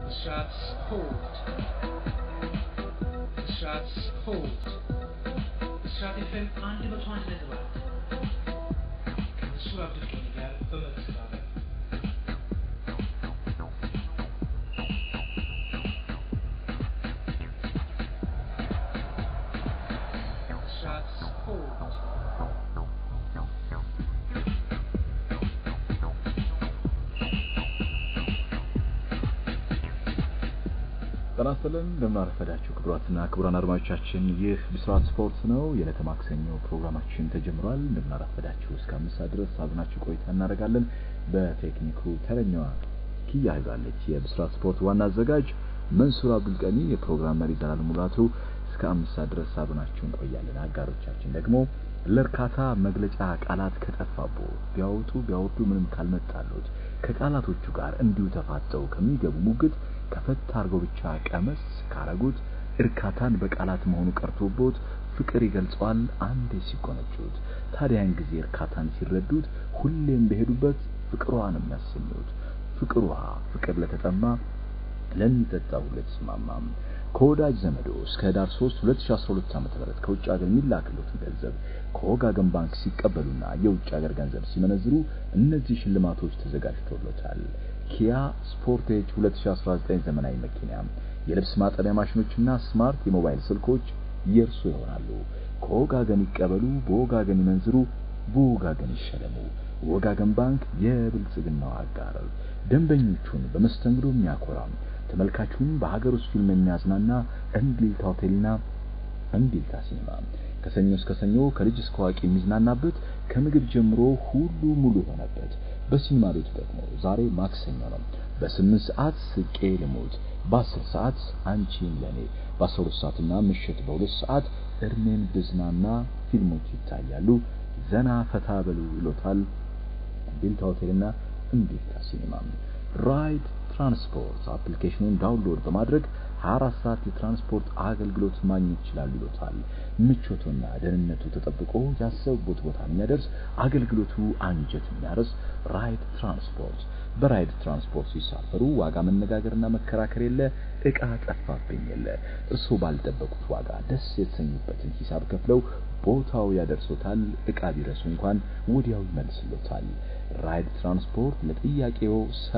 Shots pulled. Shots pulled. Shot FM አንድ መቶ አንድ ነጥብ አራት ከመንሱር አብዱልቀኒ ጋር በመተባበር Shots pulled. ተናስተልን እንደምናረፈዳችሁ ክቡራትና ክቡራን አድማጮቻችን ይህ ብስራት ስፖርት ነው። የዕለተ ማክሰኞ ፕሮግራማችን ተጀምሯል። እንደምናረፈዳችሁ እስከ 5 ሰዓት ድረስ አብራችሁ ቆይታ እናደርጋለን። በቴክኒኩ ተረኛዋ ኪያ ይዛለች። የብስራት ስፖርት ዋና አዘጋጅ መንሱር አብዱልቀኒ፣ የፕሮግራም መሪ ዛላል ሙላቱ እስከ 5 ሰዓት ድረስ አብራችሁ እንቆያለን። አጋሮቻችን ደግሞ ለርካታ መግለጫ ቃላት ከጠፋቦ ቢያወጡ ምንም ካልመጣሉት ከቃላቶቹ ጋር እንዲሁ ተፋጠው ከሚገቡ ሙግት ከፈት አርገው ብቻ ቀመስ ካረጉት እርካታን በቃላት መሆኑ ቀርቶቦት ፍቅር ይገልጿል አንዴ ሲቆነጩት። ታዲያን ጊዜ እርካታን ሲረዱት ሁሌም በሄዱበት ፍቅሯን የሚያሰኙት ፍቅር ለተጠማ ለሚጠጣው ለተስማማም ከወዳጅ ዘመዶ እስከ ዳር 3 2012 ዓ.ም ከውጭ ሀገር የሚላክሉት ገንዘብ ከወጋገን ባንክ ሲቀበሉና የውጭ ሀገር ገንዘብ ሲመነዝሩ እነዚህ ሽልማቶች ተዘጋጅተውለታል። ኪያ ስፖርቴጅ 2019 ዘመናዊ መኪና፣ የልብስ ማጠቢያ ማሽኖችና ስማርት የሞባይል ስልኮች የርሱ ይሆናሉ። ከወጋገን ይቀበሉ፣ በወጋገን ይመንዝሩ፣ በወጋገን ይሸለሙ። ወጋገን ባንክ የብልጽግናው አጋር። ደንበኞቹን በመስተንግዶ የሚያኮራም ተመልካቹን በሀገር ውስጥ ፊልም የሚያዝናና እንግሊዝ ሆቴልና እንግሊዝ ሲኒማ ከሰኞ እስከ ሰኞ ከልጅ እስከ አዋቂ የሚዝናናበት ከምግብ ጀምሮ ሁሉ ሙሉ ሆነበት። በሲኒማ ቤት ደግሞ ዛሬ ማክሰኞ ነው። በ8 ሰዓት ስቄ ልሞት፣ በ10 ሰዓት አንቺን ለኔ፣ በ12 ሰዓትና ምሽት በ2 ሰዓት እርሜን ብዝናና ፊልሞች ይታያሉ። ዘና ፈታ በሉ ይሎታል እንግሊዝ ሆቴልና እንግሊዝ ሲኒማ። ራይድ ትራንስፖርት አፕሊኬሽኑን ዳውንሎድ በማድረግ 24 ሰዓት የትራንስፖርት አገልግሎት ማግኘት ይችላሉ ይሎታል። ምቾቱና ደህንነቱ ተጠብቆ ያሰቡት ቦታ የሚያደርስ አገልግሎቱ አንጀት የሚያርስ ራይድ ትራንስፖርት። በራይድ ትራንስፖርት ሲሳፈሩ ዋጋ መነጋገርና መከራከር የለ፣ እቃ ጠፋብኝ የለ። እርሱ ባልጠበቁት ዋጋ ደስ የተሰኙበትን ሂሳብ ከፍለው ቦታው ያደርሶታል። እቃ ቢረሱ እንኳን ወዲያው ይመልስሎታል። ራይድ ትራንስፖርት ለጥያቄው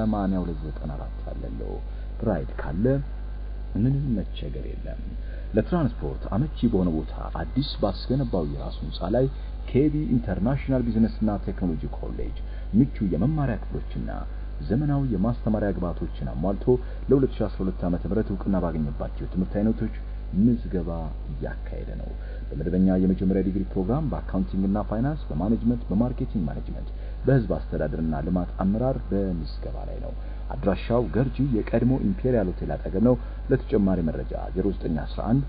8294 አለለው። ራይድ ካለ ምንም መቸገር የለም። ለትራንስፖርት አመቺ በሆነ ቦታ አዲስ ባስገነባው የራሱ ህንጻ ላይ ኬቢ ኢንተርናሽናል ቢዝነስና ቴክኖሎጂ ኮሌጅ ምቹ የመማሪያ ክፍሎችና ዘመናዊ የማስተማሪያ ግብዓቶችን አሟልቶ ለ2012 ዓ.ም ዕውቅና ባገኘባቸው ትምህርት አይነቶች ምዝገባ እያካሄደ ነው። በመደበኛ የመጀመሪያ ዲግሪ ፕሮግራም በአካውንቲንግ እና ፋይናንስ፣ በማኔጅመንት፣ በማርኬቲንግ ማኔጅመንት፣ በህዝብ አስተዳደርና ልማት አመራር በምዝገባ ላይ ነው። አድራሻው ገርጂ የቀድሞ ኢምፔሪያል ሆቴል አጠገብ ነው። ለተጨማሪ መረጃ 0911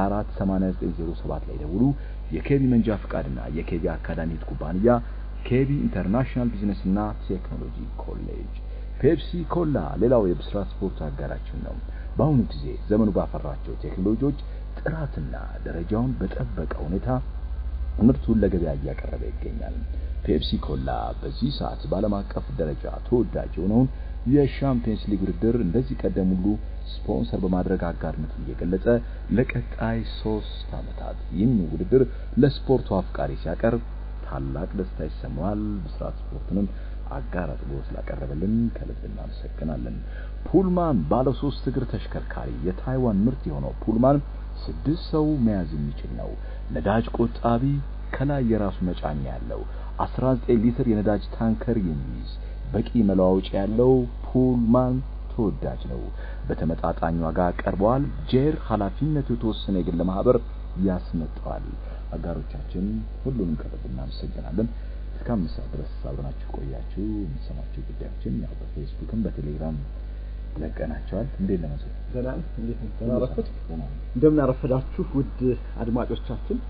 248907 ላይ ደውሉ። የኬቢ መንጃ ፍቃድና የኬቢ አካዳሚክ ኩባንያ ኬቢ ኢንተርናሽናል ቢዝነስና ቴክኖሎጂ ኮሌጅ። ፔፕሲ ኮላ ሌላው የብስራት ስፖርት አጋራችን ነው። በአሁኑ ጊዜ ዘመኑ ባፈራቸው ቴክኖሎጂዎች ጥራትና ደረጃውን በጠበቀ ሁኔታ ምርቱን ለገበያ እያቀረበ ይገኛል። ፔፕሲ ኮላ በዚህ ሰዓት በዓለም አቀፍ ደረጃ ተወዳጅ የሆነውን የሻምፒየንስ ሊግ ውድድር እንደዚህ ቀደም ሁሉ ስፖንሰር በማድረግ አጋርነቱን እየገለጸ ለቀጣይ 3 ዓመታት ይህን ውድድር ለስፖርቱ አፍቃሪ ሲያቀርብ ታላቅ ደስታ ይሰማዋል። ብስራት ስፖርትንም አጋር አድርጎ ስላቀረበልን ከልብ እናመሰግናለን። ፑልማን ባለ 3 እግር ተሽከርካሪ የታይዋን ምርት የሆነው ፑልማን 6 ሰው መያዝ የሚችል ነው። ነዳጅ ቆጣቢ፣ ከላይ የራሱ መጫኛ ያለው 19 ሊትር የነዳጅ ታንከር የሚይዝ በቂ መለዋወጫ ያለው ፑልማን ተወዳጅ ነው። በተመጣጣኝ ዋጋ ቀርቧል። ጄር ኃላፊነቱ የተወሰነ የግል ማህበር ያስመጣዋል። አጋሮቻችን ሁሉንም ከልብ እናመሰግናለን። እስከ 5 ሰዓት ድረስ አብራችሁ ቆያችሁ። የምትሰማችሁ ጉዳዮችን ያው በፌስቡክም በቴሌግራም ለቀናቸዋል። እንዴት ለማሰብ ዘላን እንዴት ተናረፈት እንደምን አረፈዳችሁ ውድ አድማጮቻችን።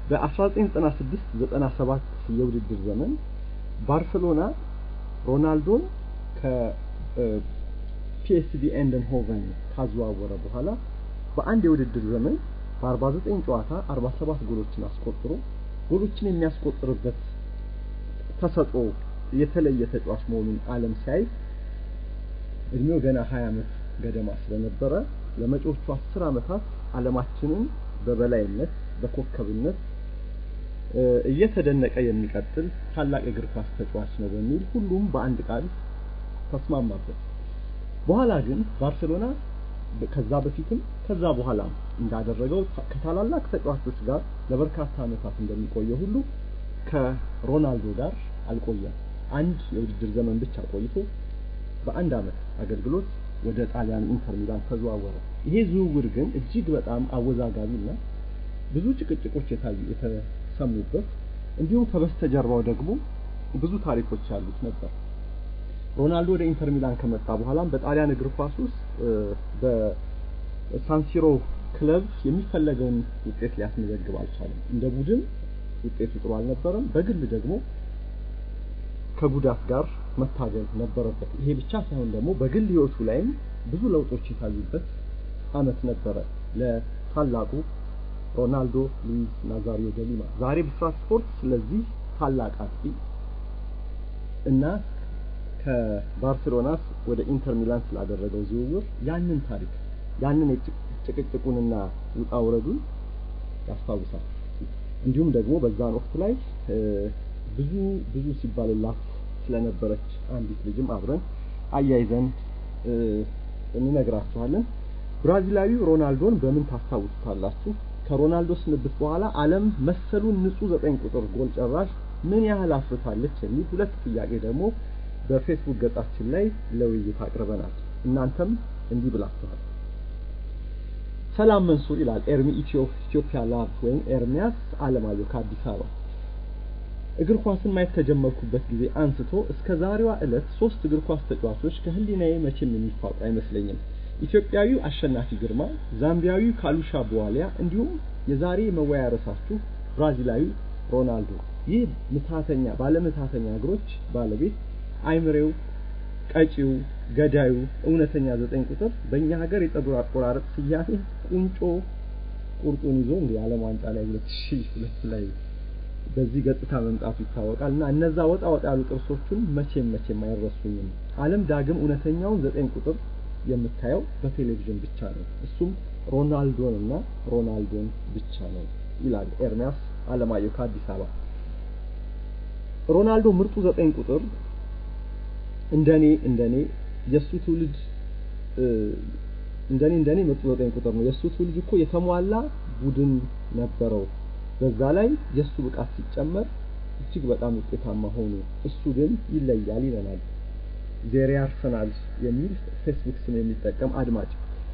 በ1996-97 የውድድር ዘመን ባርሴሎና ሮናልዶን ከፒኤስቪ ኤንደንሆቨን ካዘዋወረ በኋላ በአንድ የውድድር ዘመን በ49 ጨዋታ 47 ጎሎችን አስቆጥሮ ጎሎችን የሚያስቆጥርበት ተሰጥኦ የተለየ ተጫዋች መሆኑን ዓለም ሲያይ እድሜው ገና 20 ዓመት ገደማ ስለነበረ ለመጪዎቹ 10 ዓመታት ዓለማችንን በበላይነት በኮከብነት እየተደነቀ የሚቀጥል ታላቅ እግር ኳስ ተጫዋች ነው በሚል ሁሉም በአንድ ቃል ተስማማበት። በኋላ ግን ባርሴሎና ከዛ በፊትም ከዛ በኋላም እንዳደረገው ከታላላቅ ተጫዋቾች ጋር ለበርካታ ዓመታት እንደሚቆየው ሁሉ ከሮናልዶ ጋር አልቆየም። አንድ የውድድር ዘመን ብቻ ቆይቶ በአንድ ዓመት አገልግሎት ወደ ጣሊያን ኢንተር ሚላን ተዘዋወረ። ይሄ ዝውውር ግን እጅግ በጣም አወዛጋቢና ብዙ ጭቅጭቆች የተሰሙበት እንዲሁም ከበስተጀርባው ደግሞ ብዙ ታሪኮች ያሉት ነበር። ሮናልዶ ወደ ኢንተር ሚላን ከመጣ በኋላም በጣሊያን እግር ኳስ ውስጥ በሳንሲሮ ክለብ የሚፈለገውን ውጤት ሊያስመዘግብ አልቻለም። እንደ ቡድን ውጤቱ ጥሩ አልነበረም። በግል ደግሞ ከጉዳት ጋር መታገል ነበረበት። ይሄ ብቻ ሳይሆን ደግሞ በግል ህይወቱ ላይም ብዙ ለውጦች የታዩበት አመት ነበረ ለታላቁ ሮናልዶ ሉዊስ ናዛሪዮ ደ ሊማ። ዛሬ በብስራት ስፖርት ስለዚህ ታላቅ አጥቂ እና ከባርሴሎና ወደ ኢንተር ሚላን ስላደረገው ዝውውር ያንን ታሪክ ያንን ጭቅጭቁንና ውጣ ውረዱን ያስታውሳል። እንዲሁም ደግሞ በዛን ወቅት ላይ ብዙ ሲባልላት ስለነበረች አንዲት ልጅም አብረን አያይዘን እንነግራችኋለን። ብራዚላዊው ሮናልዶን በምን ታስታውሱታላችሁ? ከሮናልዶ ስንብት በኋላ ዓለም መሰሉን ንጹህ 9 ቁጥር ጎል ጨራሽ ምን ያህል አፍርታለች የሚል ሁለት ጥያቄ ደግሞ በፌስቡክ ገጻችን ላይ ለውይይት አቅርበናል። እናንተም እንዲህ ብላችኋል። ሰላም መንሱር ይላል ኤርሚ ኢትዮጵያ ላቭ ወይም ኤርሚያስ አለማየሁ ከአዲስ አበባ። እግር ኳስን ማየት ከጀመርኩበት ጊዜ አንስቶ እስከ ዛሬዋ ዕለት 3 እግር ኳስ ተጫዋቾች ከህሊናዬ መቼም የሚፋቁ አይመስለኝም። ኢትዮጵያዊው አሸናፊ ግርማ፣ ዛምቢያዊው ካሉሻ ቦዋሊያ እንዲሁም የዛሬ መወያያ ርዕሳችሁ ብራዚላዊው ሮናልዶ። ይህ ባለምታተኛ እግሮች ባለቤት አይምሬው ቀጪው ገዳዩ እውነተኛ 9 ቁጥር በእኛ ሀገር የፀጉር አቆራረጥ ስያሜ ቁንጮ ቁርጡን ይዞ እንግዲህ ዓለም ዋንጫ ላይ 2002 ላይ በዚህ ገጽታ መምጣቱ ይታወቃልና እነዛ ወጣ ያሉ ጥርሶቹን መቼም አይረሱኝም። ዓለም ዳግም እውነተኛውን 9 ቁጥር የምታየው በቴሌቪዥን ብቻ ነው። እሱም ሮናልዶን ብቻ ነው ይላል ኤርሚያስ አለማየሁ ከአዲስ አበባ። ሮናልዶ ምርጡ 9 ቁጥር እንደኔ የሱ ትውልድ እንደኔ ምርጡ 9 ቁጥር ነው። የሱ ትውልድ እኮ የተሟላ ቡድን ነበረው። በዛ ላይ የሱ ብቃት ሲጨመር እጅግ በጣም ውጤታማ ሆኑ። እሱ ግን ይለያል ይለናል ዜሬ አርሰናል የሚል ፌስቡክ ስም የሚጠቀም አድማጭ።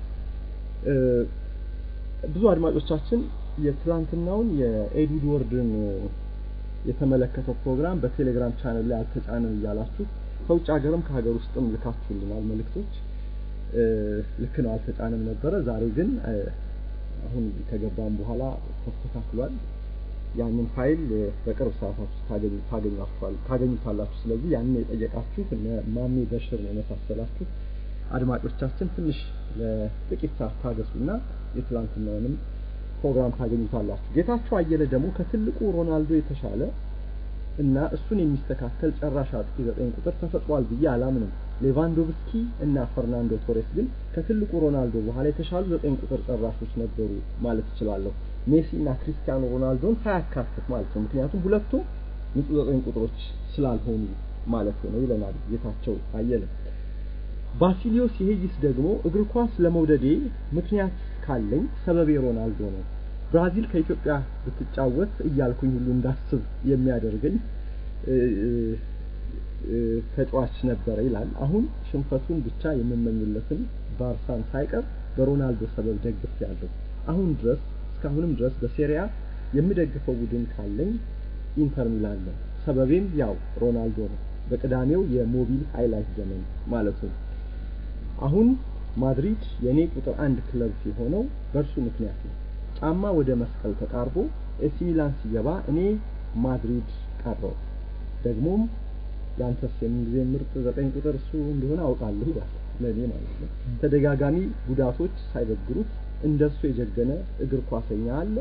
ብዙ አድማጮቻችን የትላንትናውን የኤድዊድ ወርድን የተመለከተው ፕሮግራም በቴሌግራም ቻናል ላይ አልተጫነም እያላችሁ ከውጭ ሀገርም ከሀገር ውስጥም ልካችሁልናል መልእክቶች። ልክ ነው አልተጫነም ነበረ። ዛሬ ግን አሁን ከገባን በኋላ ተስተካክሏል። ያንን ፋይል በቅርብ ሰዓታት ታገኙታላችሁ። ስለዚህ ያንን የጠየቃችሁ ማሜ በሽር ነው የመሳሰላችሁ አድማጮቻችን ትንሽ ለጥቂት ሰዓት ታገሱና የትላንትናውንም ፕሮግራም ታገኙታላችሁ። ጌታቸው አየለ ደግሞ ከትልቁ ሮናልዶ የተሻለ እና እሱን የሚስተካከል ጨራሽ አጥቂ 9 ቁጥር ተፈጥሯል ብዬ አላምንም። ሌቫንዶቭስኪ እና ፈርናንዶ ቶሬስ ግን ከትልቁ ሮናልዶ በኋላ የተሻሉ 9 ቁጥር ጨራሾች ነበሩ ማለት እችላለሁ። ሜሲ እና ክሪስቲያኖ ሮናልዶን ሳያካትት ማለት ነው። ምክንያቱም ሁለቱም ንጹህ 9 ቁጥሮች ስላልሆኑ ማለት ነው ይለናል ጌታቸው አየለ። ባሲሊዮስ ይሄይስ ደግሞ እግር ኳስ ለመውደዴ ምክንያት ካለኝ ሰበቤ ሮናልዶ ነው። ብራዚል ከኢትዮጵያ ብትጫወት እያልኩኝ ሁሉ እንዳስብ የሚያደርገኝ ተጫዋች ነበር ይላል። አሁን ሽንፈቱን ብቻ የምመኝለትን ባርሳን ሳይቀር በሮናልዶ ሰበብ ደግፌያለሁ። እስካሁንም ድረስ በሴሪያ የምደግፈው ቡድን ካለኝ ኢንተር ሚላን ነው። ሰበቤም ያው ሮናልዶ ነው። በቅዳሜው የሞቢል ሃይላይት ዘመን ማለት ነው። አሁን ማድሪድ የኔ ቁጥር 1 ክለብ ሲሆነው በእርሱ ምክንያት ነው። ጫማ ወደ መስቀል ተቃርቦ ኤሲ ሚላን ሲገባ እኔ ማድሪድ ቀረው። ደግሞም ያንተስ የምንጊዜ ምርጥ 9 ቁጥር እሱ እንደሆነ አውቃለሁ ይላል ለኔ ማለት ነው። ተደጋጋሚ ጉዳቶች ሳይበግሩት እንደሱ የጀገነ እግር ኳሰኛ አለ።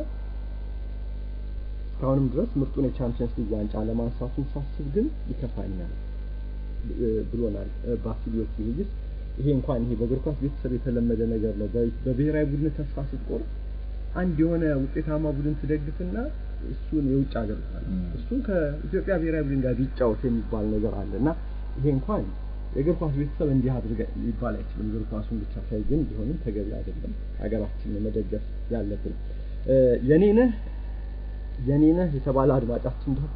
እስካሁንም ድረስ ምርጡን የቻምፒየንስ ሊግ ዋንጫ ለማንሳቱን ሳስብ ግን ይከፋኛል ብሎናል ባሲሊዮስ ይይዝ። ይሄ እንኳን ይሄ በእግር ኳስ ቤተሰብ የተለመደ ነገር ነው በብሔራዊ ቡድን ተስፋ ስትቆርጥ አንድ የሆነ ውጤታማ ቡድን ትደግፍና እሱን የውጭ ሀገር እሱን ከኢትዮጵያ ብሔራዊ ቡድን ጋር ቢጫወት የሚባል ነገር አለና ይሄ እንኳን የእግር ኳስ ቤተሰብ እንዲህ አድርገ ይባል አይችልም እግር ኳሱን ብቻ ሳይ ግን ቢሆንም ተገቢ አይደለም ሀገራችንን መደገፍ ያለብን የኔነህ የተባለ አድማጫችን ደግሞ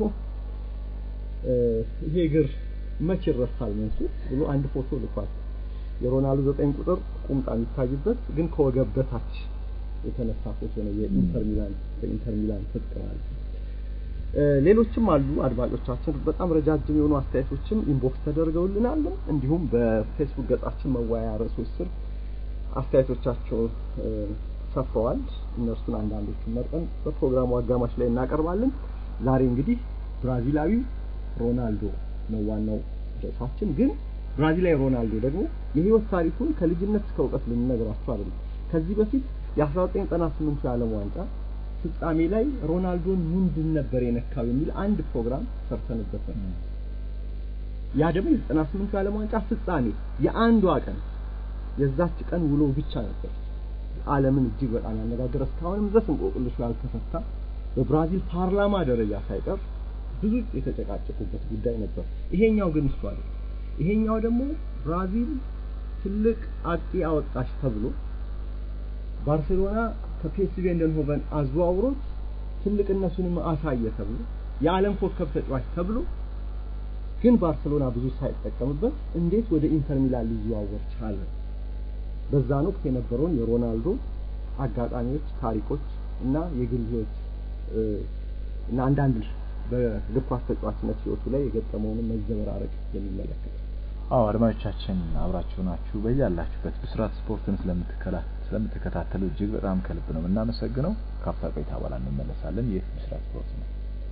ይሄ እግር መቼ ይረሳል መንሱር ብሎ አንድ ፎቶ ልኳል የሮናልዶ 9 ቁጥር ቁምጣ የሚታይበት ግን ከወገብ በታች የተነሳ ፎቶ ነው በኢንተር ሚላን ተጥቀናል ሌሎችም አሉ አድማጮቻችን በጣም ረጃጅም የሆኑ አስተያየቶችም ኢንቦክስ ተደርገውልናል እንዲሁም በፌስቡክ ገጻችን መዋያ ርዕሶች ስር አስተያየቶቻቸው ሰፍረዋል እነርሱን አንዳንዶቹን መርጠን በፕሮግራሙ አጋማሽ ላይ እናቀርባለን ዛሬ እንግዲህ ብራዚላዊ ሮናልዶ ነው ዋናው ርዕሳችን ግን ብራዚላዊ ሮናልዶ ደግሞ የህይወት ታሪኩን ከልጅነት እስከ እውቀት ልንነግራችሁ አይደለም ከዚህ በፊት የ1998 የዓለም ዋንጫ ፍጻሜ ላይ ሮናልዶን ምንድን ነበር የነካው የሚል አንድ ፕሮግራም ሰርተንበት ነበር ያ ደግሞ የ98 የዓለም ዋንጫ ፍጻሜ የአንዷ ቀን የዛች ቀን ውሎ ብቻ ነበር ዓለምን እጅግ በጣም ያነጋገረ እስካሁንም ድረስ እንቆቅልሽ ያልተፈታ በብራዚል ፓርላማ ደረጃ ሳይቀር ብዙ የተጨቃጨቁበት ጉዳይ ነበር ይሄኛው ግን እሱ አይደል ይሄኛው ደግሞ ብራዚል ትልቅ አጥቂ አወጣች ተብሎ ባርሴሎና ከፒኤስቪ እንደሆነ አዝዋውሮት ትልቅነቱንም አሳየ ተብሎ የዓለም ኮከብ ተጫዋች ተብሎ ግን ባርሴሎና ብዙ ሳይጠቀምበት እንዴት ወደ ኢንተር ሚላን ሊዘዋወር ቻለ በዛን ወቅት የነበረውን የሮናልዶ አጋጣሚዎች ታሪኮች እና የግል ህይወት እና አንዳንድ በእግር ኳስ ተጫዋችነት ህይወቱ ላይ የገጠመውን መዘበራረቅ የሚመለከት አድማጮቻችን አብራችሁ ናችሁ በያላችሁበት ብስራት ስፖርትን ስለምትከታተሉ እጅግ በጣም ከልብ ነው እናመሰግነው ካፍታ ቆይታ በኋላ እንመለሳለን ይህ ብስራት ስፖርት ነው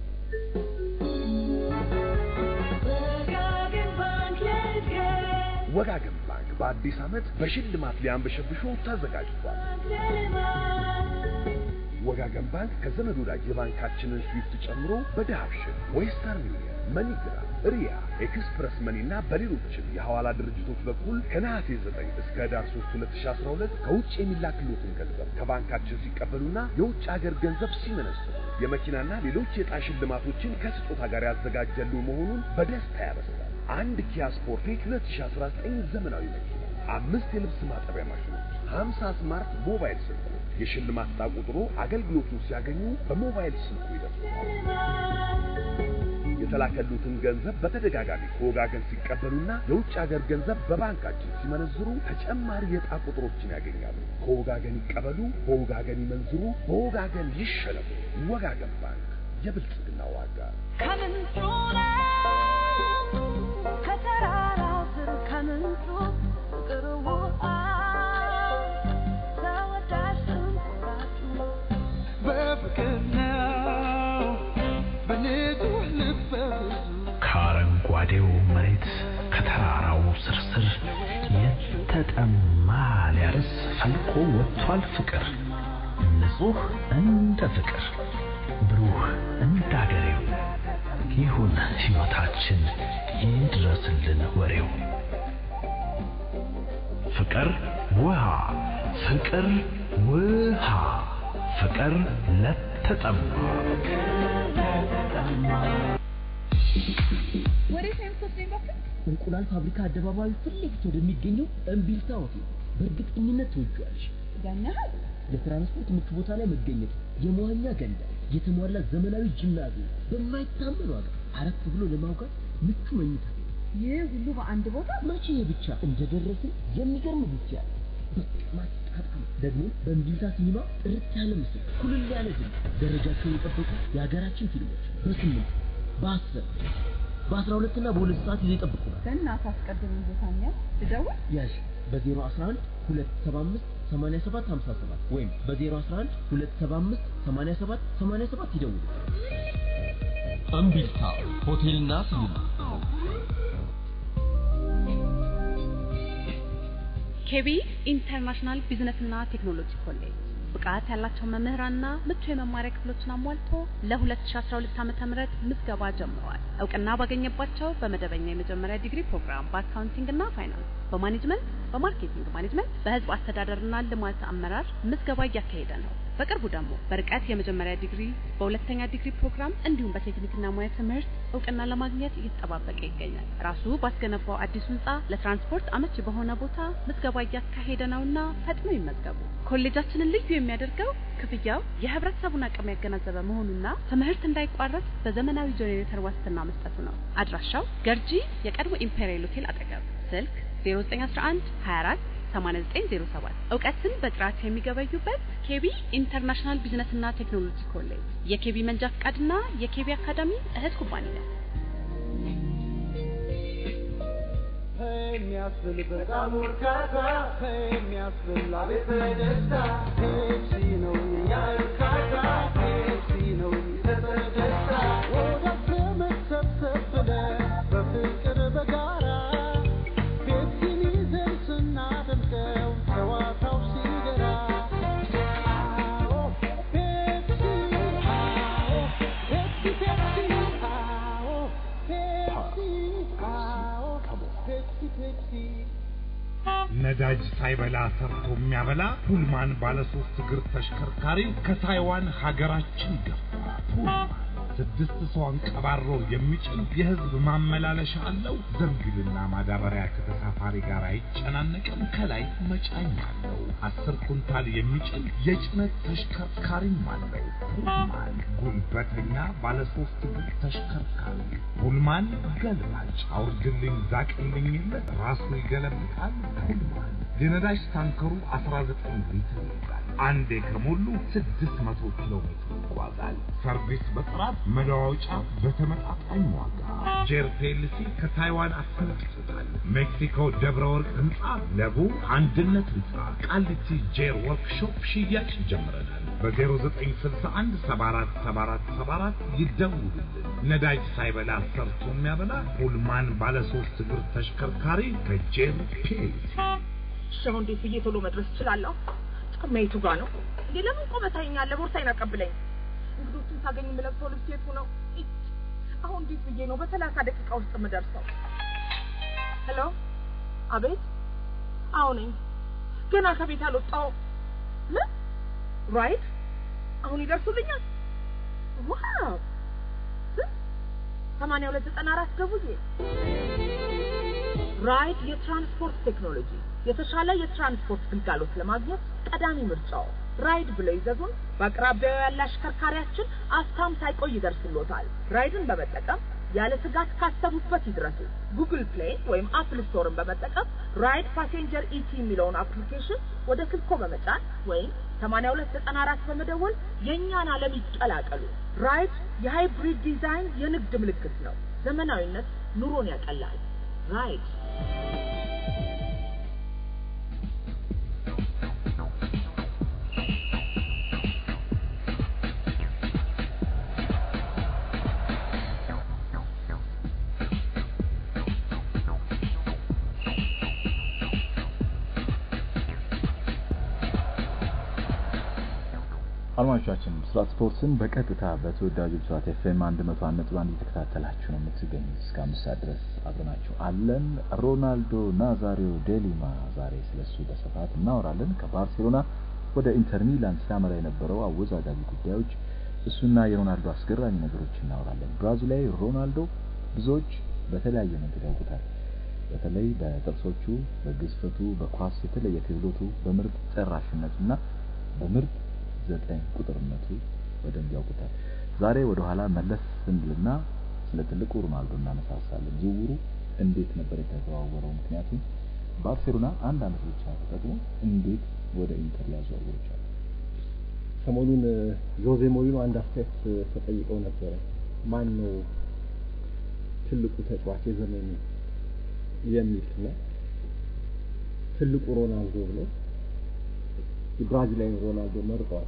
ወጋገን ባንክ በአዲስ ዓመት በሽልማት ሊያንበሸብሹ ተዘጋጅቷል ወጋገን ባንክ ከዘመድ ወዳጅ የባንካችንን ስዊፍት ጨምሮ በዳሽን ዌስተርን ዩኒየን መኒግራም ሪያ ኤክስፕረስ መኒና በሌሎችም የሐዋላ ድርጅቶች በኩል ከነሐሴ 9 እስከ ዳር 3 2012 ከውጭ የሚላክሉትን ገንዘብ ከባንካችን ሲቀበሉና የውጭ ሀገር ገንዘብ ሲመነዝሩ የመኪናና ሌሎች የዕጣ ሽልማቶችን ከስጦታ ጋር ያዘጋጀሉ መሆኑን በደስታ ያበስራል አንድ ኪያ ስፖርቴጅ 2019 ዘመናዊ መኪና 5 የልብስ ማጠቢያ ማሽኖች 50 ስማርት ሞባይል ስልኮች የሽልማት ዕጣ ቁጥሩ አገልግሎቱን ሲያገኙ በሞባይል ስልኩ ይደርሳል የተላከሉትን ገንዘብ በተደጋጋሚ ከወጋገን ሲቀበሉና የውጭ ሀገር ገንዘብ በባንካችን ሲመነዝሩ ተጨማሪ የዕጣ ቁጥሮችን ያገኛሉ ከወጋገን ይቀበሉ በወጋገን ይመንዝሩ በወጋገን ይሸለሙ ወጋገን ባንክ የብልጽግና ዋጋ ከምንጩ ከተራራው ስር ከምንጩ ቅርቡ ተወዳጅ እንቁራጩ በፍቅር ነው በንጹህ ልብ ከአረንጓዴው መሬት ከተራራው ስርስር የተጠማ ሊያርስ ፈልቆ ወጥቷል ፍቅር ንጹህ እንደ ፍቅር ብሩህ እንደ አገሬው ይሁን ሕይወታችን ይድረስልን ወሬው ፍቅር ውሃ ፍቅር ውሃ ፍቅር ለተጠማ ወደ ሳይንስ ባክ እንቁላል ፋብሪካ አደባባይ ፊት ለፊት ወደሚገኘው እምቢልታ ሆቴል በእርግጠኝነት ትወጂዋለሽ ያነሃል የትራንስፖርት ምቹ ቦታ ላይ መገኘት የመዋኛ ገንዳ የተሟላ ዘመናዊ ጂምናዚየም በማይታመን ዋጋ አረፍ ብሎ ለማውጋት ምቹ መኝታ ይህ ሁሉ በአንድ ቦታ መቼ ብቻ እንደደረስን የሚገርም ብቻ ማጣጣም ደግሞ በእምቢልታ ሲኒማ ጥርት ያለ ምስል ኩልል ያለ ድምፅ ደረጃቸውን የጠበቁ የሀገራችን ፊልሞች በ8 በ10 በ12 እና በ2 ሰዓት ይዘው ይጠብቁናል በእናትህ አስቀድም ቦታኛ ትደውል ያሽ በ011 275 8757 ወይም በ011 275 8787 ይደውሉ እምቢልታ ሆቴልና ሲኒማ ኬቢ ኢንተርናሽናል ቢዝነስ እና ቴክኖሎጂ ኮሌጅ ብቃት ያላቸው መምህራንና ምቹ የመማሪያ ክፍሎችን አሟልቶ ለ2012 ዓመተ ምህረት ምዝገባ ጀምሯል። እውቅና ባገኘባቸው በመደበኛ የመጀመሪያ ዲግሪ ፕሮግራም በአካውንቲንግ እና ፋይናንስ፣ በማኔጅመንት፣ በማርኬቲንግ ማኔጅመንት፣ በህዝብ አስተዳደርና ልማት አመራር ምዝገባ እያካሄደ ነው። በቅርቡ ደግሞ በርቀት የመጀመሪያ ዲግሪ፣ በሁለተኛ ዲግሪ ፕሮግራም እንዲሁም በቴክኒክና ሙያ ትምህርት እውቅና ለማግኘት እየተጠባበቀ ይገኛል። ራሱ ባስገነባው አዲስ ህንጻ ለትራንስፖርት አመቺ በሆነ ቦታ ምዝገባ እያካሄደ ነውና ፈጥኖ ይመዝገቡ። ኮሌጃችንን ልዩ የሚያደርገው ክፍያው የህብረተሰቡን አቅም ያገናዘበ መሆኑና ትምህርት እንዳይቋረጥ በዘመናዊ ጄኔሬተር ዋስትና መስጠቱ ነው። አድራሻው ገርጂ የቀድሞ ኢምፔሪያል ሆቴል አጠገብ። ስልክ 0911 24 8907 እውቀትን በጥራት የሚገበዩበት ኬቢ ኢንተርናሽናል ቢዝነስና ቴክኖሎጂ ኮሌጅ የኬቢ መንጃ ፈቃድና የኬቢ አካዳሚ እህት ኩባንያ። የሚያስብል በጣም ወርካታ የሚያስብል አቤት ደስታ ፔፕሲ ነው ያርካታ ፔፕሲ ነው ተደስታ ወደ መሰብሰብ ብለን በፍቅር በጋራ ነዳጅ ሳይበላ ሰርቶ የሚያበላ ፑልማን ባለ 3 እግር ተሽከርካሪ ከታይዋን ሀገራችን ገባ። ፑልማን 6 ሰው አንቀባሮ የሚጭን የህዝብ ማመላለሻ አለው። ዘንግልና ማዳበሪያ ከተሳፋሪ ጋር አይጨናነቅም። ከላይ መጫኛ አለው። 10 ኩንታል የሚጭን የጭነት ተሽከርካሪም አለው። ፑልማን ጉልበተኛ ባለ 3 እግር ተሽከርካሪ ፑልማን ገልባጭ አውርድልኝ ዛቅልኝ ይለት ራሱ ይገለብጣል። ፑልማን የነዳጅ ታንከሩ 19 ሊትር ይይዛል። አንዴ ከሞሉ 600 ኪሎ ሜትር ይጓዛል። ሰርቪስ በጥራት መለዋወጫ በተመጣጣኝ ዋጋ ጄርፔልሲ ከታይዋን አስመጥቷል። ሜክሲኮ ደብረ ወርቅ ህንጻ ለቡ አንድነት ህንጻ ቃሊቲ ጄር ወርክሾፕ ሽያጭ ጀምረናል። በ0961 747474 ይደውሉልን። ነዳጅ ሳይበላ ሰርቶ የሚያበላ ፑልማን ባለ 3 እግር ተሽከርካሪ ከጄርፔልሲ። ሻው እንዴት ብዬ ቶሎ መድረስ እችላለሁ? ጫማይቱ ጋር ነው እንዴ? ለምን ቆመታኛለ? ቦርሳዬን አቀብለኝ። እንግዶቹን ታገኝ የምለብሰው ልብስ የቱ ነው? አሁን እንዴት ብዬ ነው በ30 ደቂቃ ውስጥ የምደርሰው? ሄሎ፣ አቤት። አዎ ነኝ። ገና ከቤት አልወጣሁም። ምን ራይት? አሁን ይደርሱልኛል? ዋው! 8294 ደውዬ። ራይት የትራንስፖርት ቴክኖሎጂ የተሻለ የትራንስፖርት ግልጋሎት ለማግኘት ቀዳሚ ምርጫው ራይድ ብለው ይዘዙን። በአቅራቢያው ያለ አሽከርካሪያችን አፍታም ሳይቆይ ይደርስልዎታል። ራይድን በመጠቀም ያለ ስጋት ካሰቡበት ይድረሱ። ጉግል ፕሌይ ወይም አፕል ስቶርን በመጠቀም ራይድ ፓሴንጀር ኢቲ የሚለውን አፕሊኬሽን ወደ ስልኮ በመጫን ወይም 8294 በመደወል የኛን ዓለም ይቀላቀሉ። ራይድ የሃይብሪድ ዲዛይን የንግድ ምልክት ነው። ዘመናዊነት ኑሮን ያቀላል። ራይድ አድማጮቻችን ብስራት ስፖርትን በቀጥታ በተወዳጁ ብስራት ኤፍኤም 101.1 እየተከታተላችሁ ነው የምትገኙት። እስከ 5 ሰዓት ድረስ አብረናችሁ አለን። ሮናልዶ ናዛሪዮ ዴሊማ ዛሬ ስለሱ በስፋት እናወራለን። ከባርሴሎና ወደ ኢንተር ሚላን ሲያመራ የነበረው አወዛጋቢ ጉዳዮች፣ እሱና የሮናልዶ አስገራሚ ነገሮች እናወራለን። ብራዚላዊ ሮናልዶ ብዙዎች በተለያየ መንገድ ያውቁታል። በተለይ በጥርሶቹ፣ በግዝፈቱ፣ በኳስ የተለየ ክህሎቱ፣ በምርጥ ጨራሽነቱና በምርጥ 9 ቁጥርነቱ በደንብ ያውቁታል። ዛሬ ወደ ኋላ መለስ ስንልና ስለ ትልቁ ሮናልዶ እናነሳሳለን። ዝውውሩ እንዴት ነበር የተዘዋወረው? ምክንያቱም ባርሴሎና አንድ አመት ብቻ ተጠቅሞ እንዴት ወደ ኢንተር ሊያዘዋውር ቻለ? ሰሞኑን ጆዜ ሞሪኖ አንድ አስተያየት ተጠይቀው ነበር። ማን ነው ትልቁ ተጫዋች የዘመኑ የሚል ነው። ትልቁ ሮናልዶ ብሎ የብራዚላዊ ሮናልዶ መርጧል።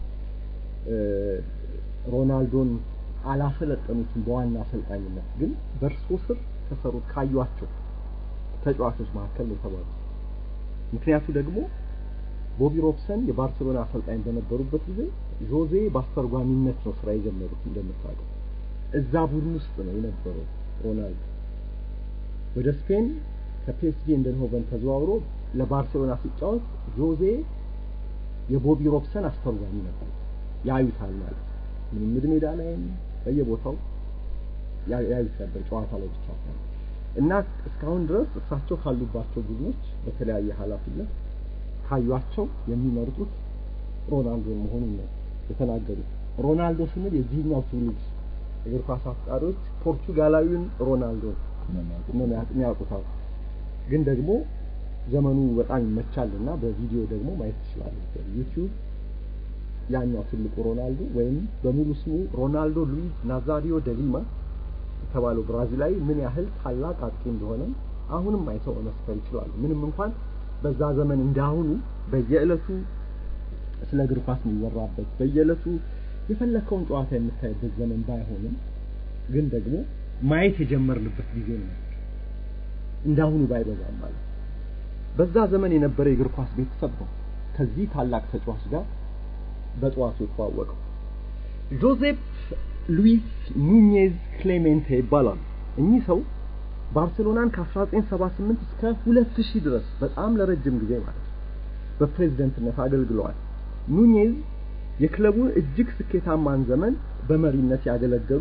ሮናልዶን አላሰለጠኑትም በዋና አሰልጣኝነት፣ ግን በእርሱ ስር ተሰሩት ካዩአቸው ተጫዋቾች መካከል ነው ተባሉ። ምክንያቱ ደግሞ ቦቢ ሮብሰን የባርሴሎና አሰልጣኝ በነበሩበት ጊዜ ጆዜ በአስተርጓሚነት ነው ስራ የጀመሩት እንደምታውቁት እዛ ቡድን ውስጥ ነው የነበረው ሮናልዶ ወደ ስፔን ከፒኤስጂ እንደሆቨን ተዘዋውሮ ለባርሴሎና ሲጫወት ጆዜ የቦቢ ሮብሰን አስተርጓሚ ነበር ያዩታል ማለት ምንም ሜዳ ላይ በየቦታው ያዩት ነበር ጨዋታ ላይ ብቻ ሳይሆን እና እስካሁን ድረስ እሳቸው ካሉባቸው ቡድኖች በተለያየ ኃላፊነት ካዩአቸው የሚመርጡት ሮናልዶ መሆኑን ነው የተናገሩት ሮናልዶ ስንል የዚህኛው ትውልድ እግር ኳስ አፍቃሪዎች ፖርቱጋላዊውን ሮናልዶ ነው የሚያውቁታል ግን ደግሞ ዘመኑ በጣም ይመቻልና በቪዲዮ ደግሞ ማየት ይችላል ዩቲዩብ ያኛው ትልቁ ሮናልዶ ወይም በሙሉ ስሙ ሮናልዶ ሉዊስ ናዛሪዮ ደ ሊማ የተባለው ብራዚላዊ ምን ያህል ታላቅ አጥቂ እንደሆነ አሁንም አይተው መስከር ይችላሉ ምንም እንኳን በዛ ዘመን እንዳሁኑ በየዕለቱ ስለ እግር ኳስ የሚወራበት በየዕለቱ የፈለከውን ጨዋታ የምታይበት ዘመን ባይሆንም ግን ደግሞ ማየት የጀመርንበት ጊዜ ነው እንዳሁኑ ባይበዛም ማለት በዛ ዘመን የነበረ የእግር ኳስ ቤተሰብ ነው ከዚህ ታላቅ ተጫዋች ጋር በጧቱ ተዋወቀው ጆዜፕ ሉዊስ ኑኔዝ ክሌሜንቴ ይባላል እኚህ ሰው ባርሴሎናን ከ1978 እስከ 2000 ድረስ በጣም ለረጅም ጊዜ ማለት በፕሬዝዳንትነት አገልግለዋል ኑኔዝ የክለቡን እጅግ ስኬታማን ዘመን በመሪነት ያገለገሉ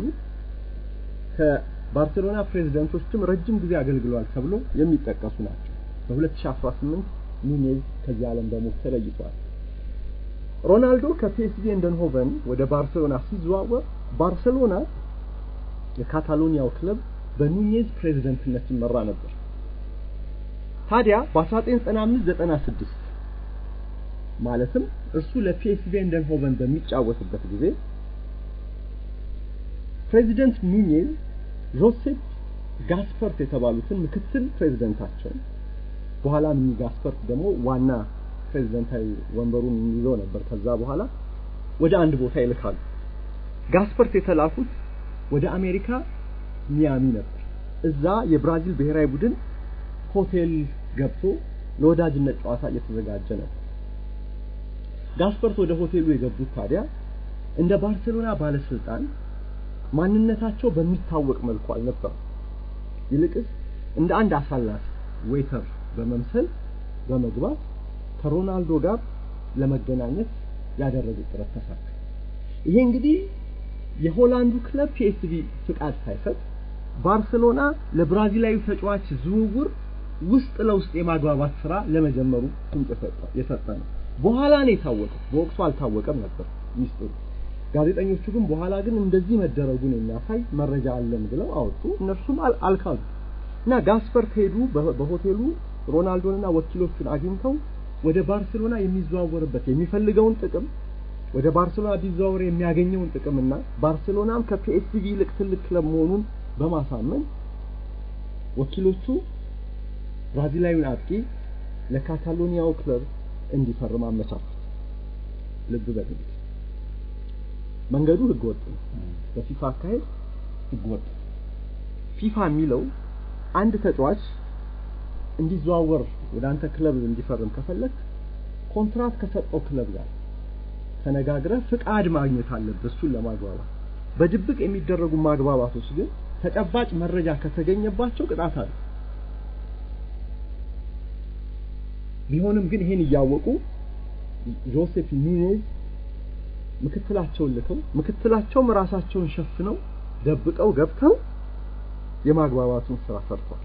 ከባርሴሎና ፕሬዝዳንቶችም ረጅም ጊዜ አገልግለዋል ተብሎ የሚጠቀሱ ናቸው በ2018 ኑኔዝ ከዚህ ዓለም በሞት ተለይቷል ሮናልዶ ከፒኤስጂ እንደሆቨን ወደ ባርሴሎና ሲዘዋወር ባርሴሎና የካታሎኒያው ክለብ በኑኔዝ ፕሬዝዳንትነት ይመራ ነበር ታዲያ በ1995-96 ማለትም እርሱ ለፒኤስጂ እንደሆቨን በሚጫወትበት ጊዜ ፕሬዝዳንት ኑኔዝ ጆሴፕ ጋስፐርት የተባሉትን ምክትል ፕሬዝዳንታቸው በኋላ ምን ጋስፐርት ደግሞ ዋና ፕሬዝዳንታዊ ወንበሩን ይዞ ነበር ከዛ በኋላ ወደ አንድ ቦታ ይልካሉ ጋስፐርት የተላኩት ወደ አሜሪካ ሚያሚ ነበር እዛ የብራዚል ብሔራዊ ቡድን ሆቴል ገብቶ ለወዳጅነት ጨዋታ እየተዘጋጀ ነበር ጋስፐርት ወደ ሆቴሉ የገቡት ታዲያ እንደ ባርሴሎና ባለስልጣን ማንነታቸው በሚታወቅ መልኩ አልነበረም ይልቅስ እንደ አንድ አሳላፊ ዌተር በመምሰል በመግባት ከሮናልዶ ጋር ለመገናኘት ያደረጉት ጥረት ተሳካ ይሄ እንግዲህ የሆላንዱ ክለብ ፒኤስቪ ፍቃድ ሳይሰጥ ባርሴሎና ለብራዚላዊ ተጫዋች ዝውውር ውስጥ ለውስጥ የማግባባት ስራ ለመጀመሩ ፍንጭ የሰጠ ነው በኋላ ነው የታወቀው በወቅቱ አልታወቀም ነበር ሚስጥሩ ጋዜጠኞቹ ግን በኋላ ግን እንደዚህ መደረጉን የሚያሳይ መረጃ አለን ብለው አወጡ እነርሱም አልካዱ እና ጋስፐርት ሄዱ በሆቴሉ ሮናልዶንና ወኪሎቹን አግኝተው ወደ ባርሴሎና የሚዘዋወርበት የሚፈልገውን ጥቅም ወደ ባርሴሎና ቢዘዋወር የሚያገኘውን ጥቅምና ባርሴሎናም ከፒኤስቪ ይልቅ ትልቅ ክለብ መሆኑን በማሳመን ወኪሎቹ ብራዚላዊውን አጥቂ ለካታሎኒያው ክለብ እንዲፈርም አመቻቹት ልብ በሉ መንገዱ ህገወጥ ነው በፊፋ አካሄድ ህገወጥ ፊፋ የሚለው አንድ ተጫዋች እንዲዘዋወር ወደ አንተ ክለብ እንዲፈርም ከፈለክ ኮንትራክት ከሰጠው ክለብ ጋር ተነጋግረህ ፍቃድ ማግኘት አለበት እሱን ለማግባባት በድብቅ የሚደረጉ ማግባባቶች ግን ተጨባጭ መረጃ ከተገኘባቸው ቅጣት አለ ቢሆንም ግን ይሄን ያወቁ ጆሴፍ ኑኔዝ ምክትላቸውን ልከው ምክትላቸውም ራሳቸውን ሸፍነው ደብቀው ገብተው የማግባባቱን ስራ ሰርተዋል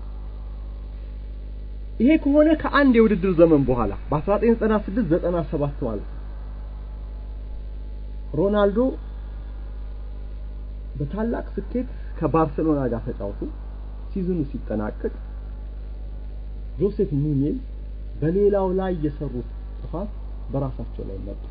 ይሄ ከሆነ ከአንድ የውድድር ዘመን በኋላ በ1996-97 ማለት ሮናልዶ በታላቅ ስኬት ከባርሴሎና ጋር ተጫውቶ ሲዝኑ ሲጠናቀቅ ጆሴፍ ኑኔዝ በሌላው ላይ የሰሩት ጥፋት በራሳቸው ላይ መጣ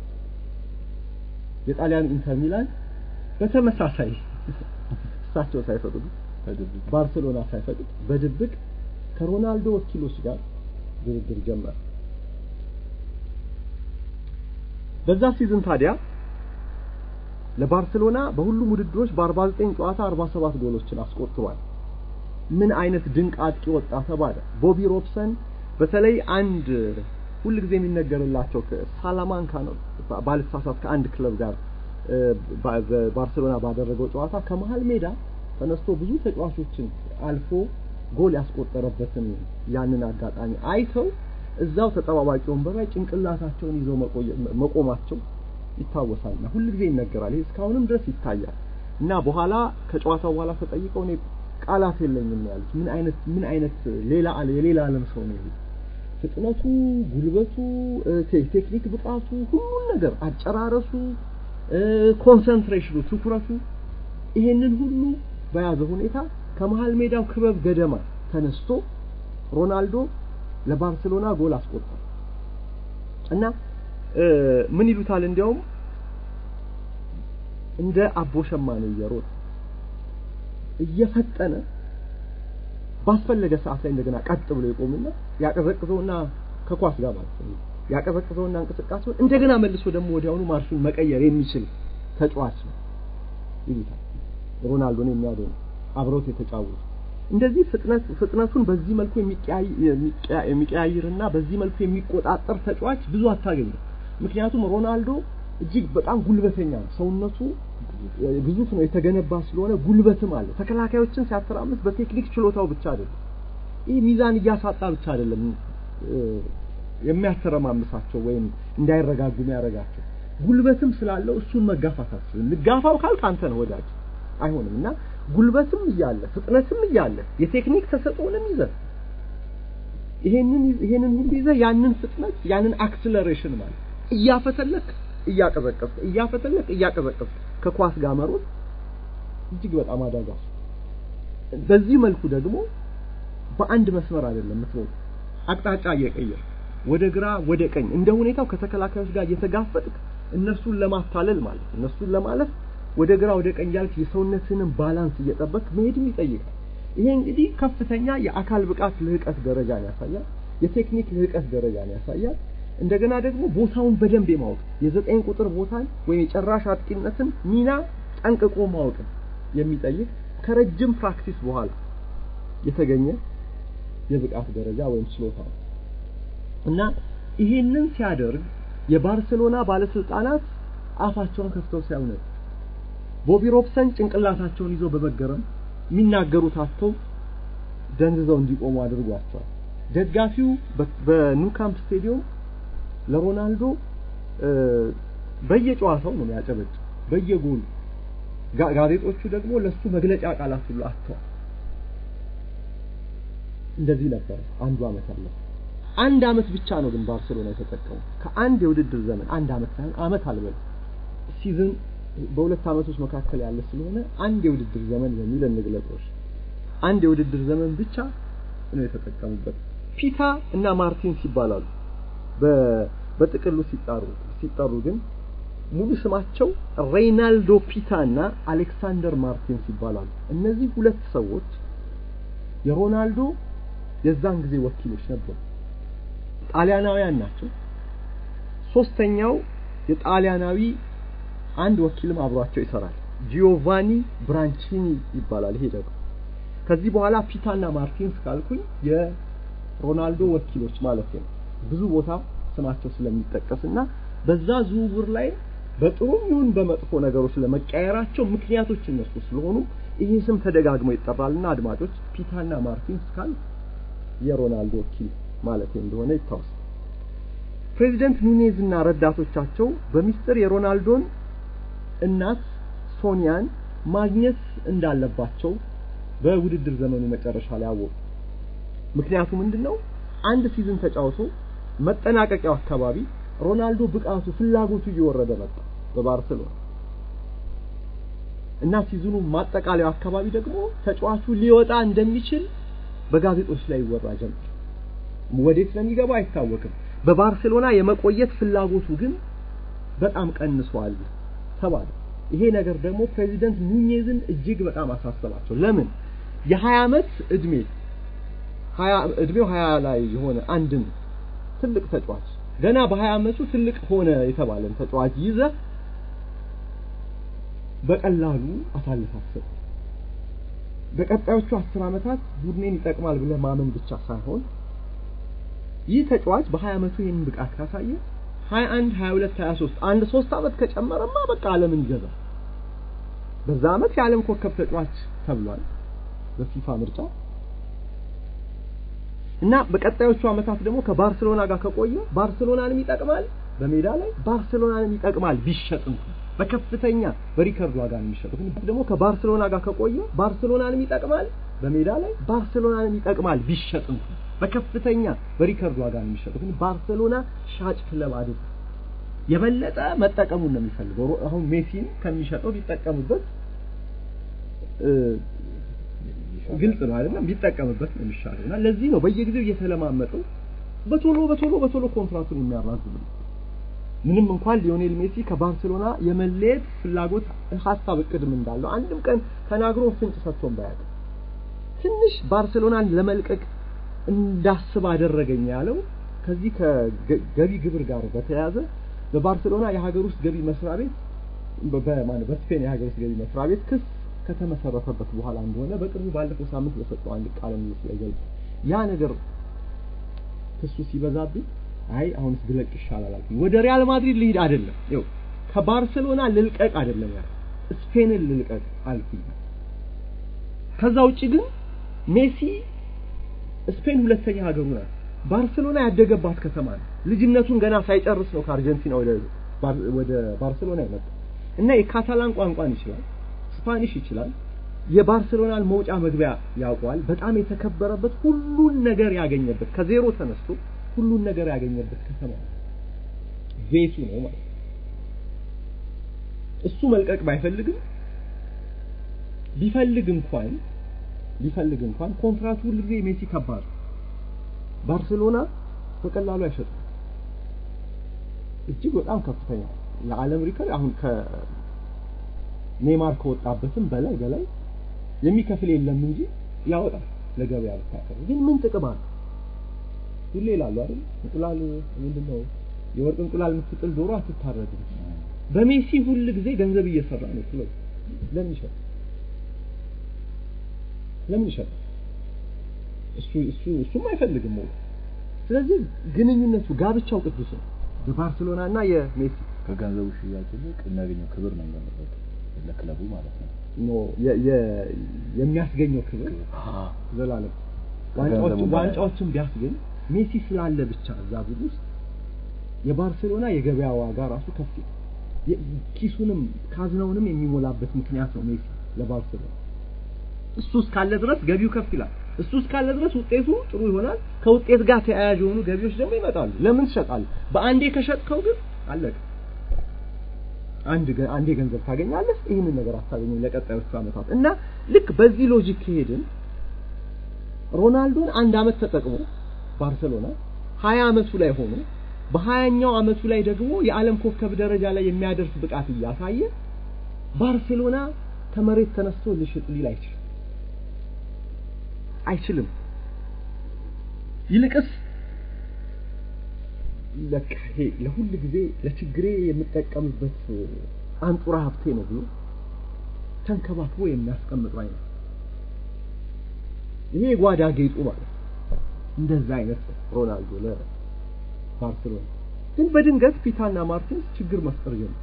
የጣሊያን ኢንተር ሚላን በተመሳሳይ እሳቸው ሳይፈቅዱ ባርሴሎና ሳይፈቅድ በድብቅ ከሮናልዶ ወኪሎች ጋር ድርድር ጀመረ በዛ ሲዝን ታዲያ ለባርሴሎና በሁሉም ውድድሮች በ49 ጨዋታ 47 ጎሎችን አስቆጥሯል ምን አይነት ድንቅ አጥቂ ወጣ ተባለ ቦቢ ሮብሰን በተለይ አንድ ሁሉ ጊዜ የሚነገርላቸው ሳላማንካ ነው ባልሳሳት ከአንድ ክለብ ጋር ባርሴሎና ባደረገው ጨዋታ ከመሃል ሜዳ ተነስቶ ብዙ ተጫዋቾችን አልፎ ጎል ያስቆጠረበትን ያንን አጋጣሚ አይተው እዛው ተጠባባቂ ወንበር ላይ ጭንቅላታቸውን ይዘው መቆማቸው ይታወሳልና ሁሉ ጊዜ ይነገራል። ይሄ እስካሁንም ድረስ ይታያል። እና በኋላ ከጨዋታው በኋላ ተጠይቀው እኔ ቃላት የለኝም ያሉት ምን አይነት የሌላ ዓለም ሰው ነው። ፍጥነቱ፣ ጉልበቱ፣ ቴክኒክ ብቃቱ፣ ሁሉን ነገር አጨራረሱ፣ ኮንሰንትሬሽኑ፣ ትኩረቱ ይሄንን ሁሉ በያዘ ሁኔታ ከመሃል ሜዳው ክበብ ገደማ ተነስቶ ሮናልዶ ለባርሴሎና ጎል አስቆጠረ እና ምን ይሉታል እንዲያውም እንደ አቦሸማኔ እየሮጠ እየፈጠነ ባስፈለገ ሰዓት ላይ እንደገና ቀጥ ብሎ ይቆምና ያቀዘቅዘውና ከኳስ ጋር ማለት ነው ያቀዘቅዘውና እንቅስቃሴውን እንደገና መልሶ ደግሞ ወዲያውኑ ማርሹን መቀየር የሚችል ተጫዋች ነው ይሉታል። ሮናልዶን የሚያደው አብሮት የተጫወተ እንደዚህ ፍጥነቱን በዚህ መልኩ የሚቀያይርና በዚህ መልኩ የሚቆጣጠር ተጫዋች ብዙ አታገኝም። ምክንያቱም ሮናልዶ እጅግ በጣም ጉልበተኛ ነው። ሰውነቱ ግዙፍ ነው፣ የተገነባ ስለሆነ ጉልበትም አለ። ተከላካዮችን ሲያተራምስ በቴክኒክ ችሎታው ብቻ አይደለም፣ ይህ ሚዛን እያሳጣ ብቻ አይደለም የሚያተረማምሳቸው ወይም እንዳይረጋጉ የሚያረጋቸው ጉልበትም ስላለው እሱን መጋፋታቸው ልጋፋው ካልክ አንተ ነው ወዳጅ አይሆንምና ጉልበትም እያለ ፍጥነትም እያለ የቴክኒክ ተሰጥኦንም ይዘህ ይሄንን ሁሉ ይዘህ ያንን ፍጥነት ያንን አክሰለሬሽን ማለት እያፈተለክ እያቀዘቀዝክ ከኳስ ጋር መሮጥ እጅግ በጣም አዳጋች። በዚህ መልኩ ደግሞ በአንድ መስመር አይደለም ምትሮጥ አቅጣጫ እየቀየር ወደ ግራ ወደ ቀኝ እንደ ሁኔታው ከተከላካዮች ጋር እየተጋፈጥክ እነሱን ለማታለል ማለት እነሱን ለማለፍ ወደ ግራ ወደ ቀኝ ያልክ የሰውነትህን ባላንስ እየጠበቅ መሄድም ይጠይቃል። ይሄ እንግዲህ ከፍተኛ የአካል ብቃት ልህቀት ደረጃን ያሳያል፣ የቴክኒክ ልህቀት ደረጃን ያሳያል። እንደገና ደግሞ ቦታውን በደንብ የማወቅ የዘጠኝ ቁጥር ቦታን ወይም የጨራሽ አጥቂነትን ሚና ጠንቅቆ ማወቅ የሚጠይቅ ከረጅም ፕራክቲስ በኋላ የተገኘ የብቃት ደረጃ ወይም ችሎታ ነው እና ይሄንን ሲያደርግ የባርሴሎና ባለስልጣናት አፋቸውን ከፍተው ሲያዩት ቦቢ ሮብሰን ጭንቅላታቸውን ይዘው በመገረም የሚናገሩት አጥተው ደንዝዘው እንዲቆሙ አድርጓቸዋል። ደጋፊው በኑ ካምፕ ስቴዲየም ለሮናልዶ በየጨዋታው ነው ያጨበጭ በየጎሉ ጋዜጦቹ ደግሞ ለሱ መግለጫ ቃላት ሁሉ አጥተዋል። እንደዚህ ነበር አንዱ አመት አለ። አንድ አመት ብቻ ነው ግን ባርሴሎና የተጠቀመው ከአንድ የውድድር ዘመን አንድ አመት ሳይሆን አመት አልበል ሲዝን በሁለት አመቶች መካከል ያለ ስለሆነ አንድ የውድድር ዘመን በሚል እንግለጾች አንድ የውድድር ዘመን ብቻ ነው የተጠቀሙበት። ፒታ እና ማርቲንስ ይባላሉ በጥቅሉ ሲጣሩ ግን ሙሉ ስማቸው ሬናልዶ ፒታ እና አሌክሳንደር ማርቲንስ ይባላሉ። እነዚህ ሁለት ሰዎች የሮናልዶ የዛን ጊዜ ወኪሎች ነበሩ። ጣሊያናውያን ናቸው። ሶስተኛው የጣሊያናዊ አንድ ወኪልም አብሯቸው ይሰራል። ጂዮቫኒ ብራንቺኒ ይባላል። ይሄ ደግሞ ከዚህ በኋላ ፒታና ማርቲንስ ካልኩኝ የሮናልዶ ወኪሎች ማለት ነው። ብዙ ቦታ ስማቸው ስለሚጠቀስና በዛ ዝውውር ላይ በጥሩም ይሁን በመጥፎ ነገሮች ለመቀየራቸው ምክንያቶች እነሱ ስለሆኑ ይሄ ስም ተደጋግሞ ይጠራልና አድማጮች ፒታና ማርቲንስ ካል የሮናልዶ ወኪል ማለት እንደሆነ ይታወስ። ፕሬዚደንት ኑኔዝ እና ረዳቶቻቸው በሚስጥር የሮናልዶን እናት ሶኒያን ማግኘት እንዳለባቸው በውድድር ዘመኑ መጨረሻ ላይ አወቁ። ምክንያቱም ምንድነው አንድ ሲዝን ተጫውቶ መጠናቀቂያው አካባቢ ሮናልዶ ብቃቱ ፍላጎቱ እየወረደ መጣ በባርሴሎና እና ሲዝኑ ማጠቃለያው አካባቢ ደግሞ ተጫዋቹ ሊወጣ እንደሚችል በጋዜጦች ላይ ይወራ ጀመረ። ወዴት ስለሚገባ አይታወቅም። በባርሴሎና የመቆየት ፍላጎቱ ግን በጣም ቀንሷል ተባለ። ይሄ ነገር ደግሞ ፕሬዚደንት ኑኔዝን እጅግ በጣም አሳሰባቸው። ለምን የ20 አመት እድሜው 20 ላይ የሆነ አንድን ትልቅ ተጫዋች ገና በ20 አመቱ ትልቅ ሆነ የተባለን ተጫዋች ይዘ በቀላሉ አሳልፋቸው በቀጣዮቹ 10 አመታት ቡድኔን ይጠቅማል ብለ ማመን ብቻ ሳይሆን ይህ ተጫዋች በ20 አመቱ ይሄን ብቃት ካሳየ 21 22 23 አንድ 3 አመት ከጨመረማ በቃ ዓለምን ይገዛል በዛ አመት የዓለም ኮከብ ተጫዋች ተብሏል በፊፋ ምርጫ እና በቀጣዮቹ አመታት ደግሞ ከባርሴሎና ጋር ከቆየ ባርሴሎናንም ይጠቅማል በሜዳ ላይ ባርሴሎናንም ይጠቅማል ቢሸጥ እንኳን በከፍተኛ በሪከርድ ዋጋ ነው የሚሸጠው ደግሞ ከባርሴሎና ጋር ከቆየ ባርሴሎናንም ይጠቅማል በሜዳ ላይ ባርሴሎናንም ይጠቅማል ቢሸጥ እንኳን በከፍተኛ በሪከርድ ዋጋ ነው የሚሸጠው ባርሴሎና ሻጭ ክለብ አይደል የበለጠ መጠቀሙን ነው የሚፈልገው አሁን ሜሲን ከሚሸጠው ቢጠቀምበት ግልጽ ነው አይደለም ቢጠቀምበት ነው የሚሻለውና ለዚህ ነው በየጊዜው እየተለማመጠው በቶሎ ኮንትራቱን የሚያራዝም ምንም እንኳን ሊዮኔል ሜሲ ከባርሴሎና የመለየት ፍላጎት ሐሳብ እቅድም እንዳለው አንድም ቀን ተናግሮ ፍንጭ ሰጥቶም ባያውቅ ትንሽ ባርሴሎናን ለመልቀቅ እንዳስብ አደረገኝ ያለው ከዚህ ከገቢ ግብር ጋር በተያያዘ በባርሴሎና የሀገር ውስጥ ገቢ መስሪያ ቤት በስፔን የሀገር ውስጥ ገቢ መስሪያ ቤት ክስ ከተመሰረተበት በኋላ እንደሆነ በቅርቡ ባለፈው ሳምንት በሰጠው አንድ ቃል ምልልስ ያ ነገር ክሱ ሲበዛብኝ አይ አሁንስ ብለቅ ይሻላል አልኩኝ ወደ ሪያል ማድሪድ ልሂድ አይደለም ይው ከባርሴሎና ልልቀቅ አይደለም ያ ስፔንን ልልቀቅ አልኩኝ ከዛ ውጪ ግን ሜሲ ስፔን ሁለተኛ ሀገሩ ናት ባርሴሎና ያደገባት ከተማ ነው ልጅነቱን ገና ሳይጨርስ ነው ከአርጀንቲና ወደ ባርሴሎና የመጣው እና የካታላን ቋንቋን ይችላል ስፓኒሽ ይችላል የባርሴሎናን መውጫ መግቢያ ያውቃል በጣም የተከበረበት ሁሉን ነገር ያገኘበት ከዜሮ ተነስቶ ሁሉን ነገር ያገኘበት ከተማ ቤቱ ነው ማለት እሱ መልቀቅ ባይፈልግም ቢፈልግ እንኳን ኮንትራቱ ሁሉ ጊዜ ሜሲ ከባድ ባርሴሎና በቀላሉ አይሸጥም እጅግ በጣም ከፍተኛ የዓለም ሪከርድ አሁን ከኔይማር ከወጣበትም በላይ የሚከፍል የለም እንጂ ያወጣል ለገበያ ልታቀር ግን ምን ጥቅም አለ ሁሌ ይላሉ አይደል እንቁላል ምንድነው የወርቅ እንቁላል የምትጥል ዶሮ አትታረድም በሜሲ ሁሉ ጊዜ ገንዘብ እየሰራ ነው ክለብ ለምን ይሸጥ እሱም አይፈልግም ነው ስለዚህ ግንኙነቱ ጋብቻው ቅዱስ ነው በባርሴሎናና የሜሲ ከገንዘቡ ሽያጭ ይልቅ የሚያገኘው ክብር ነው የሚያመጣው ለክለቡ ማለት ነው የሚያስገኘው ክብር ዘላለም ዋንጫዎችን ቢያስገኝ ሜሲ ስላለ ብቻ እዛ ቡድን ውስጥ የባርሴሎና የገበያ ዋጋ ራሱ ከፍ ኪሱንም ካዝናውንም የሚሞላበት ምክንያት ነው ሜሲ ለባርሴሎና እሱ እስካለ ድረስ ገቢው ከፍ ይላል እሱ እስካለ ድረስ ውጤቱ ጥሩ ይሆናል ከውጤት ጋር ተያያዥ የሆኑ ገቢዎች ደግሞ ይመጣሉ ለምን ትሸጣለህ በአንዴ ከሸጥከው ግን አለቀ አንዴ ገንዘብ ታገኛለህ ይሄንን ነገር አታገኝም ለቀጣዮቹ አመታት እና ልክ በዚህ ሎጂክ ከሄድን ሮናልዶን አንድ አመት ተጠቅሞ ባርሴሎና 20 አመቱ ላይ ሆኖ በ20ኛው አመቱ ላይ ደግሞ የዓለም ኮከብ ደረጃ ላይ የሚያደርስ ብቃት እያሳየ ባርሴሎና ከመሬት ተነስቶ ሊሽጥ ሊል አይችልም ይልቅስ ለካሄ ለሁሉ ጊዜ ለችግሬ የምጠቀምበት አንጡራ ሀብቴ ነው ብሎ ተንከባክቦ የሚያስቀምጠው አይነት ይሄ ጓዳ ጌጡ ማለት እንደዛ አይነት ሮናልዶ ለባርሴሎና ግን በድንገት ፒታና ማርቲንስ ችግር መፍጠር ጀመሩ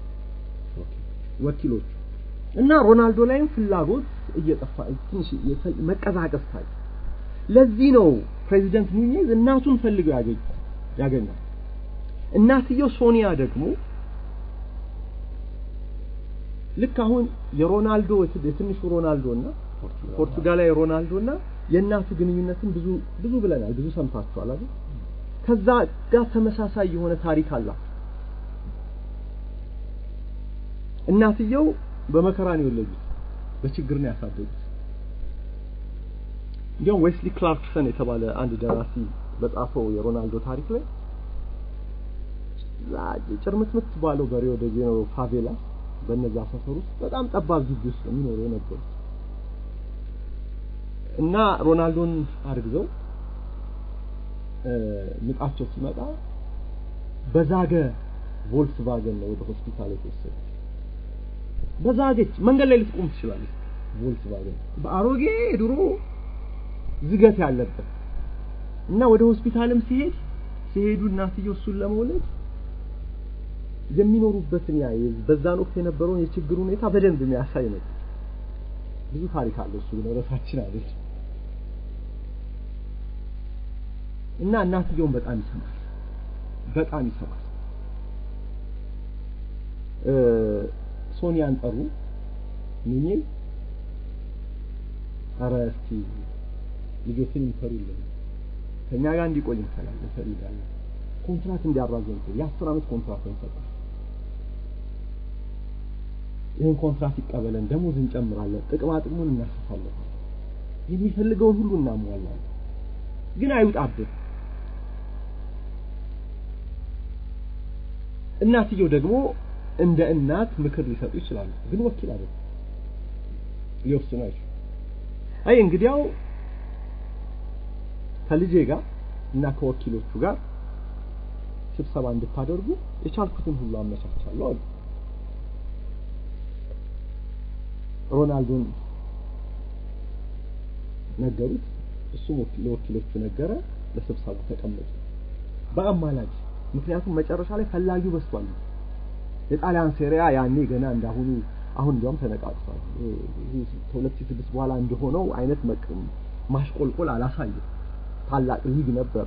ወኪሎች እና ሮናልዶ ላይም ፍላጎት እየጠፋ ትንሽ መቀዛቀዝ ታየ ለዚህ ነው ፕሬዚደንት ኑኔዝ እናቱን ፈልገው ያገኛል እናትየው ሶኒያ ደግሞ ልክ አሁን የሮናልዶ የትንሹ ሮናልዶና ፖርቱጋላዊ ሮናልዶና የእናቱ ግንኙነትን ብዙ ብለናል ብዙ ሰምታችኋል አይደል ከዛ ጋር ተመሳሳይ የሆነ ታሪክ አለ እናትየው በመከራ ነው የወለዱት በችግር ነው ያሳደጉት እንዲያውም ዌስሊ ክላርክሰን የተባለ አንድ ደራሲ በጻፈው የሮናልዶ ታሪክ ላይ ጭርምትምት ባለው በሪዮ ደ ጄኔሮ ፋቬላ በነዛ ሰፈር ውስጥ በጣም ጠባብ ግቢ ውስጥ የሚኖረው ነበር እና ሮናልዶን አርግዘው ምጣቸው ሲመጣ በዛገ ቮልክስቫገን ነው ወደ ሆስፒታል የተወሰደ በዛገች መንገድ ላይ ልትቆም ትችላለች ቮልክስቫገን በአሮጌ ድሮ ዝገት ያለበት እና ወደ ሆስፒታልም ሲሄዱ እናትየው እሱን ለመውለድ የሚኖሩበትን በዛን ወቅት የነበረውን የችግር ሁኔታ በደንብ የሚያሳይ ነው። ብዙ ታሪክ አለው እሱ ነው ራሳችን አይደል። እና እናትየውን በጣም ይሰማል። ሶኒያን ጠሩ። ምንም አራስቲ ልጆችን ይፈሩልን ከኛ ጋር እንዲቆይ እንፈልጋለን። ኮንትራት እንዲያራዘም የ10 ዓመት ኮንትራት እንሰጣለን። ይሄን ኮንትራት ይቀበለን፣ ደሞዝ እንጨምራለን፣ ጥቅሙን እናሰፋለን፣ የሚፈልገውን ሁሉ እናሟላለን። ግን አይውጣብን። እናትየው ደግሞ እንደ እናት ምክር ሊሰጡ ይችላሉ፣ ግን ወኪል አይደለም፣ ሊወስኑ አይችሉም። እንግዲያው ከልጄ ጋር እና ከወኪሎቹ ጋር ስብሰባ እንድታደርጉ የቻልኩትን ሁሉ አመቻቻለሁ አሉ። ሮናልዶን ነገሩት፣ እሱም ለወኪሎቹ ነገረ፣ ለስብሰባው ተቀመጡ በአማላጅ። ምክንያቱም መጨረሻ ላይ ፈላጊው በስቷል። የጣሊያን ሴሪያ ያኔ ገና እንዳሁኑ አሁን እንዲያውም ተነቃቅቷል። ከ2006 በኋላ እንደሆነው አይነት ማሽቆልቆል አላሳየም። ታላቅ ሊግ ነበር።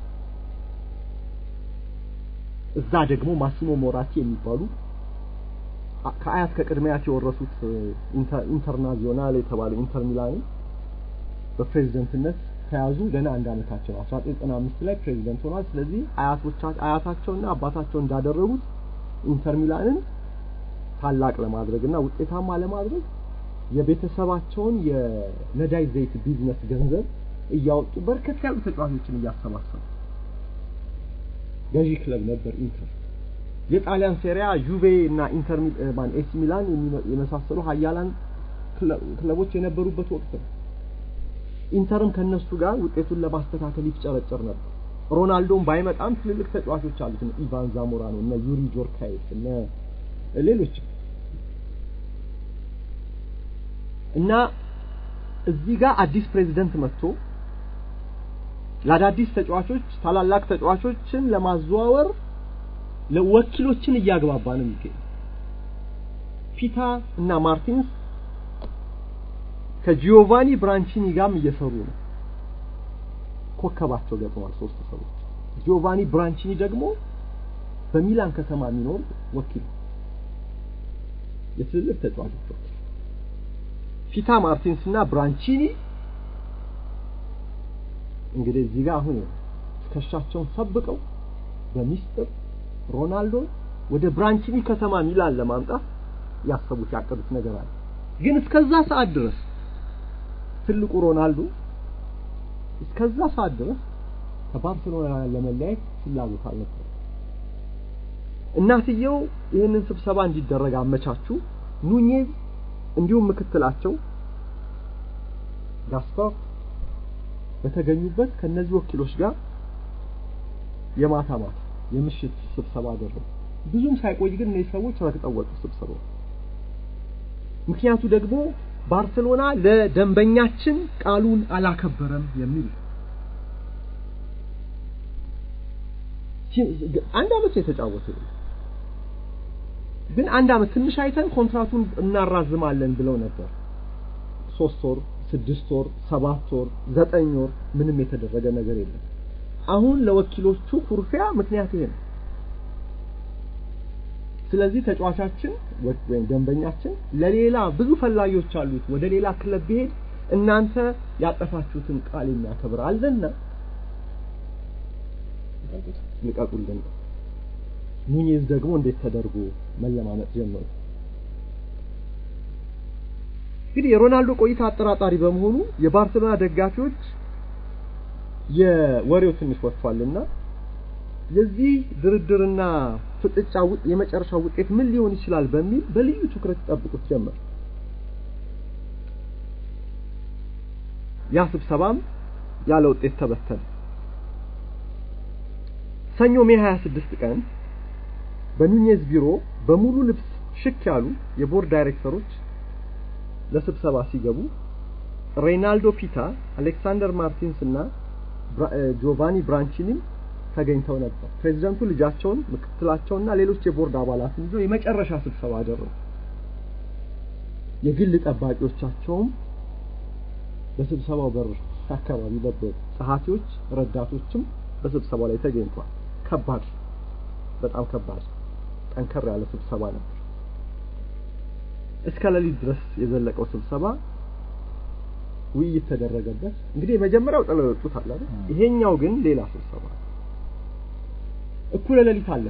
እዛ ደግሞ ማሲሞ ሞራቲ የሚባሉ ከአያት ከቅድሚያት የወረሱት ኢንተርናዚዮናል የተባለ ኢንተር ሚላን በፕሬዝዳንትነት ተያዙ። ገና አንድ አመታቸው 1995 ላይ ፕሬዝዳንት ሆኗል። ስለዚህ አያታቸውና አባታቸው እንዳደረጉት ኢንተር ሚላንን ታላቅ ለማድረግና ውጤታማ ለማድረግ የቤተሰባቸውን የነዳጅ ዘይት ቢዝነስ ገንዘብ እያወጡ በርከት ያሉ ተጫዋቾችን እያሰባሰቡ ገዢ ክለብ ነበር ኢንተር። የጣሊያን ሴሪያ ጁቬ እና ኢንተር ሚላን ኤሲ ሚላን የመሳሰሉ ሀያላን ክለቦች የነበሩበት ወቅት ነው። ኢንተርም ከነሱ ጋር ውጤቱን ለማስተካከል ይፍጨረጨር ነበር። ሮናልዶም ባይመጣም ትልልቅ ተጫዋቾች አሉት፣ ኢቫን ዛሞራኖ እና ዩሪ ጆርካይፍ እና ሌሎች። እና እዚህ ጋር አዲስ ፕሬዝዳንት መጥቶ ለአዳዲስ ተጫዋቾች ታላላቅ ተጫዋቾችን ለማዘዋወር ለወኪሎችን እያግባባ ነው የሚገኝ። ፒታ እና ማርቲንስ ከጂዮቫኒ ብራንቺኒ ጋርም እየሰሩ ነው። ኮከባቸው ገጥሟል 3 ሰዎች። ጂዮቫኒ ብራንቺኒ ደግሞ በሚላን ከተማ የሚኖር ወኪል፣ የትልልቅ ተጫዋቾች ወኪል። ፒታ ማርቲንስ እና ብራንቺኒ እንግዲህ እዚህ ጋር አሁን ከሻቸውን ሰብቀው በሚስጥር ሮናልዶ ወደ ብራንቺኒ ከተማ ሚላን ለማምጣት ያሰቡት ያቀዱት ነገር አለ። ግን እስከዛ ሰዓት ድረስ ትልቁ ሮናልዶ እስከዛ ሰዓት ድረስ ከባርሴሎና ለመለያየት ፍላጎት አልነበረም። እናትየው ይህንን ስብሰባ እንዲደረግ አመቻቹ። ኑኔዝ እንዲሁም ምክትላቸው ጋስፐር በተገኙበት ከነዚህ ወኪሎች ጋር የማታ የምሽት ስብሰባ አደረጉ። ብዙም ሳይቆይ ግን እነዚህ ሰዎች ረግጠው ወጡ ስብሰባው። ምክንያቱ ደግሞ ባርሴሎና ለደንበኛችን ቃሉን አላከበረም የሚል አንድ አመት የተጫወተው ግን አንድ አመት ትንሽ አይተን ኮንትራቱን እናራዝማለን ብለው ነበር። 3 ወር 6 ወር 7 ወር 9 ወር ምንም የተደረገ ነገር የለም። አሁን ለወኪሎቹ ኩርፊያ ምክንያት ይሄ ነው። ስለዚህ ተጫዋቻችን ወይም ደንበኛችን ለሌላ ብዙ ፈላጊዎች አሉት፣ ወደ ሌላ ክለብ ቢሄድ እናንተ ያጠፋችሁትን ቃል የሚያከብር አለና ልቀቁልን። ኑኔዝ ደግሞ እንዴት ተደርጎ መለማመጥ ጀመሩ። እንግዲህ የሮናልዶ ቆይታ አጠራጣሪ በመሆኑ የባርሴሎና ደጋፊዎች የወሬው ትንሽ ወጥቷልና የዚህ ድርድርና ፍጥጫ የመጨረሻው ውጤት ምን ሊሆን ይችላል በሚል በልዩ ትኩረት ተጠብቁት ጀመር። ያ ስብሰባም ያለ ውጤት ተበተነ። ሰኞ ሜይ 26 ቀን በኑኔዝ ቢሮ በሙሉ ልብስ ሽክ ያሉ የቦርድ ዳይሬክተሮች ለስብሰባ ሲገቡ ሬናልዶ ፒታ፣ አሌክሳንደር ማርቲንስ እና ጆቫኒ ብራንቺኒ ተገኝተው ነበር። ፕሬዝዳንቱ ልጃቸውን ምክትላቸውና ሌሎች የቦርድ አባላትን ይዘው የመጨረሻ ስብሰባ አደረጉ። የግል ጠባቂዎቻቸውም በስብሰባው በር አካባቢ ነበሩ። ጸሐፊዎች፣ ረዳቶችም በስብሰባው ላይ ተገኝተዋል። ከባድ በጣም ከባድ ጠንከር ያለ ስብሰባ ነበር። እስከ ሌሊት ድረስ የዘለቀው ስብሰባ ውይይት ተደረገበት። እንግዲህ የመጀመሪያው ጥለው ወጡት አለ አይደል? ይሄኛው ግን ሌላ ስብሰባ እኩለ ሌሊት አለ።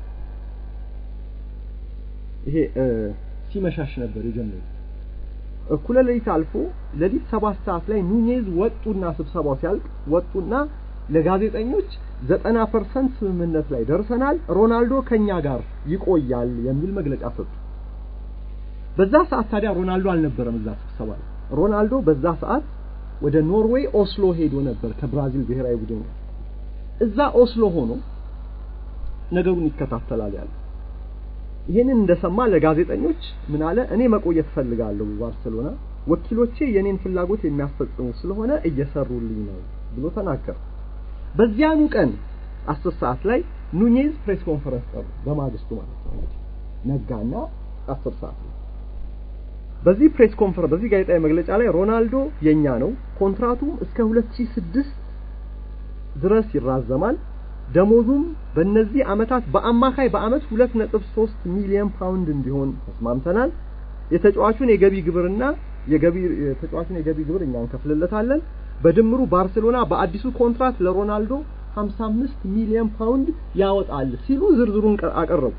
ይሄ ሲመሻሽ ነበር የጀመረው። እኩለ ሌሊት አልፎ ሌሊት 7 ሰዓት ላይ ኑኔዝ ወጡና ስብሰባው ሲያልቅ ወጡና ለጋዜጠኞች 90% ስምምነት ላይ ደርሰናል፣ ሮናልዶ ከኛ ጋር ይቆያል የሚል መግለጫ ሰጡ። በዛ ሰዓት ታዲያ ሮናልዶ አልነበረም እዛ ስብሰባ ላይ። ሮናልዶ በዛ ሰዓት ወደ ኖርዌይ ኦስሎ ሄዶ ነበር ከብራዚል ብሔራዊ ቡድን ጋር። እዛ ኦስሎ ሆኖ ነገሩን ይከታተላል ያለ። ይሄንን እንደሰማ ለጋዜጠኞች ምን አለ? እኔ መቆየት ፈልጋለሁ ባርሴሎና፣ ወኪሎቼ የኔን ፍላጎት የሚያስፈጽሙ ስለሆነ እየሰሩልኝ ነው ብሎ ተናገረ። በዚያኑ ቀን 10 ሰዓት ላይ ኑኔዝ ፕሬስ ኮንፈረንስ ጠሩ። በማግስቱ ማለት ነው ነጋና 10 ሰዓት ላይ በዚህ ፕሬስ ኮንፈረንስ በዚህ ጋዜጣዊ መግለጫ ላይ ሮናልዶ የኛ ነው፣ ኮንትራቱም እስከ 2006 ድረስ ይራዘማል፣ ደሞዙም በእነዚህ አመታት በአማካይ በአመት 2.3 ሚሊዮን ፓውንድ እንዲሆን ተስማምተናል። የተጫዋቹን የገቢ ግብርና የተጫዋቹን የገቢ ግብር እኛ እንከፍልለታለን። በድምሩ ባርሴሎና በአዲሱ ኮንትራት ለሮናልዶ 55 ሚሊዮን ፓውንድ ያወጣል ሲሉ ዝርዝሩን አቀረቡ።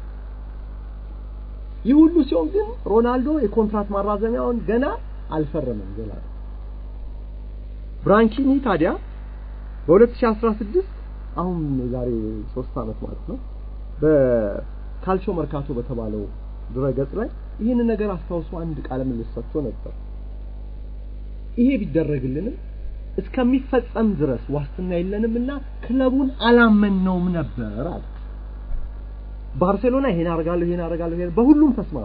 ይህ ሁሉ ሲሆን ግን ሮናልዶ የኮንትራት ማራዘሚያውን ገና አልፈረመም። ገና ብራንቺኒ ታዲያ በ2016 አሁን ዛሬ 3 አመት ማለት ነው በካልቾ መርካቶ በተባለው ድረገጽ ላይ ይህን ነገር አስታውሶ አንድ ቃለ ምልልስ ሰጥቶ ነበር። ይሄ ቢደረግልንም እስከሚፈጸም ድረስ ዋስትና የለንምና ክለቡን አላመነውም ነበር አለ። ባርሴሎና ይሄን አረጋለሁ በሁሉም ተስማሙ።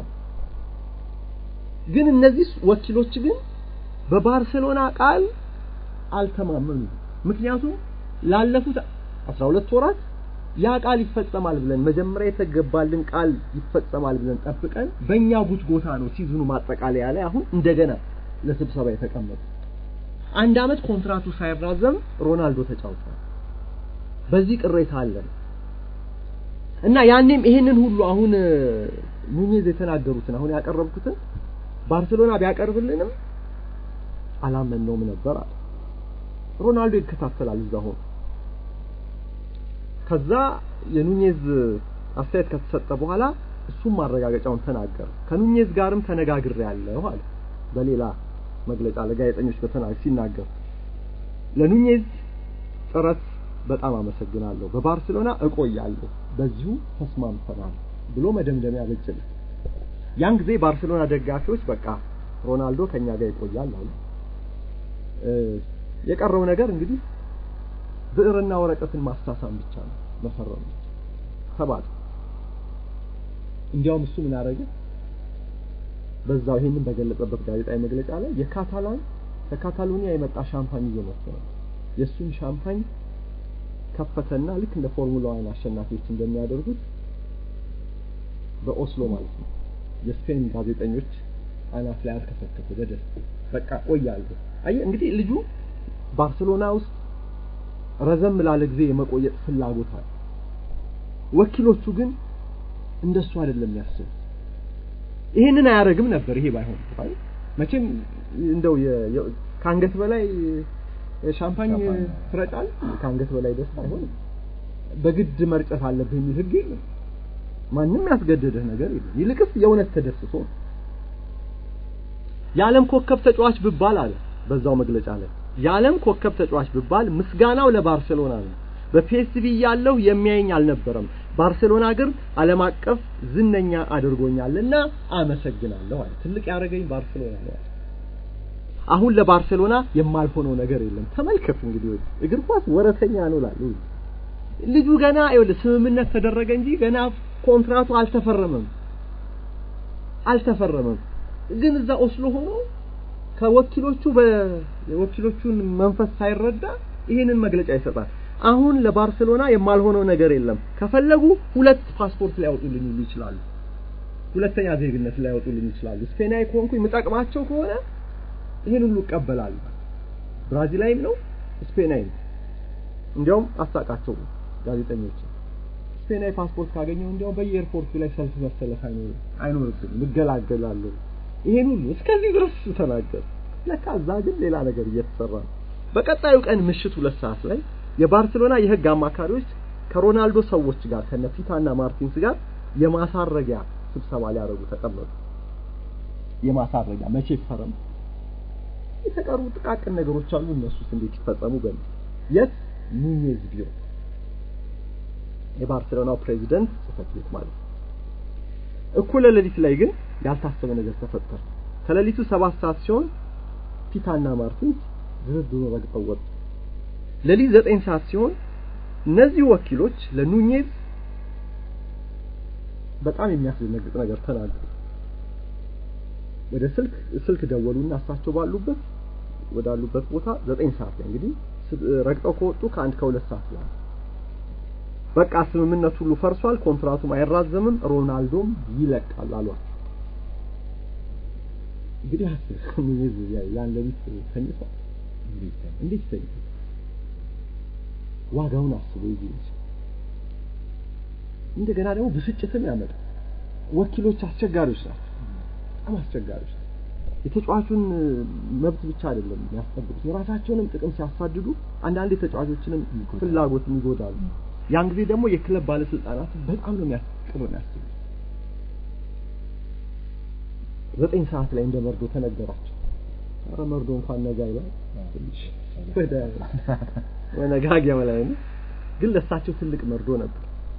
ግን እነዚህ ወኪሎች ግን በባርሴሎና ቃል አልተማመኑም። ምክንያቱም ላለፉት 12 ወራት ያ ቃል ይፈጸማል ብለን መጀመሪያ የተገባልን ቃል ይፈጸማል ብለን ጠብቀን በእኛ ጉትጎታ ነው ሲዝኑ ማጠቃለያ ላይ አሁን እንደገና ለስብሰባ የተቀመጡ። 1 አመት ኮንትራቱ ሳይራዘም ሮናልዶ ተጫውቷል። በዚህ ቅሬታ አለን እና ያኔም ይሄንን ሁሉ አሁን ኑኔዝ የተናገሩትን አሁን ያቀረብኩትን ባርሴሎና ቢያቀርብልንም አላመነውም ነበር አለ። ሮናልዶ ይከታተላል እዛ ሆኖ። ከዛ የኑኔዝ አስተያየት ከተሰጠ በኋላ እሱም ማረጋገጫውን ተናገረ። ከኑኔዝ ጋርም ተነጋግሬያለሁ አለ። በሌላ መግለጫ ለጋዜጠኞች ሲናገር ለኑኔዝ ጥረት በጣም አመሰግናለሁ፣ በባርሴሎና እቆያለሁ፣ በዚሁ ተስማምተናል ብሎ መደምደሚያ አበጀለ። ያን ጊዜ ባርሴሎና ደጋፊዎች በቃ ሮናልዶ ከኛ ጋር ይቆያል አሉ። የቀረው ነገር እንግዲህ ብዕርና ወረቀትን ማሳሳም ብቻ ነው፣ መፈረም ተባለ። እንዲያውም እሱ ምን አደረገ? በዛው ይሄንን በገለጸበት ጋዜጣዊ መግለጫ ላይ ከካታሎኒያ የመጣ ሻምፓኝ ይዞ መጥቶ የሱን ሻምፓኝ ከፈተና ልክ እንደ ፎርሙላ 1 አሸናፊዎች እንደሚያደርጉት በኦስሎ ማለት ነው የስፔን ጋዜጠኞች አናት ላይ አልከፈከፈ በደስታ በቃ ቆያለሁ። አይ እንግዲህ ልጁ ባርሴሎና ውስጥ ረዘም ላለ ጊዜ የመቆየት ፍላጎት አለ። ወኪሎቹ ግን እንደሱ አይደለም ያስቡ። ይሄንን አያረግም ነበር። ይሄ ባይሆን አይደል መቼም እንደው ካንገት በላይ ሻምፓኝ ትረጫል፣ ካንገት በላይ ደስ አይሆንም። በግድ መርጨት አለብህ የሚል ህግ የለም። ማንንም ያስገደደህ ነገር የለም። ይልቅስ የእውነት ተደስቶ የዓለም ኮከብ ተጫዋች ብባል አለ በዛው መግለጫ ላይ የዓለም ኮከብ ተጫዋች ብባል ምስጋናው ለባርሴሎና ነው። በፒኤስቪ ያለው የሚያየኝ አልነበረም። ባርሴሎና ግን ዓለም አቀፍ ዝነኛ አድርጎኛልና አመሰግናለሁ አለ። ትልቅ ያረገኝ ባርሴሎና ነው። አሁን ለባርሴሎና የማልሆነው ነገር የለም። ተመልከቱ እንግዲህ እግር ኳስ ወረተኛ ነው ላሉ ልጁ ገና ይኸውልህ ስምምነት ተደረገ እንጂ ገና ኮንትራቱ አልተፈረመም። ግን እዛ ኦስሎ ሆኖ ከወኪሎቹን መንፈስ ሳይረዳ ይሄንን መግለጫ ይሰጣል። አሁን ለባርሴሎና የማልሆነው ነገር የለም። ከፈለጉ ሁለት ፓስፖርት ሊያወጡልኝ ይችላሉ። ሁለተኛ ዜግነት ሊያወጡልኝ ይችላሉ። ስፔናዊ ኮንኩኝ መጣቀማቸው ከሆነ ይሄን ሁሉ ይቀበላሉ። ብራዚላዊም ነው ስፔናዊም። እንዲያውም አሳቃቸው ጋዜጠኞች ስፔናዊ ፓስፖርት ካገኘው እንዲያውም በየኤርፖርቱ ላይ ሰልፍ መሰለፍ አይኖርብኝም እገላገላለሁ። ይሄን ሁሉ እስከዚህ ድረስ ተናገር። ለካ እዛ ግን ሌላ ነገር እየተሰራ ነው። በቀጣዩ ቀን ምሽት 2 ሰዓት ላይ የባርሴሎና የህግ አማካሪዎች ከሮናልዶ ሰዎች ጋር ከነፒታና ማርቲንስ ጋር የማሳረጊያ ስብሰባ ሊያደርጉ ተቀመጡ። የማሳረጊያ መቼ ይፈረም? የተቀሩ ጥቃቅን ነገሮች አሉ። እነሱስ እንዴት ይፈጸሙ? በል የት ኑኔዝ ቢሮ የባርሴሎናው ፕሬዚደንት ጽሕፈት ቤት ማለት ነው። እኩለ ሌሊት ላይ ግን ያልታሰበ ነገር ተፈጠረ። ከሌሊቱ 7 ሰዓት ሲሆን ፒታና ማርቲንስ ድርድሩን ረግጠው ወጡ። ሌሊት 9 ሰዓት ሲሆን እነዚህ ወኪሎች ለኑኔዝ በጣም የሚያስደነግጥ ነገር ተናገሩ። ወደ ስልክ ደወሉና እሳቸው ባሉበት ወዳሉበት ቦታ 9 ሰዓት ላይ እንግዲህ ረግጠው ከወጡ ከ1-2 ሰዓት ላይ በቃ ስምምነቱ ሁሉ ፈርሷል፣ ኮንትራቱም አይራዘምም፣ ሮናልዶም ይለቃል አሏቸው። እንግዲህ ኑኔዝ ያን ሌሊት ተኝቷል። እንዴት ተኝቷል? ዋጋውን አስቦ ይይዝ። እንደገና ደግሞ ብስጭትም ያመጣል። ወኪሎች አስቸጋሪዎች ናቸው። በጣም አስቸጋሪዎች ናቸው። የተጫዋቹን መብት ብቻ አይደለም የሚያስጠብቁት፣ የራሳቸውንም ጥቅም ሲያሳድዱ አንዳንድ የተጫዋቾችንም ፍላጎት ይጎዳሉ። ያን ጊዜ ደግሞ የክለብ ባለስልጣናት በጣም ነው የሚያስቀሩት። 9 ሰዓት ላይ እንደመርዶ ተነገራቸው። ኧረ መርዶ እንኳን ነጋ ይላል ወነጋጊያ ማለት ነው። ግን ለሳቸው ትልቅ መርዶ ነበር።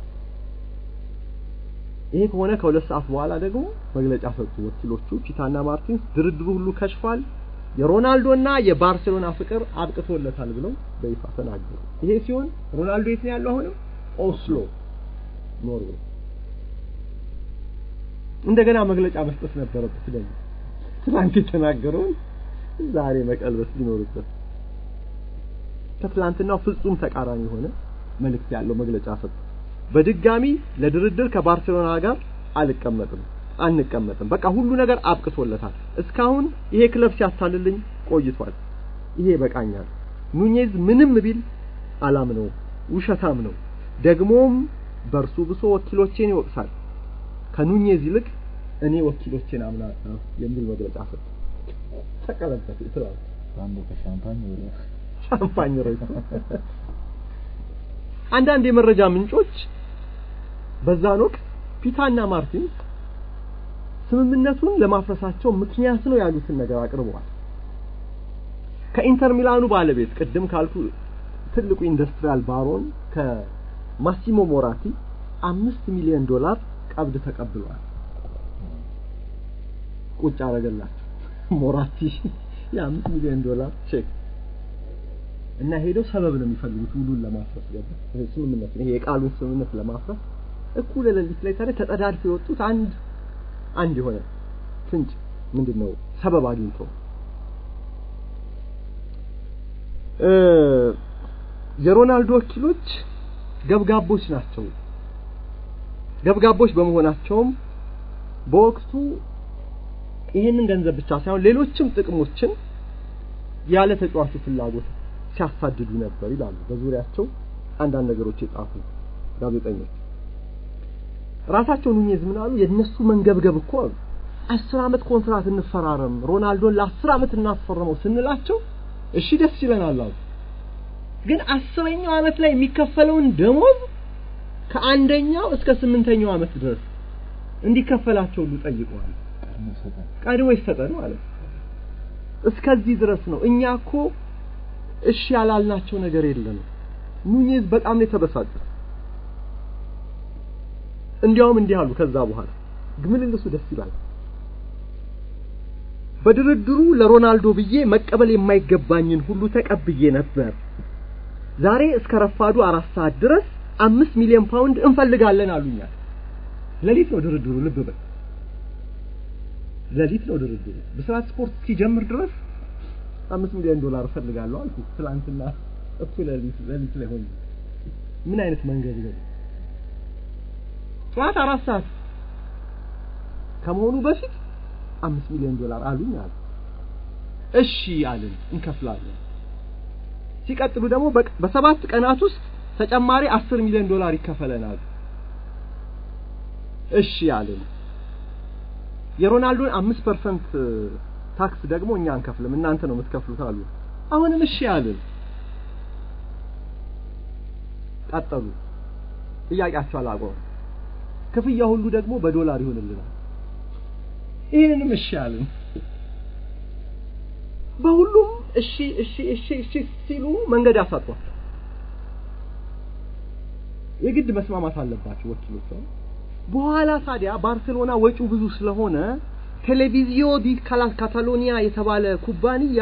ይሄ ከሆነ ከ2 ሰዓት በኋላ ደግሞ መግለጫ ሰጡ ወኪሎቹ ፒታና ማርቲንስ። ድርድሩ ሁሉ ከሽፏል፣ የሮናልዶና የባርሴሎና ፍቅር አብቅቶለታል ብለው በይፋ ተናገሩ። ይሄ ሲሆን ሮናልዶ የት ነው ያለው? አሁንም ኦስሎ ኖርዌይ። እንደገና መግለጫ መስጠት ነበረበት። ደግሞ ትናንት የተናገረውን ዛሬ መቀልበስ ሊኖርበት ከትላንትናው ፍጹም ተቃራኒ የሆነ መልእክት ያለው መግለጫ ሰጡ። በድጋሚ ለድርድር ከባርሴሎና ጋር አንቀመጥም። በቃ ሁሉ ነገር አብቅቶለታል። እስካሁን ይሄ ክለብ ሲያታልልኝ ቆይቷል። ይሄ በቃኛል። ኑኔዝ ምንም ቢል አላምነው፣ ውሸታም ነው። ደግሞም በርሱ ብሶ ወኪሎቼን ይወቅሳል። ከኑኔዝ ይልቅ እኔ ወኪሎቼን አምናለሁ የሚል መግለጫ ሰጡ። ተቀለበት ይላል አንዱ ሻምፓኝ ረይቶ አንዳንድ የመረጃ ምንጮች በዛን ወቅት ፒታና ማርቲንስ ስምምነቱን ለማፍረሳቸው ምክንያት ነው ያሉትን ነገር አቅርበዋል። ከኢንተር ሚላኑ ባለቤት ቅድም ካልኩ ትልቁ ኢንዱስትሪያል ባሮን ከማሲሞ ሞራቲ $5 ሚሊዮን ቀብድ ተቀብለዋል። ቁጭ አረጋላቸው ሞራቲ የ$5 ሚሊዮን ቼክ እና ሄደው ሰበብ ነው የሚፈልጉት ሁሉን ለማፍረስ ገባ። ስምምነት ይሄ የቃሉን ስምምነት ለማፍረስ እኩለ ሌሊት ላይ ታዲያ ተጠዳድፈው የወጡት አንድ የሆነ ፍንጭ ምንድነው ሰበብ አግኝቶ የሮናልዶ ወኪሎች ገብጋቦች ናቸው። ገብጋቦች በመሆናቸውም በወቅቱ ይሄንን ገንዘብ ብቻ ሳይሆን ሌሎችም ጥቅሞችን ያለ ተጫዋቹ ፍላጎት ሲያሳድዱ ነበር ይላሉ በዙሪያቸው አንዳንድ ነገሮች የጻፉ ጋዜጠኞች። ራሳቸው ኑኔዝ ምን አሉ? የነሱ መንገብገብ እኮ 10 አመት ኮንትራት እንፈራረም፣ ሮናልዶን ለ10 አመት እናስፈርመው ስንላቸው እሺ ደስ ይለናል አሉ። ግን 10ኛው አመት ላይ የሚከፈለውን ደሞዝ ከአንደኛው እስከ 8ኛው አመት ድረስ እንዲከፈላቸው ሁሉ ጠይቀዋል። ቀድሞ ይሰጠን ማለት እስከዚህ ድረስ ነው። እኛ እኮ እሺ ያላልናቸው ነገር የለም። ኑኔዝ በጣም ነው የተበሳጨው። እንዲያውም እንዲህ አሉ ከዛ በኋላ ግምልልሱ ደስ ይላል። በድርድሩ ለሮናልዶ ብዬ መቀበል የማይገባኝን ሁሉ ተቀብዬ ነበር። ዛሬ እስከ ረፋዱ 4 ሰዓት ድረስ 5 ሚሊዮን ፓውንድ እንፈልጋለን አሉኛል። ሌሊት ነው ድርድሩ። ልብ በል ሌሊት ነው ድርድሩ። በስራት ስፖርት ሲጀምር ድረስ $5 ሚሊዮን እፈልጋለሁ አልኩ ትላንትና እኩለ ሌሊት ላይ ሆነ ምን አይነት መንገድ ነው ጠዋት 4 ሰዓት ከመሆኑ በፊት $5 ሚሊዮን አሉኝ አለ እሺ አለን እንከፍላለን ሲቀጥሉ ደግሞ በ7 ቀናት ውስጥ ተጨማሪ $10 ሚሊዮን ይከፈለናል እሺ አለን የሮናልዶን 5% ታክስ ደግሞ እኛ አንከፍልም እናንተ ነው የምትከፍሉት አሉ አሁንም እሺ አለን ቀጠሉ ጥያቄያቸው አላቆም ክፍያ ሁሉ ደግሞ በዶላር ይሆንልናል ይሄንንም እሺ አለን በሁሉም እሺ ሲሉ መንገድ ያሳጧል የግድ መስማማት አለባቸው ወኪሎቹ በኋላ ታዲያ ባርሴሎና ወጪው ብዙ ስለሆነ ቴሌቪዚዮ ዲ ካታሎኒያ የተባለ ኩባንያ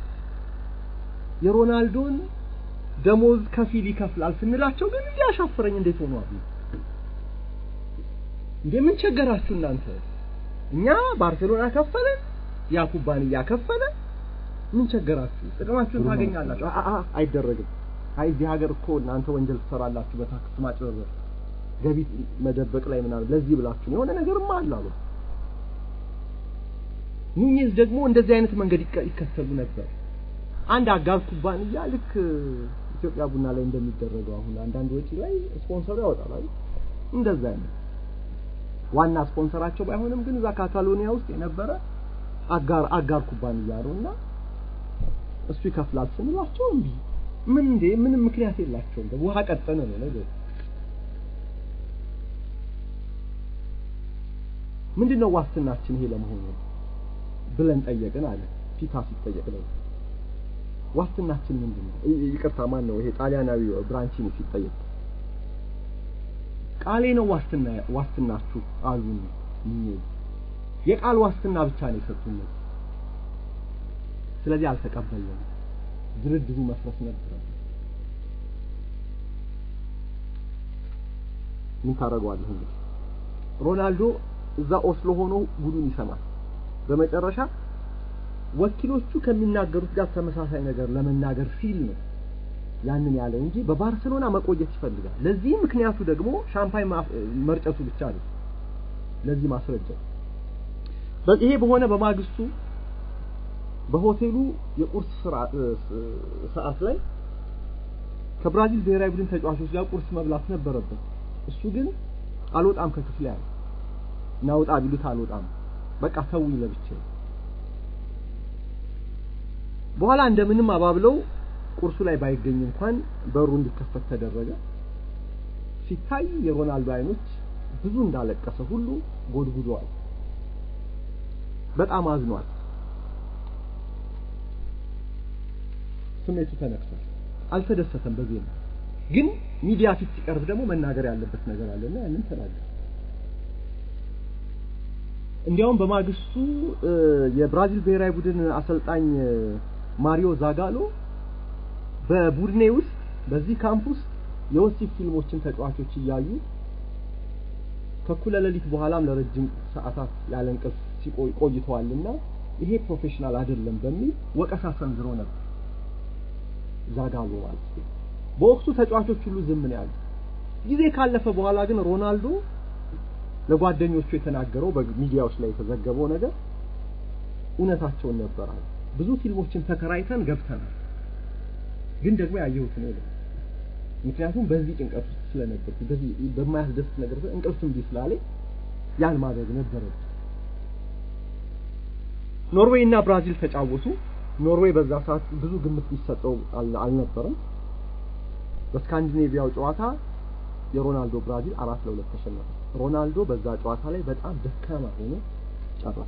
የሮናልዶን ደሞዝ ከፊል ይከፍላል ስንላቸው ግን ያሻፈረኝ እንዴት ሆኖ አሉ እንደምን ቸገራችሁ እናንተ እኛ ባርሴሎና ከፈለ ያ ኩባንያ ከፈለ ምን ቸገራችሁ ጥቅማችሁን ታገኛላችሁ አይደረግም እዚህ ሀገር እኮ እናንተ ወንጀል ትሰራላችሁ በታክስ ማጭበርበር ገቢ መደበቅ ላይ ምናምን ለዚህ ብላችሁ የሆነ ነገርማ አላሉ ኑኔዝ ደግሞ እንደዚህ አይነት መንገድ ይከተሉ ነበር አንድ አጋር ኩባንያ ልክ ኢትዮጵያ ቡና ላይ እንደሚደረገው አሁን አንዳንድ ወጪ ላይ ስፖንሰር ያወጣል አይደል እንደዛ አይነት ዋና ስፖንሰራቸው ባይሆንም ግን እዛ ካታሎኒያ ውስጥ የነበረ አጋር ኩባንያ ነውና እሱ ይከፍላል ስንላቸው እንዴ ምንም ምክንያት የላቸውም ውሃ ቀጠነ ነው ነገር ምንድነው ዋስትናችን ይሄ ለመሆኑ ብለን ጠየቅን አለ ፊታ ሲጠየቅ ነው ዋስትናችን ምንድነው ይቅርታ ማን ነው ይሄ ጣሊያናዊ ብራንቺኒ ሲጠየቅ ቃሌ ነው ዋስትናችሁ አሉን የቃል ዋስትና ብቻ ነው የሰጡን ስለዚህ አልተቀበልንም ድርድሩ መፍረስ ነበር ምን ታረጋዋለህ እንግዲህ ሮናልዶ እዛ ኦስሎ ሆኖ ጉዱን ይሰማል በመጨረሻ ወኪሎቹ ከሚናገሩት ጋር ተመሳሳይ ነገር ለመናገር ሲል ነው ያንን ያለው እንጂ በባርሴሎና መቆየት ይፈልጋል ለዚህ ምክንያቱ ደግሞ ሻምፓኝ መርጨቱ ብቻ ነው ለዚህ ማስረጃ በዚህ በሆነ በማግስቱ በሆቴሉ የቁርስ ሰዓት ላይ ከብራዚል ብሔራዊ ቡድን ተጫዋቾች ጋር ቁርስ መብላት ነበረበት እሱ ግን አልወጣም ከክፍል ያለ ናውጣ ቢሉት አልወጣም በቃ ተውኝ ለብቻ በኋላ እንደምንም አባብለው ቁርሱ ላይ ባይገኝ እንኳን በሩ እንዲከፈት ተደረገ ሲታይ የሮናልዶ አይኖች ብዙ እንዳለቀሰ ሁሉ ጎድጉዷል በጣም አዝኗል ስሜቱ ተነክቷል አልተደሰተም በዚህ ግን ሚዲያ ፊት ሲቀርብ ደግሞ መናገር ያለበት ነገር አለና ያንን ተናገረ እንዲያውም በማግስቱ የብራዚል ብሔራዊ ቡድን አሰልጣኝ ማሪዮ ዛጋሎ በቡድኔ ውስጥ በዚህ ካምፕስ የወሲብ ፊልሞችን ተጫዋቾች እያዩ ከኩለ ሌሊት በኋላም ለረጅም ሰዓታት ያለ እንቅልፍ ቆይተዋልና ይሄ ፕሮፌሽናል አይደለም በሚል ወቀሳ ሰንዝሮ ነበር ዛጋሎ ማለት በወቅቱ ተጫዋቾች ሁሉ ዝም ነው ያሉት ጊዜ ካለፈ በኋላ ግን ሮናልዶ ለጓደኞቹ የተናገረው በሚዲያዎች ላይ የተዘገበው ነገር እውነታቸውን ነበር ብዙ ፊልሞችን ተከራይተን ገብተናል ግን ደግሞ ያየሁት ነው ምክንያቱም በዚህ ጭንቀት ስለነበር በዚህ በማያስደስት ነገር እንቅልፍም ቢስላለ ያን ማድረግ ነበር ኖርዌይ እና ብራዚል ተጫወቱ ኖርዌይ በዛ ሰዓት ብዙ ግምት ሊሰጠው አልነበረም በስካንዲኔቪያው ጨዋታ የሮናልዶ ብራዚል 4-2 ተሸነፈ ሮናልዶ በዛ ጨዋታ ላይ በጣም ደካማ ሆኖ ጨረሰ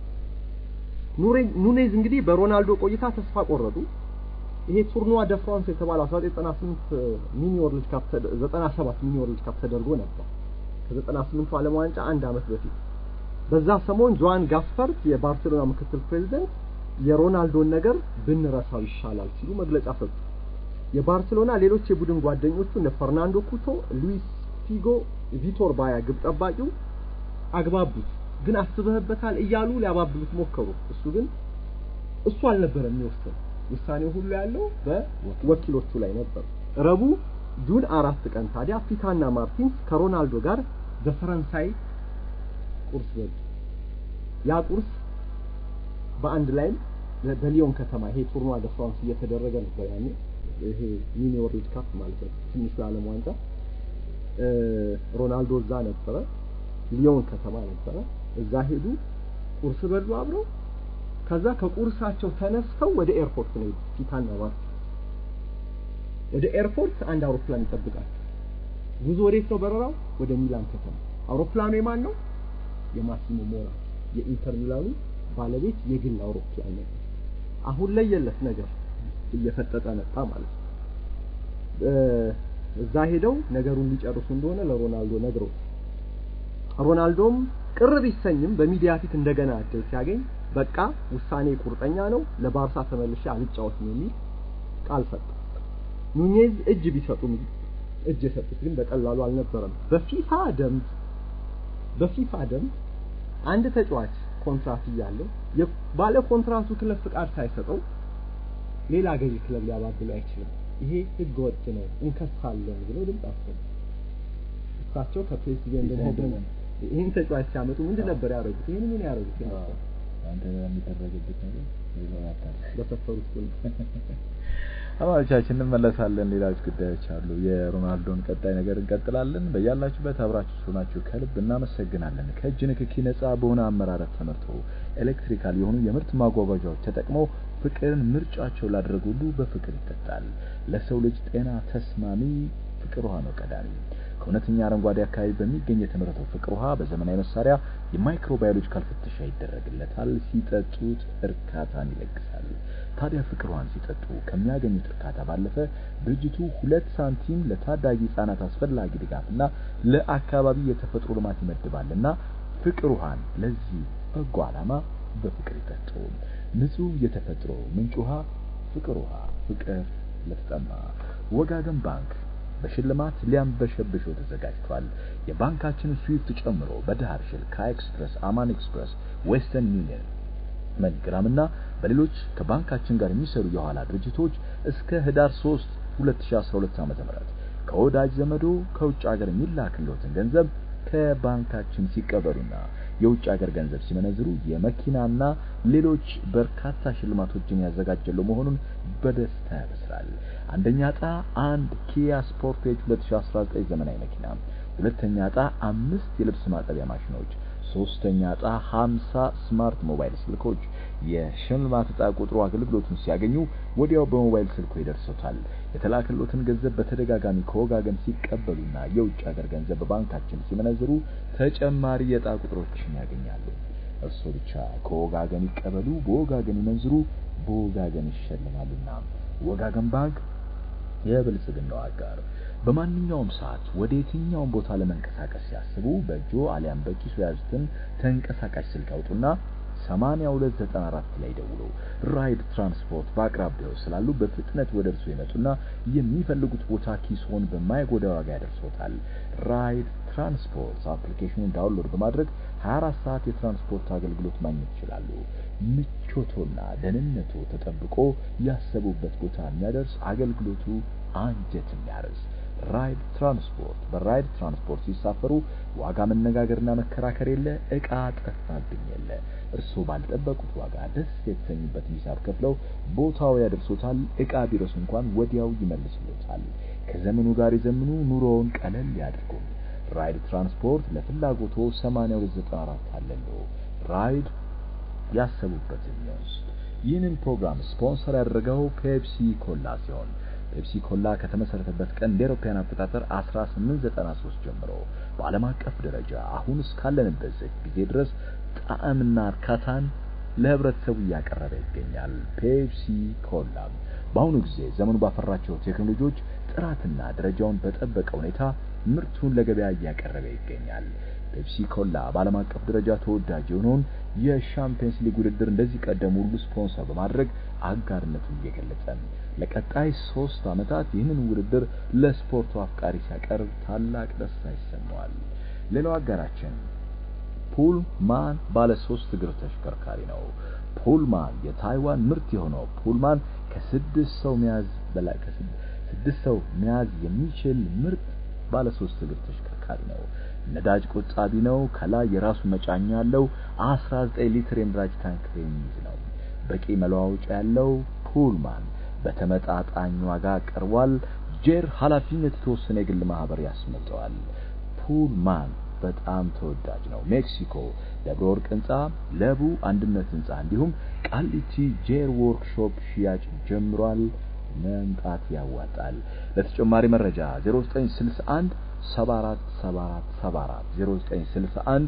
ኑኔዝ እንግዲህ በሮናልዶ ቆይታ ተስፋ ቆረጡ ይሄ ቱርኑዋ ደ ፍራንስ የተባለው 1998 ሚኒ ወርልድ ካፕ 97 ሚኒ ወርልድ ካፕ ተደርጎ ነበር ከ98ቱ ዓለም ዋንጫ አንድ አመት በፊት በዛ ሰሞን ጆአን ጋስፐርት የባርሴሎና ምክትል ፕሬዝዳንት የሮናልዶን ነገር ብንረሳው ይሻላል ሲሉ መግለጫ ሰጡ የባርሴሎና ሌሎች የቡድን ጓደኞቹ እነ ፈርናንዶ ኩቶ ሉዊስ ፊጎ ቪቶር ባያ ግብ ጠባቂው አግባቡት ግን አስበህበታል እያሉ ሊያባብሉት ሞከሩ እሱ ግን እሱ አልነበረም የሚወስደው ውሳኔው ሁሉ ያለው በወኪሎቹ ላይ ነበር። ረቡዕ ጁን 4 ቀን ታዲያ ፒታና ማርቲንስ ከሮናልዶ ጋር በፈረንሳይ ቁርስ በሉ። ያ ቁርስ በአንድ ላይ በሊዮን ከተማ ይሄ ቱርኗ ደ ፍራንስ እየተደረገ ነበር ያኔ ይሄ ሚኒ ወርልድ ካፕ ማለት ነው ትንሹ ዓለም ዋንጫ ሮናልዶ እዛ ነበረ ሊዮን ከተማ ነበረ እዛ ሄዱ ቁርስ በሉ አብረው ከዛ ከቁርሳቸው ተነስተው ወደ ኤርፖርት ነው ፒታና ማርቲንስ ወደ ኤርፖርት አንድ አውሮፕላን ይጠብቃቸው ጉዞ ወዴት ነው በረራው ወደ ሚላን ከተማ አውሮፕላኑ የማን ነው የማሲሞ ሞራ የኢንተር ሚላኑ ባለቤት የግል አውሮፕላን ነው አሁን ላይ የለስ ነገር እየፈጠጠ መጣ ማለት እዛ ሄደው ነገሩን ሊጨርሱ እንደሆነ ለሮናልዶ ነግረው ሮናልዶም ቅር ቢሰኝም በሚዲያ ፊት እንደገና እድል ሲያገኝ በቃ ውሳኔ ቁርጠኛ ነው ለባርሳ ተመልሼ አልጫወትም የሚል ቃል ሰጠ ኑኔዝ እጅ ቢሰጡም እጅ ሰጡት ግን በቀላሉ አልነበረም በፊፋ ደንብ አንድ ተጫዋች ኮንትራት ያለው ባለ ኮንትራቱ ክለብ ፍቃድ ሳይሰጠው ሌላ ገዢ ክለብ ሊያባብለው አይችልም ይሄ ህግ ወጥ ነው እንከሳለን ብለው ድምጽ አሰሙ እሳቸው ከፕሬሲደንት እንደሆነ ይሄን ተጫዋች ሲያመጡ ምንድን ነበር ያደረጉት ይሄን ምን ያደረጉት አንተ የሚደረግበት ነገር በሰፈሩት ሁሉ አማቻችን እንመለሳለን ሌሎች ጉዳዮች አሉ የሮናልዶን ቀጣይ ነገር እንቀጥላለን በያላችሁበት አብራችሁ ሆናችሁ ከልብ እናመሰግናለን ከእጅ ንክኪ ነፃ በሆነ አመራረት ተመርቶ ኤሌክትሪካል የሆኑ የምርት ማጓጓዣዎች ተጠቅመው ፍቅርን ምርጫቸው ላደረጉ ሁሉ በፍቅር ይጠጣል ለሰው ልጅ ጤና ተስማሚ ፍቅር ውሃ ነው ቀዳሚ ከእውነተኛ አረንጓዴ አካባቢ በሚገኝ የተመረተው ፍቅር ውሃ በዘመናዊ መሳሪያ የማይክሮባዮሎጂካል ፍተሻ ይደረግለታል ሲጠጡት እርካታን ይለግሳል ታዲያ ፍቅር ውሃን ሲጠጡ ከሚያገኙት እርካታ ባለፈ ድርጅቱ 2 ሳንቲም ለታዳጊ ህጻናት አስፈላጊ ድጋፍና ለአካባቢ የተፈጥሮ ልማት ይመድባልና ፍቅር ውሃን ለዚህ በጎ ዓላማ በፍቅር ይጠጡ ንጹህ የተፈጥሮ ምንጭ ውሃ ፍቅር ውሃ ፍቅር ለተጠማ ወጋገን ባንክ በሽልማት ሊያንበሸብሸው ተዘጋጅቷል የባንካችን ስዊፍት ጨምሮ በዳር ሽልካ ኤክስፕረስ አማን ኤክስፕረስ ዌስተርን ዩኒየን መንግራምና በሌሎች ከባንካችን ጋር የሚሰሩ የኋላ ድርጅቶች እስከ ህዳር 3 2012 ዓ.ም ከወዳጅ ዘመዶ ከውጭ ሀገር የሚላክልዎትን ገንዘብ ከባንካችን ሲቀበሉና የውጭ ሀገር ገንዘብ ሲመነዝሩ የመኪናና ሌሎች በርካታ ሽልማቶችን ያዘጋጀለው መሆኑን በደስታ ያበስራል አንደኛ ዕጣ 1 ኪያ ስፖርቴጅ 2019 ዘመናዊ መኪና ሁለተኛ ዕጣ 5 የልብስ ማጠቢያ ማሽኖች ሶስተኛ ዕጣ 50 ስማርት ሞባይል ስልኮች የሽልማት ዕጣ ቁጥሩ አገልግሎቱን ሲያገኙ ወዲያው በሞባይል ስልኮ ይደርሶታል የተላከሎትን ገንዘብ በተደጋጋሚ ከወጋገን ሲቀበሉና የውጭ ሀገር ገንዘብ በባንካችን ሲመነዝሩ ተጨማሪ የዕጣ ቁጥሮችን ያገኛሉ እርሱ ብቻ ከወጋገን ይቀበሉ በወጋገን ይመንዝሩ በወጋገን ይሸልማሉና ወጋገን ባንክ የብልጽግናው አጋር በማንኛውም ሰዓት ወደ የትኛውም ቦታ ለመንቀሳቀስ ሲያስቡ በእጆ አሊያም በኪሱ ያዙትን ተንቀሳቃሽ ስልክ አውጡና 8294 ላይ ደውሉ ራይድ ትራንስፖርት በአቅራቢያው ስላሉ በፍጥነት ወደ እርሱ ይመጡና የሚፈልጉት ቦታ ኪስዎን በማይጎዳ ዋጋ ያደርሶታል ራይድ ትራንስፖርት አፕሊኬሽኑን ዳውንሎድ በማድረግ 24 ሰዓት የትራንስፖርት አገልግሎት ማግኘት ይችላሉ ምቾቶና ደህንነቱ ተጠብቆ ያሰቡበት ቦታ የሚያደርስ አገልግሎቱ አንጀትን ያርስ ራይድ ትራንስፖርት በራይድ ትራንስፖርት ሲሳፈሩ ዋጋ መነጋገርና መከራከር የለ እቃ ጠፋብኝ የለ እርሱ ባልጠበቁት ዋጋ ደስ የተሰኙበት ሂሳብ ከፍለው ቦታው ያደርሶታል እቃ ቢረሱ እንኳን ወዲያው ይመልሱልዎታል ከዘመኑ ጋር የዘመኑ ኑሮውን ቀለል ያድርጉ ራይድ ትራንስፖርት ለፍላጎቶ 8294 አለለው ራይድ ያሰቡበትን ይወስድ ይህንን ፕሮግራም ስፖንሰር ያደረገው ፔፕሲ ኮላ ሲሆን ፔፕሲ ኮላ ከተመሰረተበት ቀን ለአውሮፓውያን አቆጣጠር 1893 ጀምሮ በዓለም አቀፍ ደረጃ አሁን እስካለንበት ጊዜ ድረስ ጣዕምና እርካታን ለህብረተሰቡ ያቀረበ ይገኛል ፔፕሲ ኮላ በአሁኑ ጊዜ ዘመኑ ባፈራቸው ቴክኖሎጂዎች ጥራትና ደረጃውን በጠበቀ ሁኔታ ምርቱን ለገበያ ያቀረበ ይገኛል ፔፕሲ ኮላ በዓለም አቀፍ ደረጃ ተወዳጅ የሆነውን የሻምፒየንስ ሊግ ውድድር እንደዚህ ቀደም ሁሉ ስፖንሰር በማድረግ አጋርነቱን እየገለጸ ለቀጣይ 3 አመታት ይህንን ውድድር ለስፖርቱ አፍቃሪ ሲያቀርብ ታላቅ ደስታ ይሰማዋል ሌላው አጋራችን ፑልማን ባለ 3 እግር ተሽከርካሪ ነው ፑልማን የታይዋን ምርት የሆነው ፑልማን ከስድስት ሰው መያዝ የሚችል ምርጥ ባለ 3 እግር ተሽከርካሪ ነው። ነዳጅ ቆጣቢ ነው። ከላይ የራሱ መጫኛ ያለው 19 ሊትር የነዳጅ ታንክ የሚይዝ ነው። በቂ መለዋወጫ ያለው ፑልማን በተመጣጣኝ ዋጋ ቀርቧል። ጄር ኃላፊነት የተወሰነ የግል ማህበር ያስመጣዋል። ፑልማን በጣም ተወዳጅ ነው። ሜክሲኮ ደብረ ወርቅ ህንጻ፣ ለቡ አንድነት ህንጻ እንዲሁም ቃሊቲ ጄር ወርክሾፕ ሽያጭ ጀምሯል። መምጣት ያዋጣል። ለተጨማሪ መረጃ 0961 747474 0961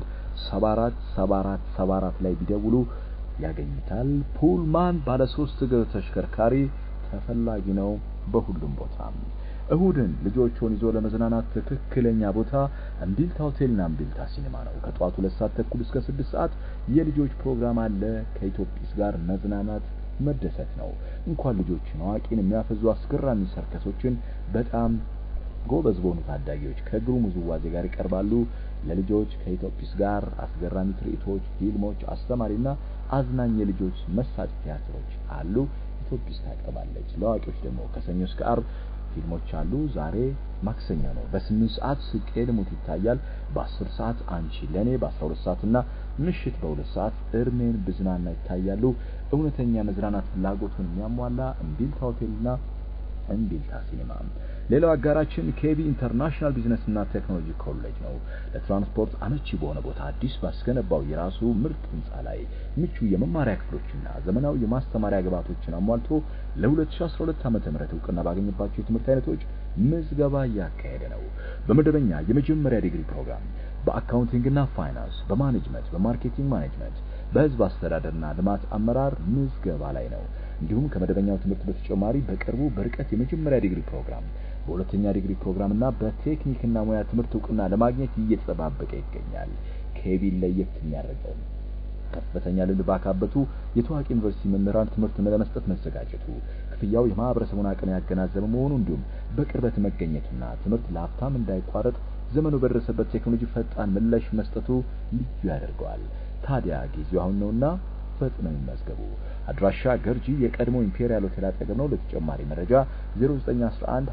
747474 ላይ ቢደውሉ ያገኙታል። ፑልማን ባለ 3 እግር ተሽከርካሪ ተፈላጊ ነው በሁሉም ቦታ። እሁድን ልጆቹን ይዞ ለመዝናናት ትክክለኛ ቦታ እምቢልታ ሆቴልና እምቢልታ ሲኒማ ነው። ከጧቱ 2 ሰዓት ተኩል እስከ 6 ሰዓት የልጆች ፕሮግራም አለ። ከኢትዮጲስ ጋር መዝናናት መደሰት ነው። እንኳን ልጆችን አዋቂን የሚያፈዙ አስገራሚ ሰርከሶችን በጣም ጎበዝ በሆኑ ታዳጊዎች ከግሩም ውዝዋዜ ጋር ይቀርባሉ። ለልጆች ከኢትዮጲስ ጋር አስገራሚ ትርኢቶች፣ ፊልሞች፣ አስተማሪና አዝናኝ የልጆች መሳጭ ቲያትሮች አሉ። ኢትዮጲስ ታቀርባለች። ለአዋቂዎች ደግሞ ከሰኞ እስከ ዓርብ ፊልሞች አሉ። ዛሬ ማክሰኞ ነው። በ8 ሰዓት ስቄ ልሙት ይታያል። በ10 ሰዓት አንቺ ለኔ፣ በ12 ሰዓትና ምሽት በ2 ሰዓት እርሜን ብዝናና ይታያሉ። እውነተኛ መዝናናት ፍላጎቱን የሚያሟላ እምቢልታ ሆቴልና እምቢልታ ሲኒማ። ሌላው አጋራችን ኬቢ ኢንተርናሽናል ቢዝነስ እና ቴክኖሎጂ ኮሌጅ ነው። ለትራንስፖርት አመቺ በሆነ ቦታ አዲስ ባስገነባው የራሱ ምርጥ ህንጻ ላይ ምቹ የመማሪያ ክፍሎችና ዘመናዊ የማስተማሪያ ግብዓቶችን አሟልቶ ለ2012 ዓመተ ምህረት እውቅና ባገኘባቸው የትምህርት አይነቶች ምዝገባ እያካሄደ ነው። በመደበኛ የመጀመሪያ ዲግሪ ፕሮግራም በአካውንቲንግ እና ፋይናንስ፣ በማኔጅመንት፣ በማርኬቲንግ ማኔጅመንት፣ በህዝብ አስተዳደርና ልማት አመራር ምዝገባ ላይ ነው። እንዲሁም ከመደበኛው ትምህርት በተጨማሪ በቅርቡ በርቀት የመጀመሪያ ዲግሪ ፕሮግራም፣ በሁለተኛ ዲግሪ ፕሮግራምና በቴክኒክና ሙያ ትምህርት እውቅና ለማግኘት እየተጠባበቀ ይገኛል። ኬቢ ለየት የሚያደርገው ከፍተኛ ልምድ ባካበቱ የታዋቂ ዩኒቨርሲቲ መምህራን ትምህርት ለመስጠት መዘጋጀቱ፣ ክፍያው የማህበረሰቡን አቅም ያገናዘበ መሆኑ እንዲሁም በቅርበት መገኘቱና ትምህርት ለሀብታም እንዳይቋረጥ ዘመኑ በደረሰበት ቴክኖሎጂ ፈጣን ምላሽ መስጠቱ ልዩ ያደርገዋል። ታዲያ ጊዜው አሁን ነውና ፈጥነው ይመዝገቡ። አድራሻ ገርጂ የቀድሞ ኢምፔሪያል ሆቴል አጠገብ ነው። ለተጨማሪ መረጃ 0911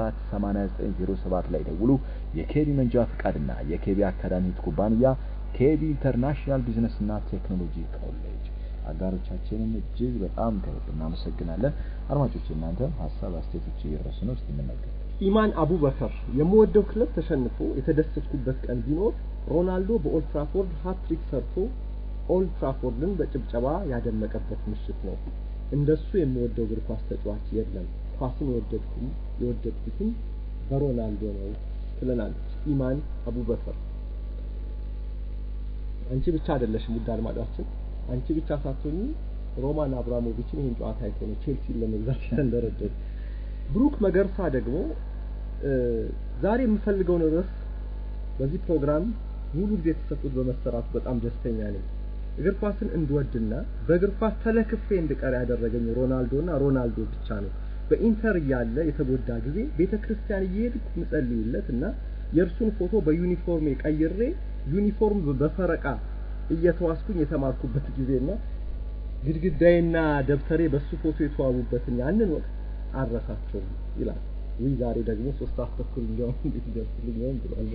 248907 ላይ ደውሉ። የኬቢ መንጃ ፍቃድና የኬቢ አካዳሚክ ኩባንያ ኬቢ ኢንተርናሽናል ቢዝነስ እና ቴክኖሎጂ ኮሌጅ አጋሮቻችንን እጅግ በጣም ከልብ እናመሰግናለን። አድማጮች እናንተም ሀሳብ አስተያየቶች እየደረሱ ነው። እስቲ እንመልከት። ኢማን አቡበከር የምወደው ክለብ ተሸንፎ የተደሰትኩበት ቀን ቢኖር ሮናልዶ በኦልድ ትራፎርድ ሃትሪክ ሰርቶ ኦልድ ትራፎርድን በጭብጨባ ያደመቀበት ምሽት ነው። እንደሱ የሚወደው እግር ኳስ ተጫዋች የለም። ኳስን የወደድኩትም በሮናልዶ ነው ትለናለች ኢማን አቡበከር። አንቺ ብቻ አይደለሽም ውድ አድማጫችን፣ አንቺ ብቻ ሳትሆኚ ሮማን አብራሞቪችን ይሄን ጨዋታ አይቶ ነው ቼልሲን ለመግዛት ያንደረደረ። ብሩክ መገርሳ ደግሞ ዛሬ የምፈልገው ርዕስ በዚህ ፕሮግራም ሙሉ ጊዜ ተሰጥቶት በመሰራቱ በጣም ደስተኛ ነኝ። እግር ኳስን እንድወድና በእግር ኳስ ተለክፌ እንድቀር ያደረገኝ ሮናልዶና ሮናልዶ ብቻ ነው። በኢንተር ያለ የተጎዳ ጊዜ ቤተክርስቲያን እየሄድኩ ምጸልይለትና የእርሱን ፎቶ በዩኒፎርም ቀይሬ ዩኒፎርም በፈረቃ እየተዋስኩኝ የተማርኩበት ጊዜና ግድግዳዬና ደብተሬ በሱ ፎቶ የተዋቡበትን ያንን ወቅት አረሳቸውም ይላል። ወይ ዛሬ ደግሞ 3 ሰዓት ተኩል እንዲያውም እንዴት ደርስልኝ ነው ብሏል።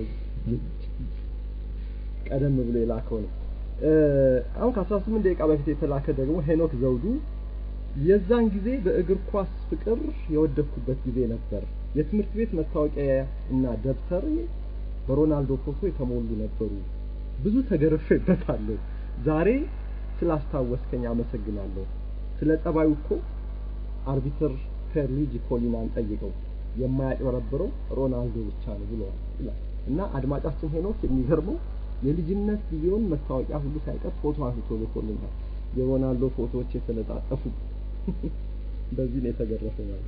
ቀደም ብሎ የላከው ነው። አሁን ከ18 ደቂቃ በፊት የተላከ ደግሞ ሄኖክ ዘውዱ የዛን ጊዜ በእግር ኳስ ፍቅር የወደድኩበት ጊዜ ነበር። የትምህርት ቤት መታወቂያ እና ደብተር በሮናልዶ ፎቶ የተሞሉ ነበሩ። ብዙ ተገርፌበታለሁ። ዛሬ ስላስታወስከኝ አመሰግናለሁ። ስለ ጸባዩ እኮ አርቢትር ፐርሊጂ ኮሊናን ጠይቀው የማያጭበረብረው ሮናልዶ ብቻ ነው ብለዋል ይላል። እና አድማጫችን ሄኖክ የሚገርመው የልጅነት ጊዜውን መታወቂያ ሁሉ ሳይቀር ፎቶ አንስቶ ልኮልናል። የሮናልዶ ፎቶዎች የተለጣጠፉ በዚህ ነው የተገረፈው ማለት።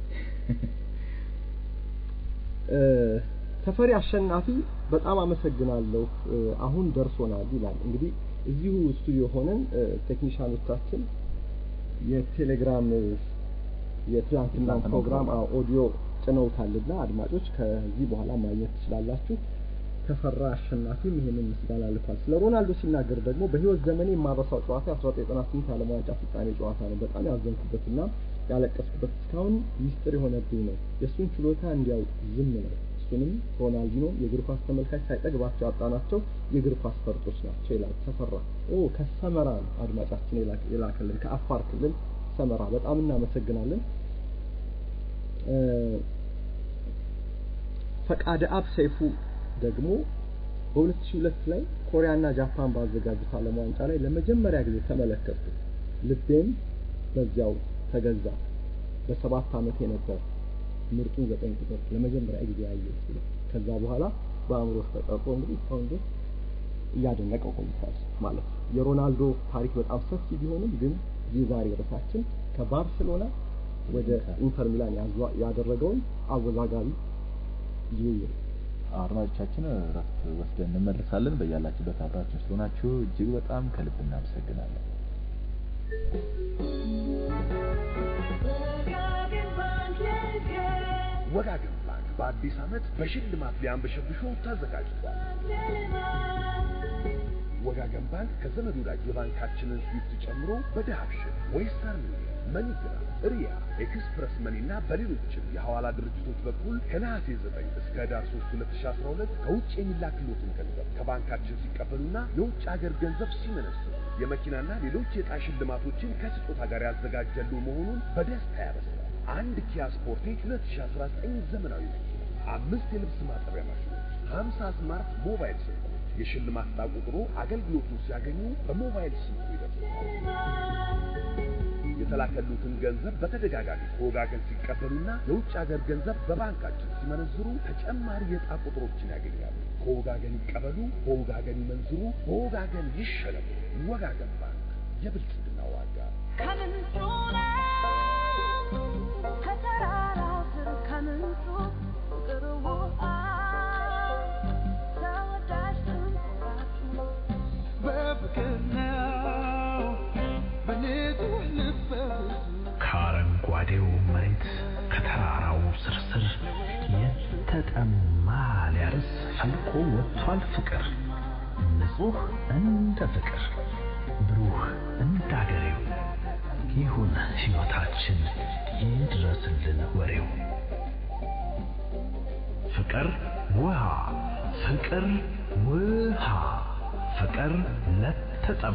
ተፈሪ አሸናፊ በጣም አመሰግናለሁ አሁን ደርሶናል ይላል። እንግዲህ እዚሁ ስቱዲዮ ሆነን ቴክኒሻኖቻችን የቴሌግራም የትላንትና ፕሮግራም ኦዲዮ ጭነውታልና አድማጮች ከዚህ በኋላ ማግኘት ትችላላችሁ። ተፈራ አሸናፊም ይሄንን ምስጋና ልኳል። ስለ ሮናልዶ ሲናገር ደግሞ በህይወት ዘመኔ የማረሳው ጨዋታ 1998 ዓለም ዋንጫ ፍጻሜ ጨዋታ ነው። በጣም ያዘንኩበትና ያለቀስኩበት እስካሁን ሚስጥር የሆነብኝ ነው። የሱን ችሎታ እንዲያውቅ ዝም ነው። እሱንም ሮናልዲኖ የእግር ኳስ ተመልካች ሳይጠግባቸው ያጣናቸው የእግር ኳስ ፈርጦች ናቸው ይላል ተፈራ። ከሰመራ አድማጫችን የላከልን ከአፋር ክልል ሰመራ በጣም እናመሰግናለን። ፈቃደ አብ ሰይፉ ደግሞ በ2002 ላይ ኮሪያና ጃፓን ባዘጋጁት ዓለም ዋንጫ ላይ ለመጀመሪያ ጊዜ ተመለከቱ። ልቤም በዚያው ተገዛ። በ7 ዓመቴ ነበር ምርጡን 9 ቁጥር ለመጀመሪያ ጊዜ ያየሁት። ከዛ በኋላ በአእምሮ ተቀርጾ እንግዲህ እስካሁን ድረስ እያደነቀው ቆይቷል ማለት ነው። የሮናልዶ ታሪክ በጣም ሰፊ ቢሆንም ግን የዛሬ ርዕሳችን ከባርሴሎና ወደ ኢንተር ሚላን ያደረገውን አወዛጋቢ ዝውውር አድማጮቻችን እረፍት ወስደን እንመለሳለን። በያላችሁበት አብራችሁ ስለሆናችሁ እጅግ በጣም ከልብ እናመሰግናለን። ወጋገን ባንክ በአዲስ ዓመት በሽልማት ሊያንበሸብሾ ተዘጋጅቷል። ወጋገን ባንክ ከዘመድ ወዳጅ የባንካችንን ስዊፍት ጨምሮ በዳሽን፣ ዌስተርን ዩኒየን፣ መኒግራም፣ ሪያ፣ ኤክስፕረስ መኒና በሌሎችም የሐዋላ ድርጅቶች በኩል ከነሐሴ 9 እስከ ዳር 3 2012 ከውጭ የሚላክሎትን ገንዘብ ከባንካችን ሲቀበሉና የውጭ ሀገር ገንዘብ ሲመነዝሩ የመኪናና ሌሎች የዕጣ ሽልማቶችን ከስጦታ ጋር ያዘጋጀሉ መሆኑን በደስታ ያበስራል። አንድ ኪያ ስፖርቴጅ 2019 ዘመናዊ መኪና፣ 5 የልብስ ማጠቢያ ማሽኖች፣ 50 ስማርት ሞባይል ስልኮች የሽልማት ዕጣ ቁጥሩ አገልግሎቱን ሲያገኙ በሞባይል ስልኩ ይደርሳል። የተላከሉትን ገንዘብ በተደጋጋሚ ከወጋገን ሲቀበሉና የውጭ ሀገር ገንዘብ በባንካችን ሲመነዝሩ ተጨማሪ የዕጣ ቁጥሮችን ያገኛሉ። ከወጋገን ይቀበሉ፣ በወጋገን ይመንዝሩ፣ በወጋገን ይሸለሙ። ወጋገን ባንክ የብልጽግና ዋጋ። ከምንጩ ከተራራው ስር ከምንጩ ቅርቡ ተወዳጅ ትንቁራጩ በፍቅር ነው በንጹህ ልብ ከአረንጓዴው መሬት ከተራራው ስርስር የተጠማ ሊያርስ ፈልቆ ወጥቷል ፍቅር። ንጹህ እንደ ፍቅር ብሩህ እንደ አገሬው ይሁን ሕይወታችን ይድረስልን ወሬው። ፍቅር ውሃ፣ ፍቅር ውሃ፣ ፍቅር ለተጠማ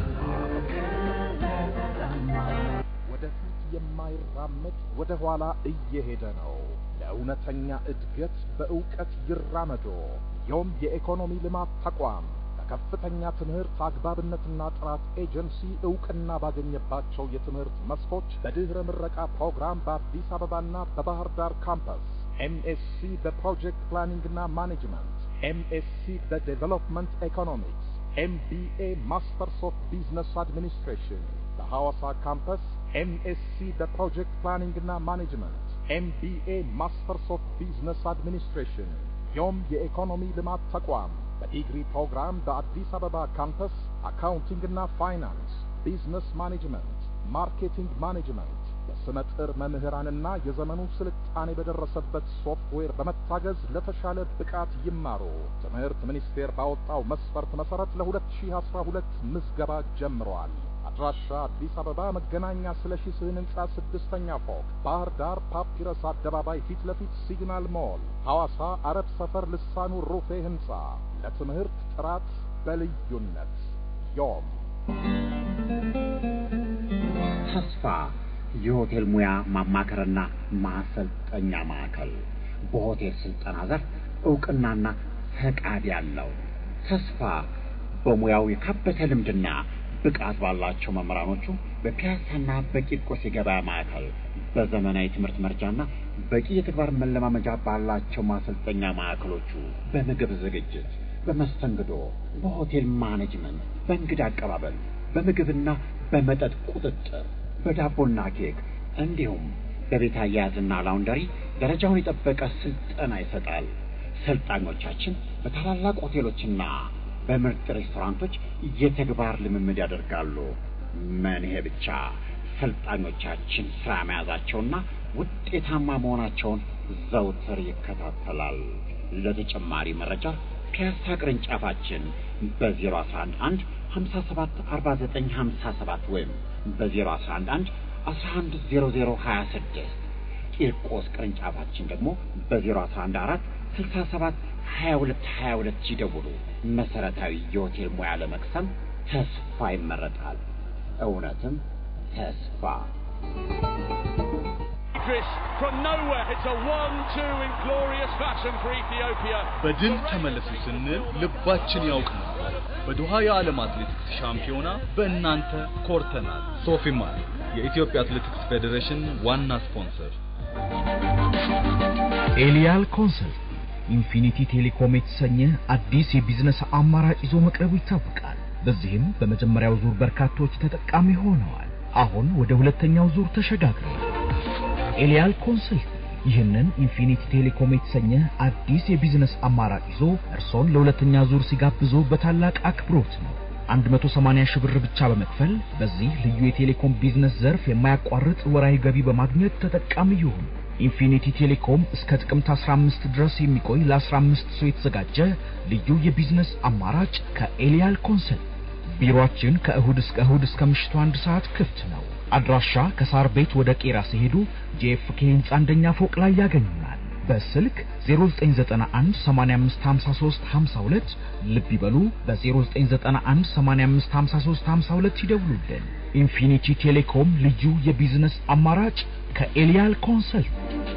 ወደፊት የማይራመድ ወደ ኋላ እየሄደ ነው። ለእውነተኛ እድገት በእውቀት ይራመዶ። ዮም የኢኮኖሚ ልማት ተቋም ከፍተኛ ትምህርት አግባብነትና ጥራት ኤጀንሲ ዕውቅና ባገኘባቸው የትምህርት መስኮች በድህረ ምረቃ ፕሮግራም በአዲስ አበባና በባህር ዳር ካምፓስ ኤምኤስሲ በፕሮጀክት ፕላኒንግና ማኔጅመንት፣ ኤምኤስሲ በዴቨሎፕመንት ኢኮኖሚክስ፣ ኤምቢኤ ማስተርስ ኦፍ ቢዝነስ አድሚኒስትሬሽን፣ በሐዋሳ ካምፓስ ኤምኤስሲ በፕሮጀክት ፕላኒንግና ማኔጅመንት፣ ኤምቢኤ ማስተርስ ኦፍ ቢዝነስ አድሚኒስትሬሽን። ዮም የኢኮኖሚ ልማት ተቋም በዲግሪ ፕሮግራም በአዲስ አበባ ካምፓስ አካውንቲንግና ፋይናንስ፣ ቢዝነስ ማኔጅመንት፣ ማርኬቲንግ ማኔጅመንት በስመጥር መምህራንና የዘመኑ ስልጣኔ በደረሰበት ሶፍትዌር በመታገዝ ለተሻለ ብቃት ይማሩ። ትምህርት ሚኒስቴር ባወጣው መስፈርት መሰረት ለ2012 ምዝገባ ጀምሯል። አድራሻ አዲስ አበባ መገናኛ ስለሺ ስህን ህንጻ 6ኛ ፎቅ፣ ባህር ዳር ፓፒረስ አደባባይ ፊት ለፊት ሲግናል ሞል፣ ሐዋሳ አረብ ሰፈር ልሳኑ ሩፌ ህንጻ። ለትምህርት ጥራት በልዩነት ዮም ተስፋ የሆቴል ሙያ ማማከርና ማሰልጠኛ ማዕከል በሆቴል ስልጠና ዘርፍ ዕውቅናና ፈቃድ ያለው ተስፋ በሙያው የካበተ ልምድና ብቃት ባላቸው መምህራኖቹ በፒያሳና በቂርቆስ የገበያ ማዕከል በዘመናዊ ትምህርት መርጃና በቂ የተግባር መለማመጃ ባላቸው ማሰልጠኛ ማዕከሎቹ በምግብ ዝግጅት፣ በመስተንግዶ፣ በሆቴል ማኔጅመንት፣ በእንግዳ አቀባበል፣ በምግብና በመጠጥ ቁጥጥር፣ በዳቦና ኬክ እንዲሁም በቤት አያያዝና ላውንደሪ ደረጃውን የጠበቀ ስልጠና ይሰጣል። ሰልጣኞቻችን በታላላቅ ሆቴሎችና በምርጥ ሬስቶራንቶች የተግባር ልምምድ ያደርጋሉ። ምን ይሄ ብቻ! ሰልጣኞቻችን ስራ መያዛቸውና ውጤታማ መሆናቸውን ዘውትር ይከታተላል። ለተጨማሪ መረጃ ፒያሳ ቅርንጫፋችን በ011 57 49 57 ወይም በ011 110026 ቂርቆስ ቅርንጫፋችን ደግሞ በ014 67 22 ይደውሉ። መሰረታዊ የሆቴል ሙያ ለመቅሰም ተስፋ ይመረጣል። እውነትም ተስፋ Chris from nowhere hits a 1-2 in glorious fashion for Ethiopia. በድል ተመለሱ ስንል ልባችን ያውቅ ነበር። በዶሃ የዓለም አትሌቲክስ ሻምፒዮና በእናንተ ኮርተናል። ሶፊማር የኢትዮጵያ አትሌቲክስ ፌዴሬሽን ዋና ስፖንሰር። ኤሊያል ኮንሰልት ኢንፊኒቲ ቴሌኮም የተሰኘ አዲስ የቢዝነስ አማራጭ ይዞ መቅረቡ ይታወቃል። በዚህም በመጀመሪያው ዙር በርካቶች ተጠቃሚ ሆነዋል። አሁን ወደ ሁለተኛው ዙር ተሸጋግረዋል። ኤሊያል ኮንሰልት ይህንን ኢንፊኒቲ ቴሌኮም የተሰኘ አዲስ የቢዝነስ አማራጭ ይዞ እርሶን ለሁለተኛ ዙር ሲጋብዞ በታላቅ አክብሮት ነው። 180 ሺህ ብር ብቻ በመክፈል በዚህ ልዩ የቴሌኮም ቢዝነስ ዘርፍ የማያቋርጥ ወራዊ ገቢ በማግኘት ተጠቃሚ ይሁኑ። ኢንፊኒቲ ቴሌኮም እስከ ጥቅምት 15 ድረስ የሚቆይ ለ15 ሰው የተዘጋጀ ልዩ የቢዝነስ አማራጭ ከኤሊያል ኮንሰልት። ቢሮአችን ከእሁድ እስከ ምሽቱ 1 ሰዓት ክፍት ነው። አድራሻ ከሳር ቤት ወደ ቄራ ሲሄዱ ጄኤፍኬ ህንጻ አንደኛ ፎቅ ላይ ያገኙናል። በስልክ 0991 855352 ልብ ይበሉ። በ0991 855352 ይደውሉልን። ኢንፊኒቲ ቴሌኮም ልዩ የቢዝነስ አማራጭ ከኤሊያል ኮንሰልት።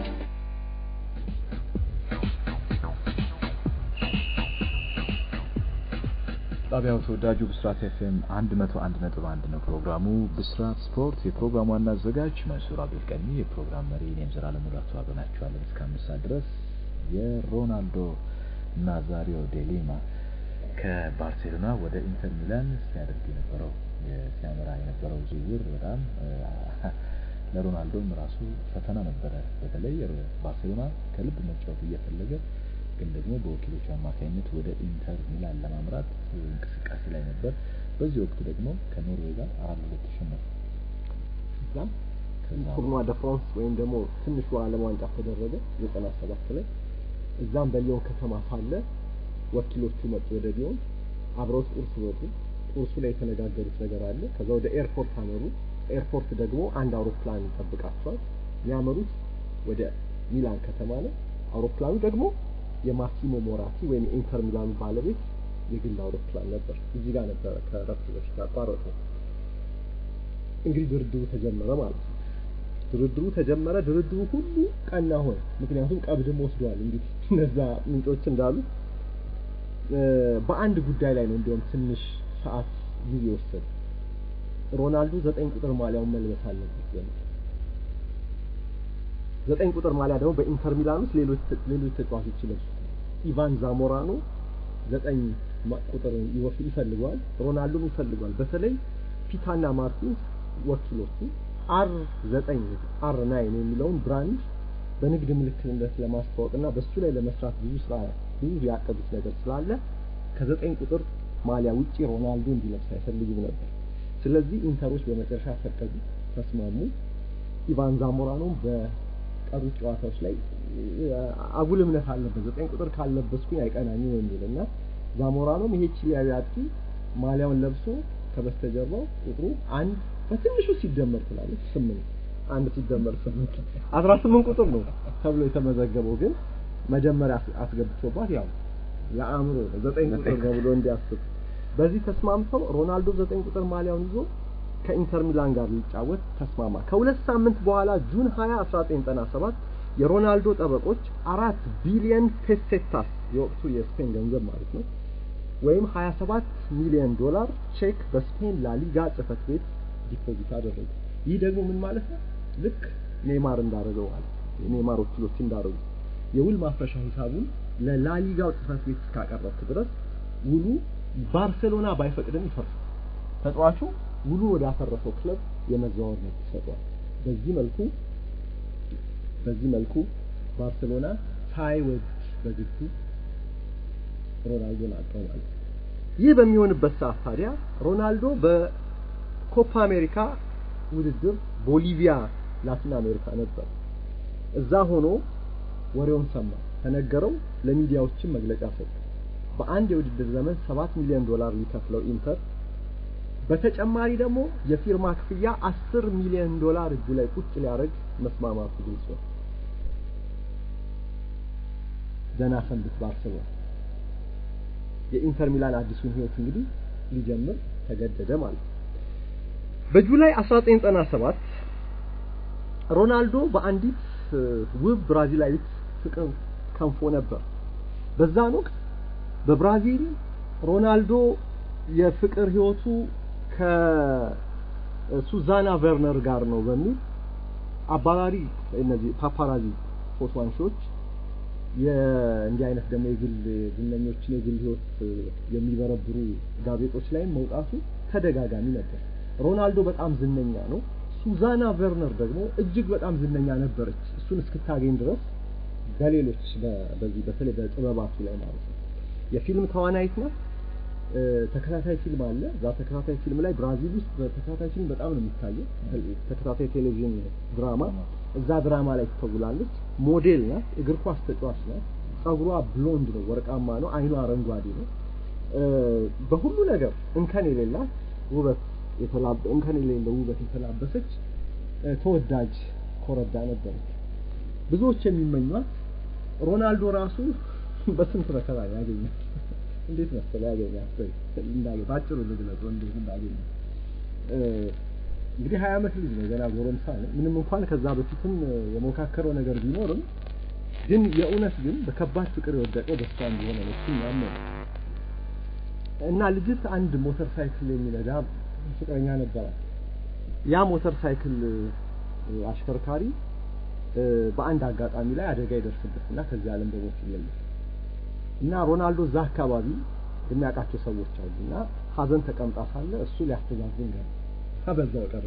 ጣቢያው ተወዳጁ ብስራት ኤፍኤም 101.1 ነው። ፕሮግራሙ ብስራት ስፖርት። የፕሮግራሙ ዋና አዘጋጅ መንሱር አብዱልቀኒ፣ የፕሮግራም መሪ እኔም ዘላለም ሙላቱ አብረናችኋለን እስከ 5 ሰዓት ድረስ። የሮናልዶ ናዛሪዮ ዴሊማ ከባርሴሎና ወደ ኢንተር ሚላን ሲያደርግ የነበረው ዝውውር በጣም ለሮናልዶም ራሱ ፈተና ነበረ። በተለይ ባርሴሎና ከልብ መጫወት እየፈለገ ግን ደግሞ በወኪሎቹ አማካኝነት ወደ ኢንተር ሚላን ለማምራት እንቅስቃሴ ላይ ነበር። በዚህ ወቅት ደግሞ ከኖርዌይ ጋር 4-2 ተሸነፈ። ቱርኗ ደ ፍራንስ ወይም ደግሞ ትንሹ ዓለም ዋንጫ ተደረገ 97 ላይ። እዛም በሊዮን ከተማ ሳለ ወኪሎቹ መጡ ወደ ሊዮን። አብረው ቁርስ ወጡ። ቁርሱ ላይ የተነጋገሩት ነገር አለ። ከዛ ወደ ኤርፖርት አመሩ። ኤርፖርት ደግሞ አንድ አውሮፕላን ይጠብቃቸዋል። ያመሩት ወደ ሚላን ከተማ ነው። አውሮፕላኑ ደግሞ የማሲሞ ሞራቲ ወይም ኢንተር ሚላን ባለቤት የግል አውሮፕላን ነበር። እዚህ ጋር ነበር ከረፍት በፊት ያቋረጠው። እንግዲህ ድርድሩ ተጀመረ ማለት ነው። ድርድሩ ተጀመረ። ድርድሩ ሁሉ ቀና ሆነ። ምክንያቱም ቀብድም ወስዷል። እንግዲህ እነዛ ምንጮች እንዳሉ በአንድ ጉዳይ ላይ ነው እንደውም ትንሽ ሰዓት ጊዜ ወሰደ። ሮናልዶ 9 ቁጥር ማሊያውን መልበስ አለበት ማለት 9 ቁጥር ማሊያ ደግሞ በኢንተር ሚላን ውስጥ ሌሎች ተጫዋቾች ይለብሱ። ኢቫን ዛሞራኖ 9 ቁጥር ይፈልጋል፣ ሮናልዶም ይፈልጋል። በተለይ ፒታና ማርቲን ወኪሎቹ R9 የሚለውን ብራንድ በንግድ ምልክትነት ለማስተዋወቅና በሱ ላይ ለመስራት ብዙ ያቀዱት ነገር ስላለ ከ9 ቁጥር ማሊያ ውጪ ሮናልዶ እንዲለብስ አይፈልጉም ነበር። ስለዚህ ኢንተሮች በመጨረሻ ፈቀዱ፣ ተስማሙ። ኢቫን ዛሞራኖ በቀሩ ጨዋታዎች ላይ አጉል እምነት አለበት። 9 ቁጥር ካልለበስኩኝ አይቀናኝም የሚልና ዛሞራኖም ይሄ ቺሊያዊ አጥቂ ማሊያውን ለብሶ ከበስተጀርባው ቁጥሩ 1 በትንሹ ሲደመር ትላለች 8 1 ሲደመር 8 18 ቁጥር ነው ተብሎ የተመዘገበው። ግን መጀመሪያ አስገብቶባት ያው ለአእምሮ 9 ቁጥር ነው ብሎ እንዲያስብ በዚህ ተስማምተው ሮናልዶ 9 ቁጥር ማሊያውን ይዞ ከኢንተር ሚላን ጋር ሊጫወት ተስማማ። ከሁለት ሳምንት በኋላ ጁን 20 1997 የሮናልዶ ጠበቆች 4 ቢሊዮን ፔሴታስ የወቅቱ የስፔን ገንዘብ ማለት ነው ወይም 27 ሚሊዮን ዶላር ቼክ በስፔን ላሊጋ ጽህፈት ቤት ዲፖዚት አደረጉ። ይህ ደግሞ ምን ማለት ነው? ልክ ኔይማር እንዳደረገው ማለት የኔይማር ወኪሎች እንዳደረጉ የውል ማፍረሻ ሂሳቡን ለላሊጋው ጽህፈት ቤት እስካቀረበ ድረስ ውሉ ባርሴሎና ባይፈቅድም ይፈርሳል። ተጫዋቹ ውሉ ወደ አፈረሰው ክለብ የመዘዋወር መብት ይሰጠዋል። በዚህ መልኩ ባርሴሎና ሳይወድ በግዱ ሮናልዶን አጣው ማለት ነው። ይህ በሚሆንበት ሰዓት ታዲያ ሮናልዶ በኮፓ አሜሪካ ውድድር ቦሊቪያ ላቲን አሜሪካ ነበር። እዛ ሆኖ ወሬውን ሰማ፣ ተነገረው፣ ለሚዲያዎችም መግለጫ ሰጠ። በአንድ የውድድር ዘመን 7 ሚሊዮን ዶላር ሊከፍለው ኢንተር በተጨማሪ ደግሞ የፊርማ ክፍያ 10 ሚሊዮን ዶላር እጁ ላይ ቁጭ ሊያደርግ መስማማቱ ግልጽ ነው። ዘና ሰንብት ባርሰሎና የኢንተር ሚላን አዲሱን ህይወት እንግዲህ ሊጀምር ተገደደ ማለት ነው። በጁላይ 1997 ሮናልዶ በአንዲት ውብ ብራዚላዊት ፍቅር ከንፎ ነበር። በዛን ወቅት በብራዚል ሮናልዶ የፍቅር ህይወቱ ከሱዛና ቨርነር ጋር ነው በሚል አባራሪ እነዚህ ፓፓራዚ ፎቶ አንሺዎች የእንዲህ አይነት ደግሞ የግል ዝነኞችን የግል ህይወት የሚበረብሩ ጋዜጦች ላይ መውጣቱ ተደጋጋሚ ነበር። ሮናልዶ በጣም ዝነኛ ነው። ሱዛና ቨርነር ደግሞ እጅግ በጣም ዝነኛ ነበረች እሱን እስክታገኝ ድረስ በሌሎች በዚህ በተለይ በጥበባቱ ላይ ማለት ነው። የፊልም ተዋናይት ናት። ተከታታይ ፊልም አለ። እዛ ተከታታይ ፊልም ላይ ብራዚል ውስጥ በተከታታይ ፊልም በጣም ነው የሚታየው። ተከታታይ ቴሌቪዥን ድራማ እዛ ድራማ ላይ ትተውላለች። ሞዴል ናት። እግር ኳስ ተጫዋች ናት። ጸጉሯ ብሎንድ ነው፣ ወርቃማ ነው። አይኗ አረንጓዴ ነው። በሁሉ ነገር እንከን የሌላት ውበት እንከን የሌለው ውበት የተላበሰች ተወዳጅ ኮረዳ ነበረች። ብዙዎች የሚመኟት ሮናልዶ ራሱ በስንት መከራ ያገኛል። እንዴት መሰለ ያገኛት እንዳየ ባጭሩ ልግለጽ እንዴት እንዳገኘ እንግዲህ 20 ዓመት ልጅ ነው ገና ጎረምሳ ነው። ምንም እንኳን ከዛ በፊትም የሞካከረው ነገር ቢኖርም ግን የእውነት ግን በከባድ ፍቅር የወደቀው በሷ እንደሆነ ነው እሱ ያመነ እና ልጅት አንድ ሞተር ሳይክል የሚነዳ ፍቅረኛ ነበራት። ያ ሞተር ሳይክል አሽከርካሪ በአንድ አጋጣሚ ላይ አደጋ ይደርስበትና ከዚህ ዓለም በሞት ይለያል እና ሮናልዶ እዛ አካባቢ የሚያውቃቸው ሰዎች አሉና ሀዘን ተቀምጣ ሳለ እሱ ሊያስተዛዝን ገባ ተበዛው ቀረ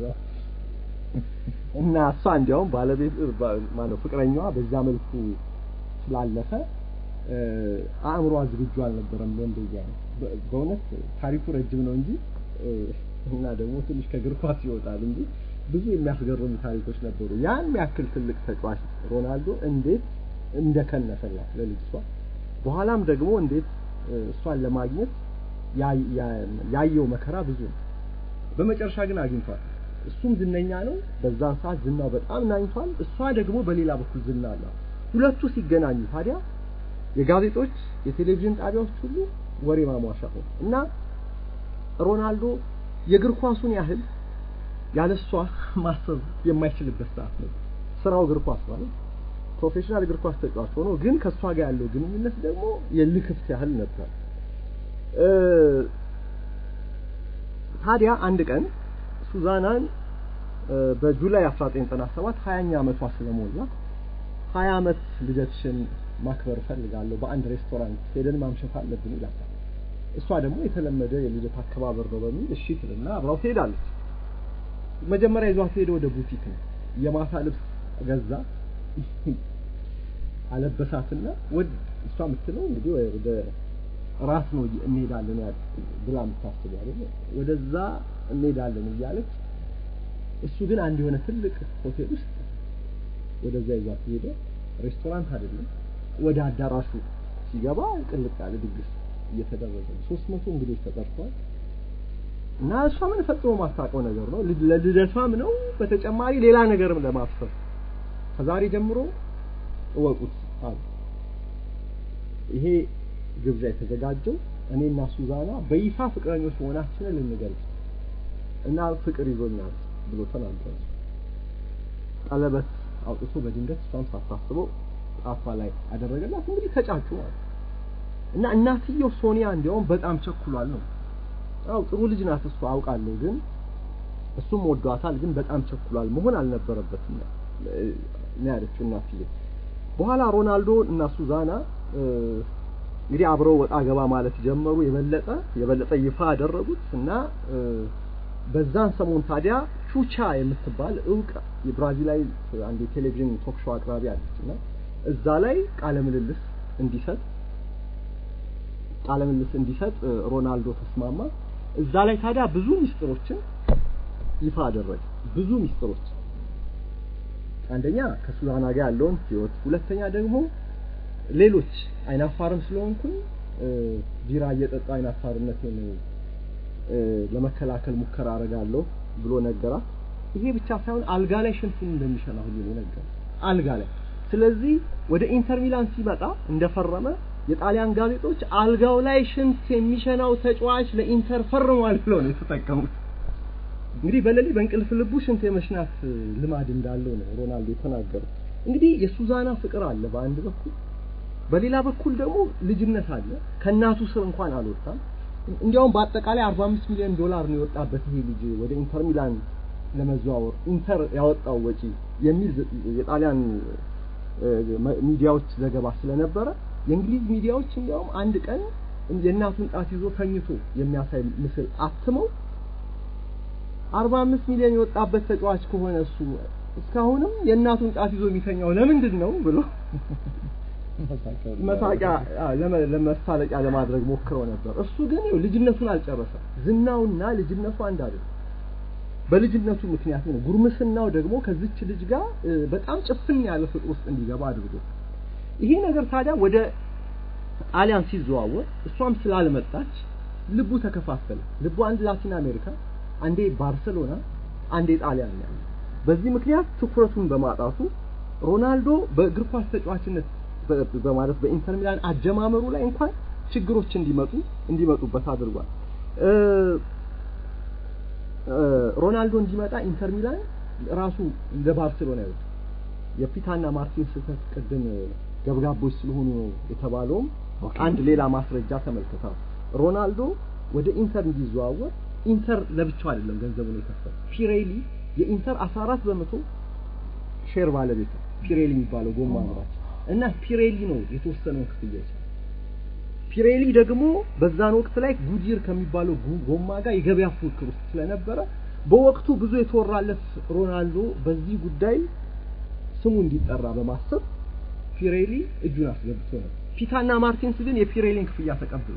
እና እሷ እንዲያውም ባለቤት ማለት ፍቅረኛዋ በዛ መልኩ ስላለፈ አእምሮ ዝግጁ አልነበረም ለእንደዚያ በእውነት ታሪኩ ረጅም ነው እንጂ እና ደግሞ ትንሽ ከእግር ኳስ ይወጣል እንጂ ብዙ የሚያስገርሙ ታሪኮች ነበሩ። ያን ያክል ትልቅ ተጫዋች ሮናልዶ እንዴት እንደከነፈላት ለልጅቷ በኋላም ደግሞ እንዴት እሷን ለማግኘት ያየው መከራ ብዙ ነው። በመጨረሻ ግን አግኝቷል። እሱም ዝነኛ ነው። በዛን ሰዓት ዝናው በጣም ናኝቷል። እሷ ደግሞ በሌላ በኩል ዝና አላት። ሁለቱ ሲገናኙ ታዲያ የጋዜጦች የቴሌቪዥን ጣቢያዎች ሁሉ ወሬ ማሟሻ ሆነ እና ሮናልዶ የእግር ኳሱን ያህል ያለሷ ማሰብ የማይችልበት ሰዓት ነው። ስራው እግር ኳስ ማለት ፕሮፌሽናል እግር ኳስ ተጫዋች ሆኖ ግን ከሷ ጋር ያለው ግንኙነት ደግሞ የልክፍት ያህል ነበር። ታዲያ አንድ ቀን ሱዛናን በጁላይ 1997 20ኛ ዓመቷ ስለሞላ 20 ዓመት ልደትሽን ማክበር ፈልጋለሁ በአንድ ሬስቶራንት ሄደን ማምሸት አለብን ይላታል። እሷ ደግሞ የተለመደ የልደት አከባበር ነው በሚል እሺ ትልና አብራው ትሄዳለች። መጀመሪያ ይዟት ሄደ ወደ ቡቲክ ነው። የማታ ልብስ ገዛ አለበሳትና እሷ የምትለው እንግዲህ ወደ ራስ ነው እንሄዳለን ብላ የምታስበው አይደል? ወደዛ እንሄዳለን እያለች እሱ ግን አንድ የሆነ ትልቅ ሆቴል ውስጥ ወደዛ ይዟት ሄደ። ሬስቶራንት አይደለም፣ ወደ አዳራሹ ሲገባ ቅልጥ ያለ ድግስ እየተደረገ 300 እንግዶች ተጠርተዋል። እና እሷ ምን ፈጽሞ ማታውቀው ነገር ነው። ለልደቷም ነው በተጨማሪ ሌላ ነገርም ለማሰብ ከዛሬ ጀምሮ እወቁት አለ። ይሄ ግብዣ የተዘጋጀው እኔና ሱዛና በይፋ ፍቅረኞች መሆናችንን ልንገልጽ እና ፍቅር ይዞኛል ብሎ ተናገረ። ቀለበት አውጥቶ በድንገት እሷን ሳታስበው ጣቷ ላይ አደረገላት። እንግዲህ ተጫጩ ማለት እና እናትየው ሶኒያ እንዲያውም በጣም ቸኩሏል ነው። አው ጥሩ ልጅ ናት እሷ አውቃለሁ፣ ግን እሱም ወዷታል፣ ግን በጣም ቸኩሏል መሆን አልነበረበትም ነው ያለችው እናትየው። በኋላ ሮናልዶ እና ሱዛና እንግዲህ አብረው ወጣ ገባ ማለት ጀመሩ። የበለጠ ይፋ አደረጉት እና በዛን ሰሞን ታዲያ ቹቻ የምትባል ዕውቅ የብራዚላዊ አንድ ቴሌቪዥን ቶክ ሾው አቅራቢ አለችና እዛ ላይ ቃለ ምልልስ እንዲሰጥ ሮናልዶ ተስማማ። እዛ ላይ ታዲያ ብዙ ሚስጥሮችን ይፋ አደረገ። ብዙ ሚስጥሮች፣ አንደኛ ከሱዛና ጋር ያለውን ህይወት፣ ሁለተኛ ደግሞ ሌሎች አይናፋርም ስለሆንኩኝ ቢራ እየጠጣ አይናፋርነቴን ለመከላከል ሙከራ አረጋለሁ ብሎ ነገራት። ይሄ ብቻ ሳይሆን አልጋ ላይ ሽንቱን እንደሚሸና ሁሉ ነገር አልጋ ላይ። ስለዚህ ወደ ኢንተር ሚላን ሲመጣ እንደፈረመ የጣሊያን ጋዜጦች አልጋው ላይ ሽንት የሚሸናው ተጫዋች ለኢንተር ፈርሟል ብለው ነው የተጠቀሙት። እንግዲህ በሌሊት በእንቅልፍ ልቡ ሽንት የመሽናት ልማድ እንዳለው ነው ሮናልዶ የተናገረው። እንግዲህ የሱዛና ፍቅር አለ በአንድ በኩል፣ በሌላ በኩል ደግሞ ልጅነት አለ። ከናቱ ስር እንኳን አልወጣም። እንዲያውም በአጠቃላይ 45 ሚሊዮን ዶላር ነው የወጣበት ይሄ ልጅ ወደ ኢንተር ሚላን ለመዘዋወር ኢንተር ያወጣው ወጪ የሚል የጣሊያን ሚዲያዎች ዘገባ ስለነበረ የእንግሊዝ ሚዲያዎች እንዲያውም አንድ ቀን የእናቱን ጣት ይዞ ተኝቶ የሚያሳይ ምስል አትመው 45 ሚሊዮን የወጣበት ተጫዋች ከሆነ እሱ እስካሁንም የእናቱን ጣት ይዞ የሚተኛው ለምንድን ነው ብሎ መሳቂያ ለመሳለቂያ ለማድረግ ሞክረው ነበር። እሱ ግን ልጅነቱን አልጨረሰም። ዝናውና ልጅነቱ አንድ አይደለም። በልጅነቱ ምክንያት ነው ጉርምስናው ደግሞ ከዚች ልጅ ጋር በጣም ጭፍን ያለ ፍቅር ውስጥ እንዲገባ አድርጎ ይሄ ነገር ታዲያ ወደ ጣሊያን ሲዘዋወር እሷም ስላልመጣች ልቡ ተከፋፈለ። ልቡ አንድ ላቲን አሜሪካ፣ አንዴ ባርሴሎና፣ አንዴ ጣሊያን ያለ። በዚህ ምክንያት ትኩረቱን በማጣቱ ሮናልዶ በእግር ኳስ ተጫዋችነት በማለት በኢንተር ሚላን አጀማመሩ ላይ እንኳን ችግሮች እንዲመጡበት አድርጓል። ሮናልዶ እንዲመጣ ኢንተር ሚላን ራሱ ለባርሴሎና ይወጣ የፒታና ማርቲን ስህተት ቅድም ገብጋቦች ስለሆኑ የተባለው አንድ ሌላ ማስረጃ ተመልከታ። ሮናልዶ ወደ ኢንተር እንዲዘዋወር ኢንተር ለብቻው አይደለም ገንዘቡን የከፈለው። ፒሬሊ የኢንተር 14% ሼር ባለቤት ፒሬሊ የሚባለው ጎማ አምራች እና ፒሬሊ ነው የተወሰነው ክፍያ ይችላል። ፒሬሊ ደግሞ በዛን ወቅት ላይ ጉዲር ከሚባለው ጎማ ጋር የገበያ ፉክክር ውስጥ ስለነበረ በወቅቱ ብዙ የተወራለት ሮናልዶ በዚህ ጉዳይ ስሙ እንዲጠራ በማሰብ ፒሬሊ እጁን አስገብቶ ነው። ፒታና ማርቲንስ ግን የፒሬሊን ክፍያ ተቀብለው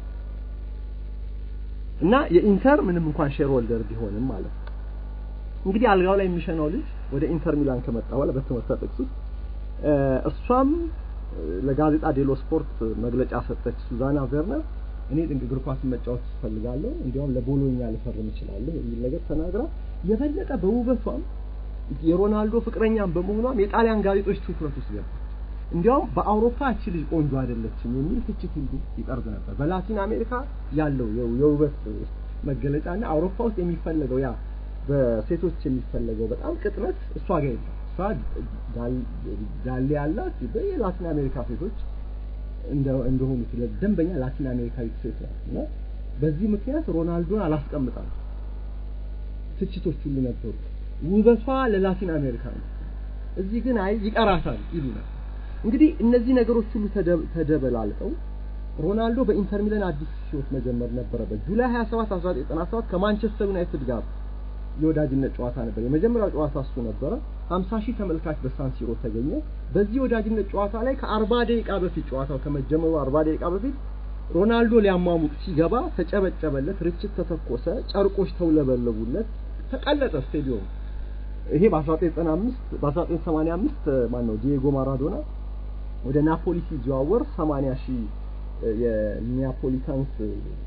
እና የኢንተር ምንም እንኳን ሼር ሆልደር ቢሆንም ማለት ነው። እንግዲህ አልጋው ላይ የሚሸናው ልጅ ወደ ኢንተር ሚላን ከመጣ በኋላ በተመሳሳይ ጥቅስ እሷም ለጋዜጣ ዴሎ ስፖርት መግለጫ ሰጠች። ሱዛና ቨርነር እኔ እግር ኳስ መጫወት ፈልጋለሁ እንዲያውም ለቦሎኛ ልፈርም እችላለሁ የሚል ነገር ተናግራ የበለጠ በውበቷም የሮናልዶ ፍቅረኛም በመሆኗም የጣሊያን ጋዜጦች ትኩረት ውስጥ ገባ። እንዲያውም በአውሮፓ እቺ ልጅ ቆንጆ አይደለችም የሚል ትችት ሁሉ ይቀርብ ነበር። በላቲን አሜሪካ ያለው የውበት መገለጫና አውሮፓ ውስጥ የሚፈለገው ያ በሴቶች የሚፈለገው በጣም ቅጥነት እሷ ጋር የለም። እሷ ዳሌ ያላት በላቲን አሜሪካ ሴቶች እንደሆኑ ስለደንበኛ ላቲን አሜሪካዊ ሴት ናት እና በዚህ ምክንያት ሮናልዶን አላስቀምጣም ትችቶች ሁሉ ነበሩ። ውበቷ ለላቲን አሜሪካ ነው፣ እዚህ ግን አይ ይቀራታል ይሉናል። እንግዲህ እነዚህ ነገሮች ሁሉ ተደበላልቀው ሮናልዶ በኢንተር ሚላን አዲስ ህይወት መጀመር ነበረበት። ጁላይ 27 1997 ከማንቸስተር ዩናይትድ ጋር የወዳጅነት ጨዋታ ነበር። የመጀመሪያው ጨዋታ እሱ ነበረ። 50,000 ተመልካች በሳን ሲሮ ተገኘ። በዚህ ወዳጅነት ጨዋታ ላይ ከ40 ደቂቃ በፊት ጨዋታው ከመጀመሩ 40 ደቂቃ በፊት ሮናልዶ ሊያሟሙቅ ሲገባ ተጨበጨበለት፣ ርችት ተተኮሰ፣ ጨርቆች ተውለበለቡለት፣ ተቀለጠ ስቴዲየም። ይሄ በ1985 ማን ነው ዲዬጎ ማራዶና ወደ ናፖሊ ሲዘዋወር 80,000 የኒያፖሊታንስ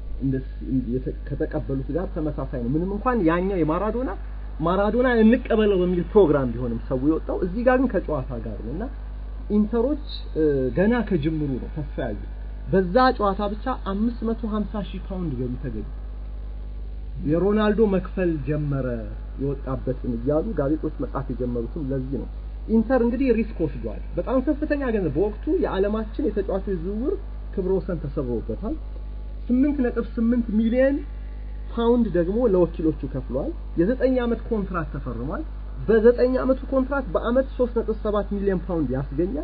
ከተቀበሉት ጋር ተመሳሳይ ነው። ምንም እንኳን ያኛው የማራዶና እንቀበለው በሚል ፕሮግራም ቢሆንም ሰው የወጣው እዚህ ጋር ግን ከጨዋታ ጋር ነውና ኢንተሮች ገና ከጅምሩ ነው ተስፋ ያዩ። በዛ ጨዋታ ብቻ 550,000 ፓውንድ ገቢ ተገኘ። የሮናልዶ መክፈል ጀመረ የወጣበትን እያሉ ጋዜጦች መጻፍ የጀመሩትም ለዚህ ነው። ኢንተር እንግዲህ ሪስክ ወስዷል። በጣም ከፍተኛ ገንዘብ በወቅቱ የዓለማችን የተጫዋቾች ዝውውር ክብረ ወሰን ተሰብሮበታል። 8.8 ሚሊዮን ፓውንድ ደግሞ ለወኪሎቹ ከፍሏል። የ9 ዓመት ኮንትራት ተፈርሟል። በ9 ዓመቱ ኮንትራት በአመት 3.7 ሚሊዮን ፓውንድ ያስገኛል።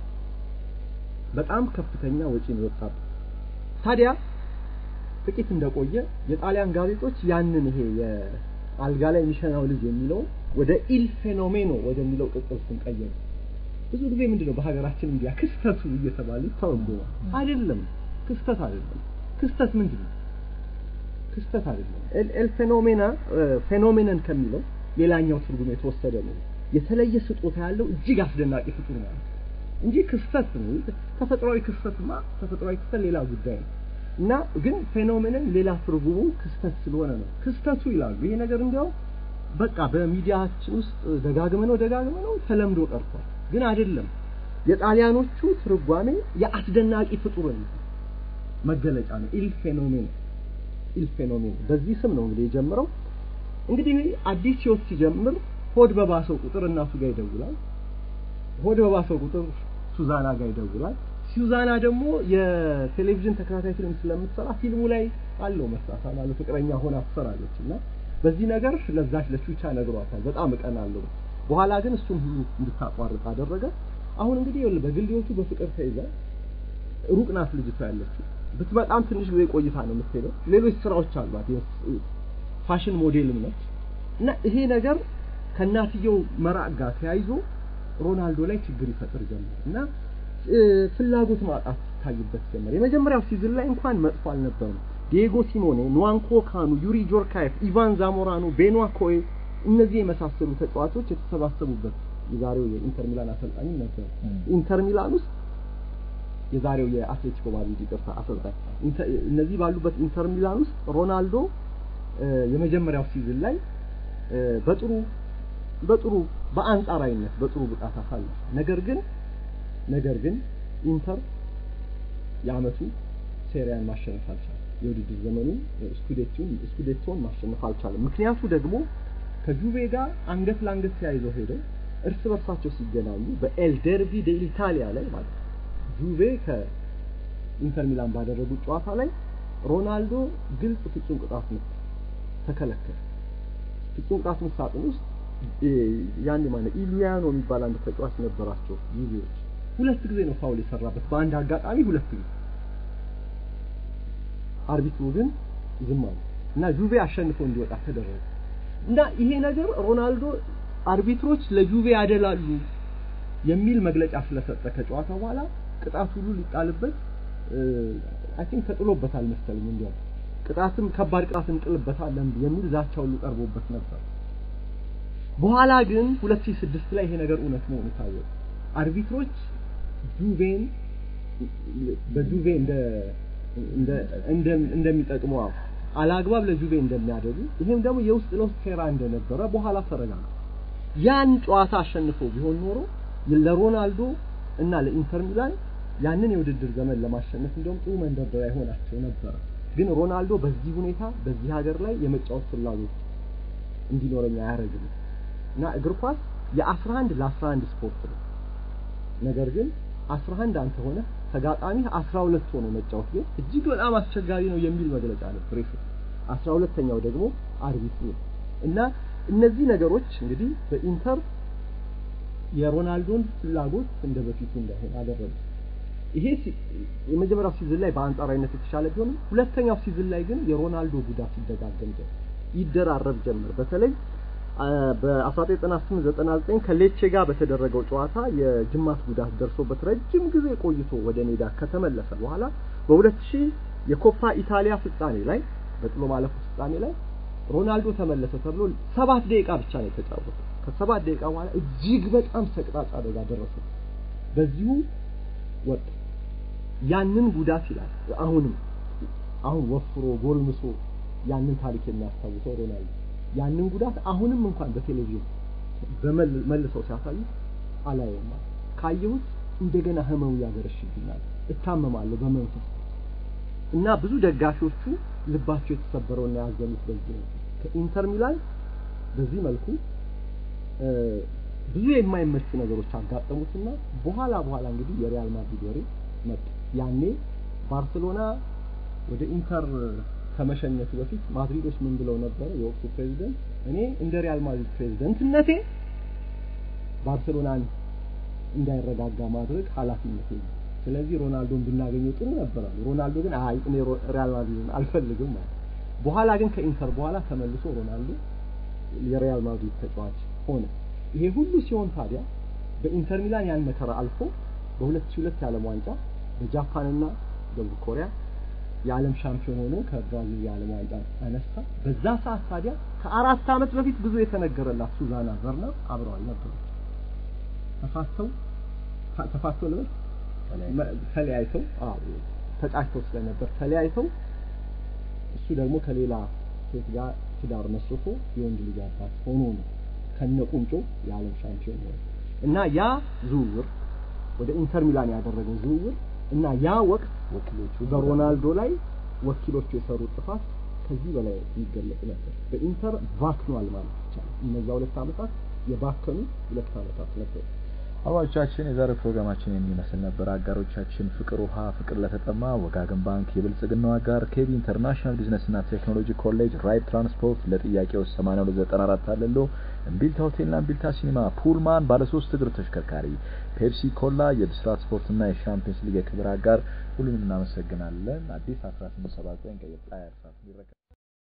በጣም ከፍተኛ ወጪ ነው የወጣበት። ታዲያ ጥቂት እንደቆየ የጣሊያን ጋዜጦች ያንን ይሄ የአልጋ ላይ የሚሸናው ልጅ የሚለው ወደ ኢል ፌኖሜኖ ወደሚለው ቅጽል ስም ቀየሩ። ብዙ ጊዜ ምንድነው በሀገራችን እንዲያ ክስተቱ እየተባለ ተወግቷል። አይደለም ክስተት አይደለም። ክስተት ምንድነው? ክስተት አይደለም። ኤል ፌኖሜና ፌኖሜነን ከሚለው ሌላኛው ትርጉም የተወሰደ ነው። የተለየ ስጦታ ያለው እጅግ አስደናቂ ፍጡር ማለት እንጂ ክስተት ነው። ተፈጥሯዊ ክስተትማ ተፈጥሯዊ ክስተት ሌላ ጉዳይ ነው። እና ግን ፌኖሜንን ሌላ ትርጉሙ ክስተት ስለሆነ ነው ክስተቱ ይላሉ ይሄ ነገር እንዲያው በቃ በሚዲያችን ውስጥ ደጋግመነው ተለምዶ ቀርቷል ግን አይደለም የጣሊያኖቹ ትርጓሜ የአስደናቂ ፍጡርን መገለጫ ነው ኢል ፌኖሜን በዚህ ስም ነው እንግዲህ የጀመረው እንግዲህ አዲስ ህይወት ሲጀምር ሆድ በባሰው ቁጥር እናቱ ጋር ይደውላል ሆድ በባሰው ቁጥር ሱዛና ጋር ይደውላል ሱዛና ደግሞ የቴሌቪዥን ተከታታይ ፊልም ስለምትሰራ ፊልሙ ላይ አለው መስራታ ማለት ፍቅረኛ ሆና ትሰራለችና በዚህ ነገር ለዛች ለቹቻ ነግሯታል በጣም እቀናለሁ በኋላ ግን እሱን ሁሉ እንድታቋርጥ አደረገ አሁን እንግዲህ በግልዮቹ በፍቅር ተይዛ ሩቅ ናት ልጅቷ ያለችው ብትመጣም ትንሽ ጊዜ ቆይታ ነው የምትሄደው ሌሎች ስራዎች አሏት ፋሽን ሞዴልም ነች እና ይሄ ነገር ከናትየው መራቅ ጋር ተያይዞ ሮናልዶ ላይ ችግር ይፈጥር ጀመር እና ፍላጎት ማጣት ታይበት ጀመር የመጀመሪያው ሲዝን ላይ እንኳን መጥፎ አልነበረም ዲየጎ ሲሞኔ ኑዋንኮ ካኑ ዩሪ ጆርካይፍ ኢቫን ዛሞራኖ ቤኖ ኮይ እነዚህ የመሳሰሉ ተጫዋቾች የተሰባሰቡበት የዛሬው የኢንተር ሚላን አሰልጣኝ ነበር ኢንተር ሚላን ውስጥ የዛሬው የአትሌቲኮ ማድሪድ ይቅርታ አሰልጣኝ እነዚህ ባሉበት ኢንተር ሚላን ውስጥ ሮናልዶ የመጀመሪያው ሲዝን ላይ በጥሩ በአንጻራዊነት በጥሩ ብቃት አሳለፈ ነገር ግን ኢንተር የዓመቱ ሴሪያን ማሸነፍ አልቻለም የውድድር ዘመኑ ስኩዴቶን ማሸነፍ አልቻለም ምክንያቱ ደግሞ ከጁቬ ጋር አንገት ለአንገት ተያይዘው ሄደው እርስ በርሳቸው ሲገናኙ በኤል ደርቢ ዴኢታሊያ ላይ ማለት ጁቬ ከኢንተር ሚላን ባደረጉት ጨዋታ ላይ ሮናልዶ ግልጽ ፍጹም ቅጣት ምት ተከለከለ ፍጹም ቅጣት ምት ሳጥን ውስጥ ያኔ ማለት ኢሊያኖ የሚባል አንድ ተጫዋች ነበራቸው ዩቬዎች ሁለት ጊዜ ነው ፋውል የሰራበት በአንድ አጋጣሚ ሁለት ጊዜ አርቢትሩ ግን ዝም አለ እና ጁቬ አሸንፎ እንዲወጣ ተደረገ እና ይሄ ነገር ሮናልዶ አርቢትሮች ለጁቬ ያደላሉ የሚል መግለጫ ስለሰጠ ከጨዋታው በኋላ ቅጣት ሁሉ ሊጣልበት አይ ቲንክ ተጥሎበታል መሰለኝ እንዲያው ቅጣትም ከባድ ቅጣት እንጥልበታለን የሚል ዛቻ ሁሉ ቀርቦበት ነበር በኋላ ግን 2006 ላይ ይሄ ነገር እውነት መሆኑ ታወቀ አርቢትሮች ጁቬን በጁቬ እንደሚጠቅመው አላግባብ ለጁቬ እንደሚያደርጉ ይሄም ደግሞ የውስጥ ለውስጥ ሴራ እንደነበረ በኋላ ተረጋጋ ያን ጨዋታ አሸንፎ ቢሆን ኖሮ ለሮናልዶ እና ለኢንተር ሚላን ያንን የውድድር ዘመን ለማሸነፍ እንደውም ጥሩ መንደርደሪያ ይሆናቸው ነበር ግን ሮናልዶ በዚህ ሁኔታ በዚህ ሀገር ላይ የመጫወት ፍላጎት እንዲኖረኝ አያረግም እና እግር ኳስ የ11 ለ11 ስፖርት ነው ነገር ግን 11 አንተ ሆነ ተጋጣሚ 12 ሆኖ መጫወት ግን እጅግ በጣም አስቸጋሪ ነው የሚል መግለጫ ነበር 12ኛው ደግሞ አርቢትሩ እና እነዚህ ነገሮች እንግዲህ በኢንተር የሮናልዶን ፍላጎት እንደበፊቱ እንዳይሆን አደረገ ይሄ የመጀመሪያው ሲዝን ላይ በአንጻራዊነት የተሻለ ቢሆንም ሁለተኛው ሲዝን ላይ ግን የሮናልዶ ጉዳት ይደራረብ ጀመር በተለይ በ1998-99 ከሌቼ ጋር በተደረገው ጨዋታ የጅማት ጉዳት ደርሶበት ረጅም ጊዜ ቆይቶ ወደ ሜዳ ከተመለሰ በኋላ በ2000 የኮፓ ኢታሊያ ፍጻሜ ላይ በጥሎ ማለፉ ፍጻሜ ላይ ሮናልዶ ተመለሰ ተብሎ 7 ደቂቃ ብቻ ነው የተጫወተው ከ7 ደቂቃ በኋላ እጅግ በጣም ሰቅጣጭ አደጋ ደረሰ በዚሁ ወጥ ያንን ጉዳት ይላል አሁን ወፍሮ ጎልምሶ ያንን ታሪክ የሚያስታውሰው ሮናልዶ ያንን ጉዳት አሁንም እንኳን በቴሌቪዥን በመልሰው ሲያሳዩ አላየውም ካየሁት እንደገና ህመሙ ያገረሽብኛል እታመማለሁ በመንፈስ እና ብዙ ደጋፊዎቹ ልባቸው የተሰበረውና ያዘኑት በዚህ ነው ከኢንተር ሚላን በዚህ መልኩ ብዙ የማይመቹ ነገሮች አጋጠሙትና በኋላ እንግዲህ የሪያል ማድሪድ ወሬ መጣ ያኔ ባርሴሎና ወደ ኢንተር ከመሸኘቱ በፊት ማድሪዶች ምን ብለው ነበር የወቅቱ ፕሬዝዳንት እኔ እንደ ሪያል ማድሪድ ፕሬዝዳንትነቴ ባርሴሎናን እንዳይረጋጋ ማድረግ ኃላፊነቴ ነው ስለዚህ ሮናልዶን ብናገኘው ጥሩ ነበር ሮናልዶ ግን አይ እኔ ሪያል ማድሪድን አልፈልግም ማለት በኋላ ግን ከኢንተር በኋላ ተመልሶ ሮናልዶ የሪያል ማድሪድ ተጫዋች ሆነ ይሄ ሁሉ ሲሆን ታዲያ በኢንተር ሚላን ያን መከራ አልፎ በ2002 የዓለም ዋንጫ በጃፓንና ደቡብ ኮሪያ የዓለም ሻምፒዮን ሆኖ ከብራዚል የዓለም ዋንጫ አነሳ በዛ ሰዓት ታዲያ ከ4 አመት በፊት ብዙ የተነገረላት ሱዛና ቨርነር አብረዋል ነበር ተፋተው ለምን ተለያይተው ተጫጭተው ስለነበር ተለያይተው እሱ ደግሞ ከሌላ ሴት ጋር ትዳር መስርቶ የወንድ ልጅ አባት ሆኖ ነው ከነቁንጮ የዓለም ሻምፒዮን ሆነ እና ያ ዝውውር ወደ ኢንተር ሚላን ያደረገው ዝውውር እና ያ ወቅት ወኪሎቹ በሮናልዶ ላይ ወኪሎቹ የሰሩት ጥፋት ከዚህ በላይ ይገለጽ ነበር። በኢንተር ቫክኗል ማለት ይቻላል። እነዛ 2 ዓመታት የባከኑ 2 ዓመታት ነበር። አባቻችን የዛሬ ፕሮግራማችን የሚመስል ነበር። አጋሮቻችን ፍቅር ውሃ፣ ፍቅር ለተጠማ፣ ወጋገን ባንክ፣ የብልጽግናው አጋር ኬቢ ኢንተርናሽናል ቢዝነስና ቴክኖሎጂ ኮሌጅ፣ ራይድ ትራንስፖርት፣ ለጥያቄው 8294 አለሎ፣ እምቢልታ ሆቴልና እምቢልታ ሲኒማ፣ ፑልማን ባለ 3 እግር ተሽከርካሪ፣ ፔፕሲ ኮላ፣ የብስራት ስፖርትና የሻምፒየንስ ሊግ የክብር አጋር ሁሉንም እናመሰግናለን። አዲስ 1879 ቀይ ጣያ